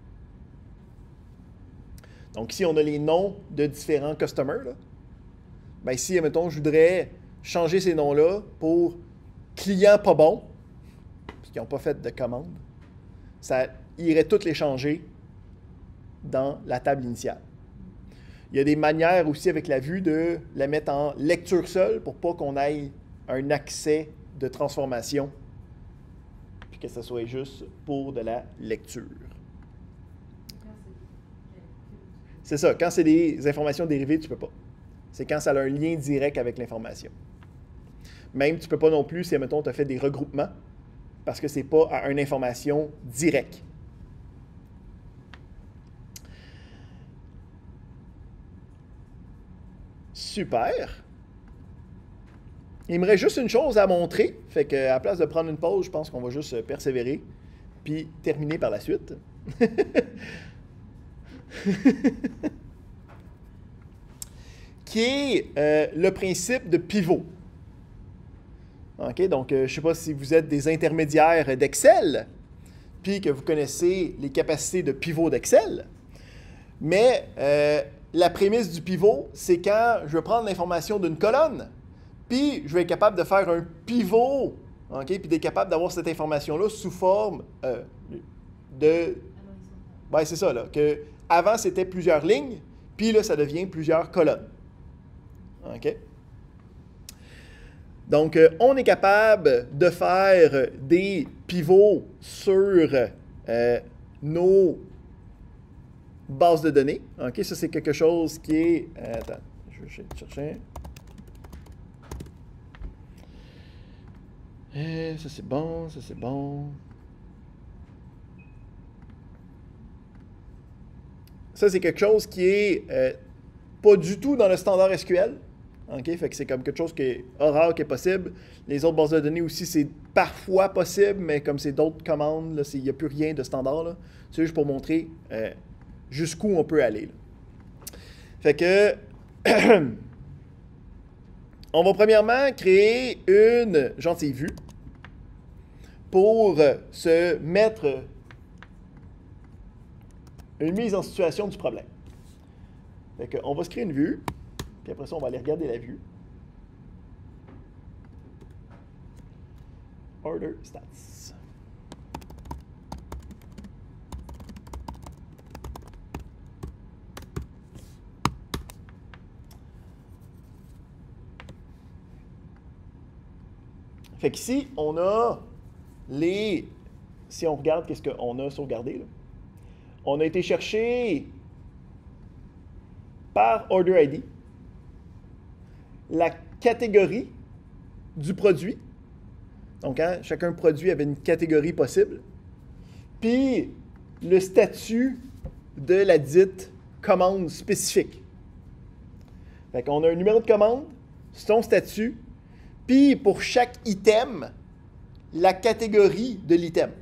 Donc ici, on a les noms de différents customers. Là. Ben, ici, admettons, je voudrais changer ces noms-là pour clients pas bons, parce qu'ils n'ont pas fait de commande. Ça irait toutes les changer dans la table initiale. Il y a des manières aussi avec la vue de la mettre en lecture seule pour pas qu'on ait un accès de transformation, puis que ce soit juste pour de la lecture. C'est ça, quand c'est des informations dérivées, tu ne peux pas. C'est quand ça a un lien direct avec l'information. Même, tu ne peux pas non plus si, admettons, tu as fait des regroupements, parce que ce n'est pas à une information directe. Super. Il me reste juste une chose à montrer. Fait que, à la place de prendre une pause, je pense qu'on va juste persévérer, puis terminer par la suite. Qui est euh, le principe de pivot. OK? Donc, euh, je ne sais pas si vous êtes des intermédiaires d'Excel, puis que vous connaissez les capacités de pivot d'Excel, mais euh, la prémisse du pivot, c'est quand je vais prendre l'information d'une colonne, puis je vais être capable de faire un pivot, OK? Puis d'être capable d'avoir cette information-là sous forme euh, de... Ben, c'est ça, là, que avant, c'était plusieurs lignes, puis là, ça devient plusieurs colonnes. OK? Donc, euh, on est capable de faire des pivots sur euh, nos bases de données. OK? Ça, c'est quelque chose qui est... Euh, attends, je vais chercher. Euh, ça, c'est bon, ça, c'est bon. Ça, c'est quelque chose qui est euh, pas du tout dans le standard S Q L. OK? Fait que c'est comme quelque chose qui est rare, qui est possible. Les autres bases de données aussi, c'est parfois possible, mais comme c'est d'autres commandes, il n'y a plus rien de standard. Là. C'est juste pour montrer euh, jusqu'où on peut aller. Là. Fait que, on va premièrement créer une gentille vue pour se mettre une mise en situation du problème. Fait que, on va se créer une vue, puis après ça, on va aller regarder la vue. Order stats. Fait qu'ici, on a les... Si on regarde, qu'est-ce qu'on a sauvegardé, là? On a été chercher par Order I D la catégorie du produit. Donc, hein, chacun produit avait une catégorie possible. Puis, le statut de la dite commande spécifique. Fait qu'on a un numéro de commande, son statut, puis pour chaque item, la catégorie de l'item.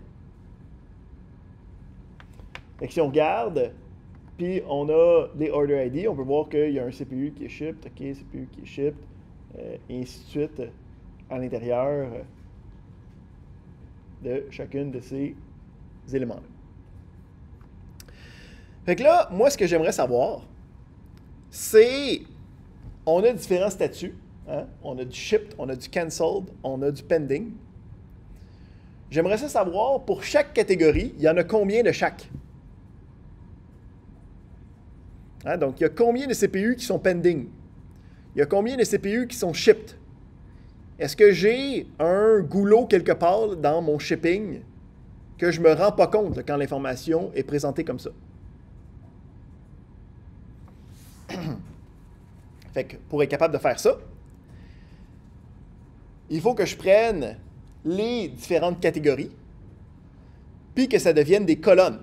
Fait que si on regarde, puis on a des Order I D, on peut voir qu'il y a un C P U qui est shipped, OK, C P U qui est shipped, euh, et ainsi de suite à l'intérieur de chacune de ces éléments-là. Fait que là, moi, ce que j'aimerais savoir, c'est, on a différents statuts. Hein? On a du shipped, on a du cancelled, on a du pending. J'aimerais ça savoir, pour chaque catégorie, il y en a combien de chaque? Hein? Donc, il y a combien de C P U qui sont pending? Il y a combien de C P U qui sont shipped? Est-ce que j'ai un goulot quelque part dans mon shipping que je ne me rends pas compte quand l'information est présentée comme ça? Fait que pour être capable de faire ça, il faut que je prenne les différentes catégories, puis que ça devienne des colonnes.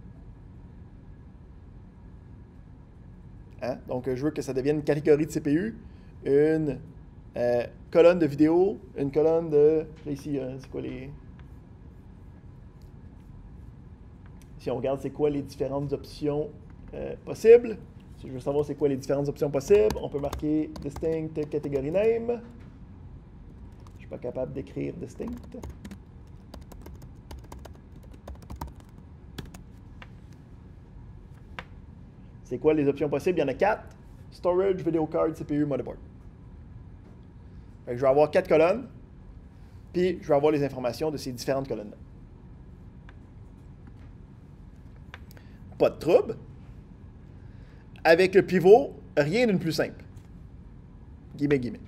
Hein? Donc, je veux que ça devienne une catégorie de C P U, une euh, colonne de vidéo, une colonne de... Là, ici, hein, c'est quoi les... Si on regarde, c'est quoi les différentes options euh, possibles. Si je veux savoir c'est quoi les différentes options possibles, on peut marquer Distinct Category Name. Je ne suis pas capable d'écrire Distinct. C'est quoi les options possibles? Il y en a quatre. Storage, Video Card, C P U, Motherboard. Fait que je vais avoir quatre colonnes, puis je vais avoir les informations de ces différentes colonnes-là. Pas de trouble. Avec le pivot, rien d'une plus simple. Guillemets, guillemets.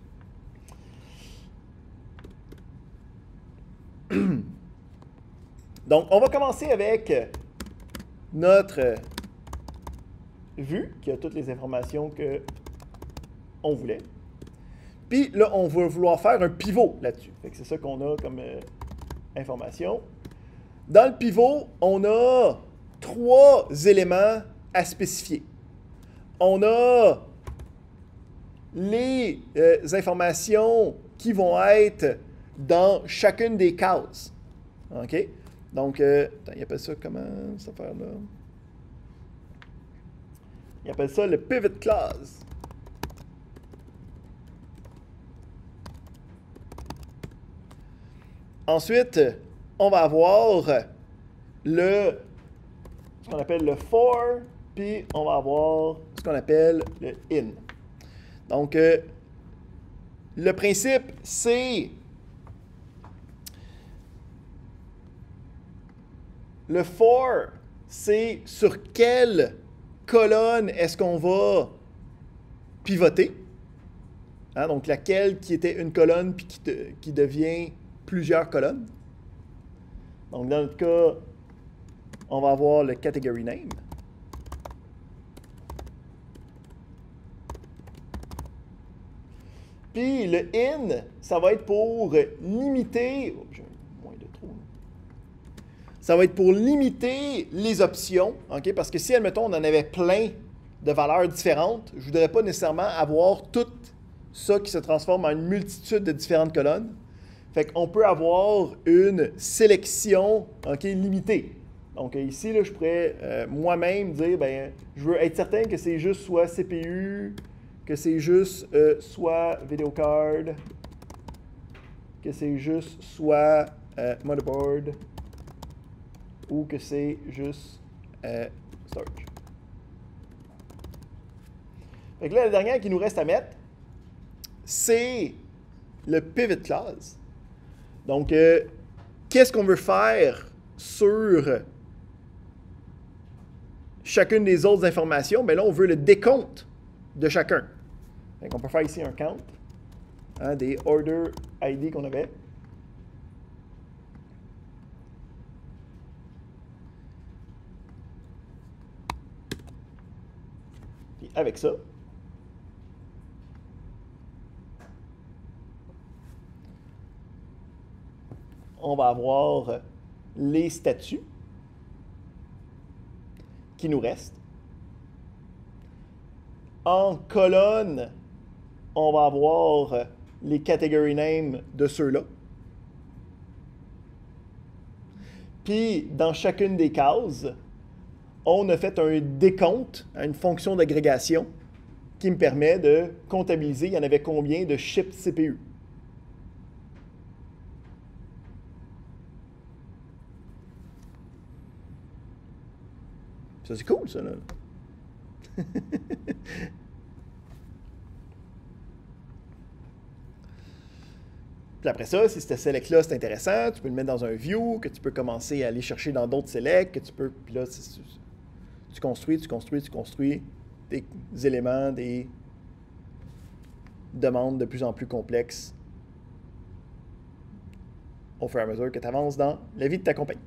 Donc, on va commencer avec notre vue, qui a toutes les informations qu'on voulait. Puis là, on va vouloir faire un pivot là-dessus. C'est ça qu'on a comme euh, information. Dans le pivot, on a trois éléments à spécifier. On a les euh, informations qui vont être dans chacune des cases. OK? Donc, euh, attends, il appelle ça comment, cette affaire-là? Il appelle ça le pivot clause. Ensuite, on va avoir le, ce qu'on appelle le for, puis on va avoir ce qu'on appelle le in. Donc, euh, le principe, c'est le for, c'est sur quelle colonne est-ce qu'on va pivoter. Hein, donc, laquelle qui était une colonne puis qui, te, qui devient plusieurs colonnes. Donc, dans notre cas, on va avoir le category name. Puis le in, ça va être pour limiter... Oh, j'ai moins de trous. Ça va être pour limiter les options, okay? Parce que si, admettons, on en avait plein de valeurs différentes, je ne voudrais pas nécessairement avoir tout ça qui se transforme en une multitude de différentes colonnes. Fait qu'on peut avoir une sélection, okay, limitée. Donc ici, là, je pourrais euh, moi-même dire, ben, je veux être certain que c'est juste soit C P U, que c'est juste euh, soit video card, que c'est juste soit euh, motherboard, ou que c'est juste euh, storage. Fait que là, la dernière qui nous reste à mettre, c'est le pivot clause. Donc, euh, qu'est-ce qu'on veut faire sur chacune des autres informations? Bien là, on veut le décompte de chacun. Donc, on peut faire ici un count, hein, des order I D qu'on avait. Puis avec ça, on va avoir les statuts qui nous restent. En colonne, on va avoir les category names de ceux-là. Puis, dans chacune des cases, on a fait un décompte, une fonction d'agrégation qui me permet de comptabiliser il y en avait combien de shipped C P U. Ça, c'est cool, ça, là. Puis après ça, si ce select-là, c'est intéressant, tu peux le mettre dans un view, que tu peux commencer à aller chercher dans d'autres selects, que tu peux... Puis là, tu construis, tu construis, tu construis des éléments, des demandes de plus en plus complexes au fur et à mesure que tu avances dans la vie de ta compagnie.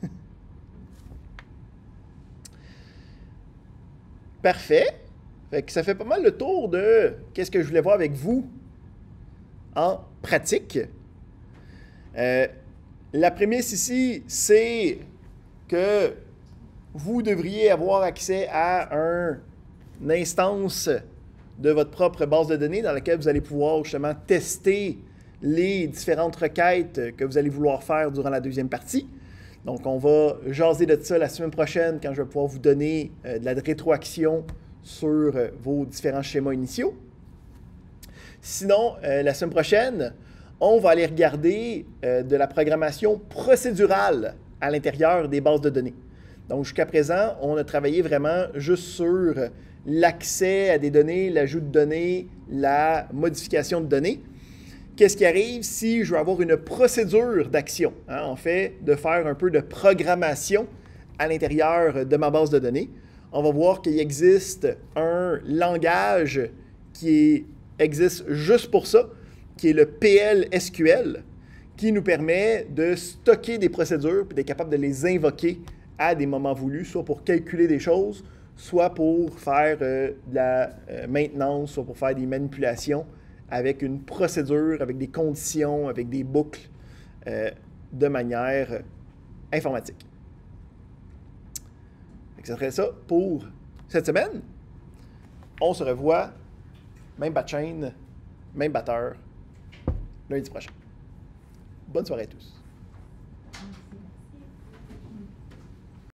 Parfait. Fait que ça fait pas mal le tour de qu'est-ce que je voulais voir avec vous en pratique. Euh, la prémisse ici, c'est que vous devriez avoir accès à un, une instance de votre propre base de données dans laquelle vous allez pouvoir justement tester les différentes requêtes que vous allez vouloir faire durant la deuxième partie. Donc, on va jaser de ça la semaine prochaine quand je vais pouvoir vous donner euh, de la rétroaction sur euh, vos différents schémas initiaux. Sinon, euh, la semaine prochaine, on va aller regarder euh, de la programmation procédurale à l'intérieur des bases de données. Donc, jusqu'à présent, on a travaillé vraiment juste sur l'accès à des données, l'ajout de données, la modification de données. Qu'est-ce qui arrive si je veux avoir une procédure d'action? Hein, en fait, de faire un peu de programmation à l'intérieur de ma base de données. On va voir qu'il existe un langage qui est, existe juste pour ça, qui est le P L S Q L, qui nous permet de stocker des procédures et d'être capable de les invoquer à des moments voulus, soit pour calculer des choses, soit pour faire euh, de la euh, maintenance, soit pour faire des manipulations avec une procédure, avec des conditions, avec des boucles euh, de manière euh, informatique. Ça serait ça pour cette semaine. On se revoit, même bat chaîne, même batteur, lundi prochain. Bonne soirée à tous.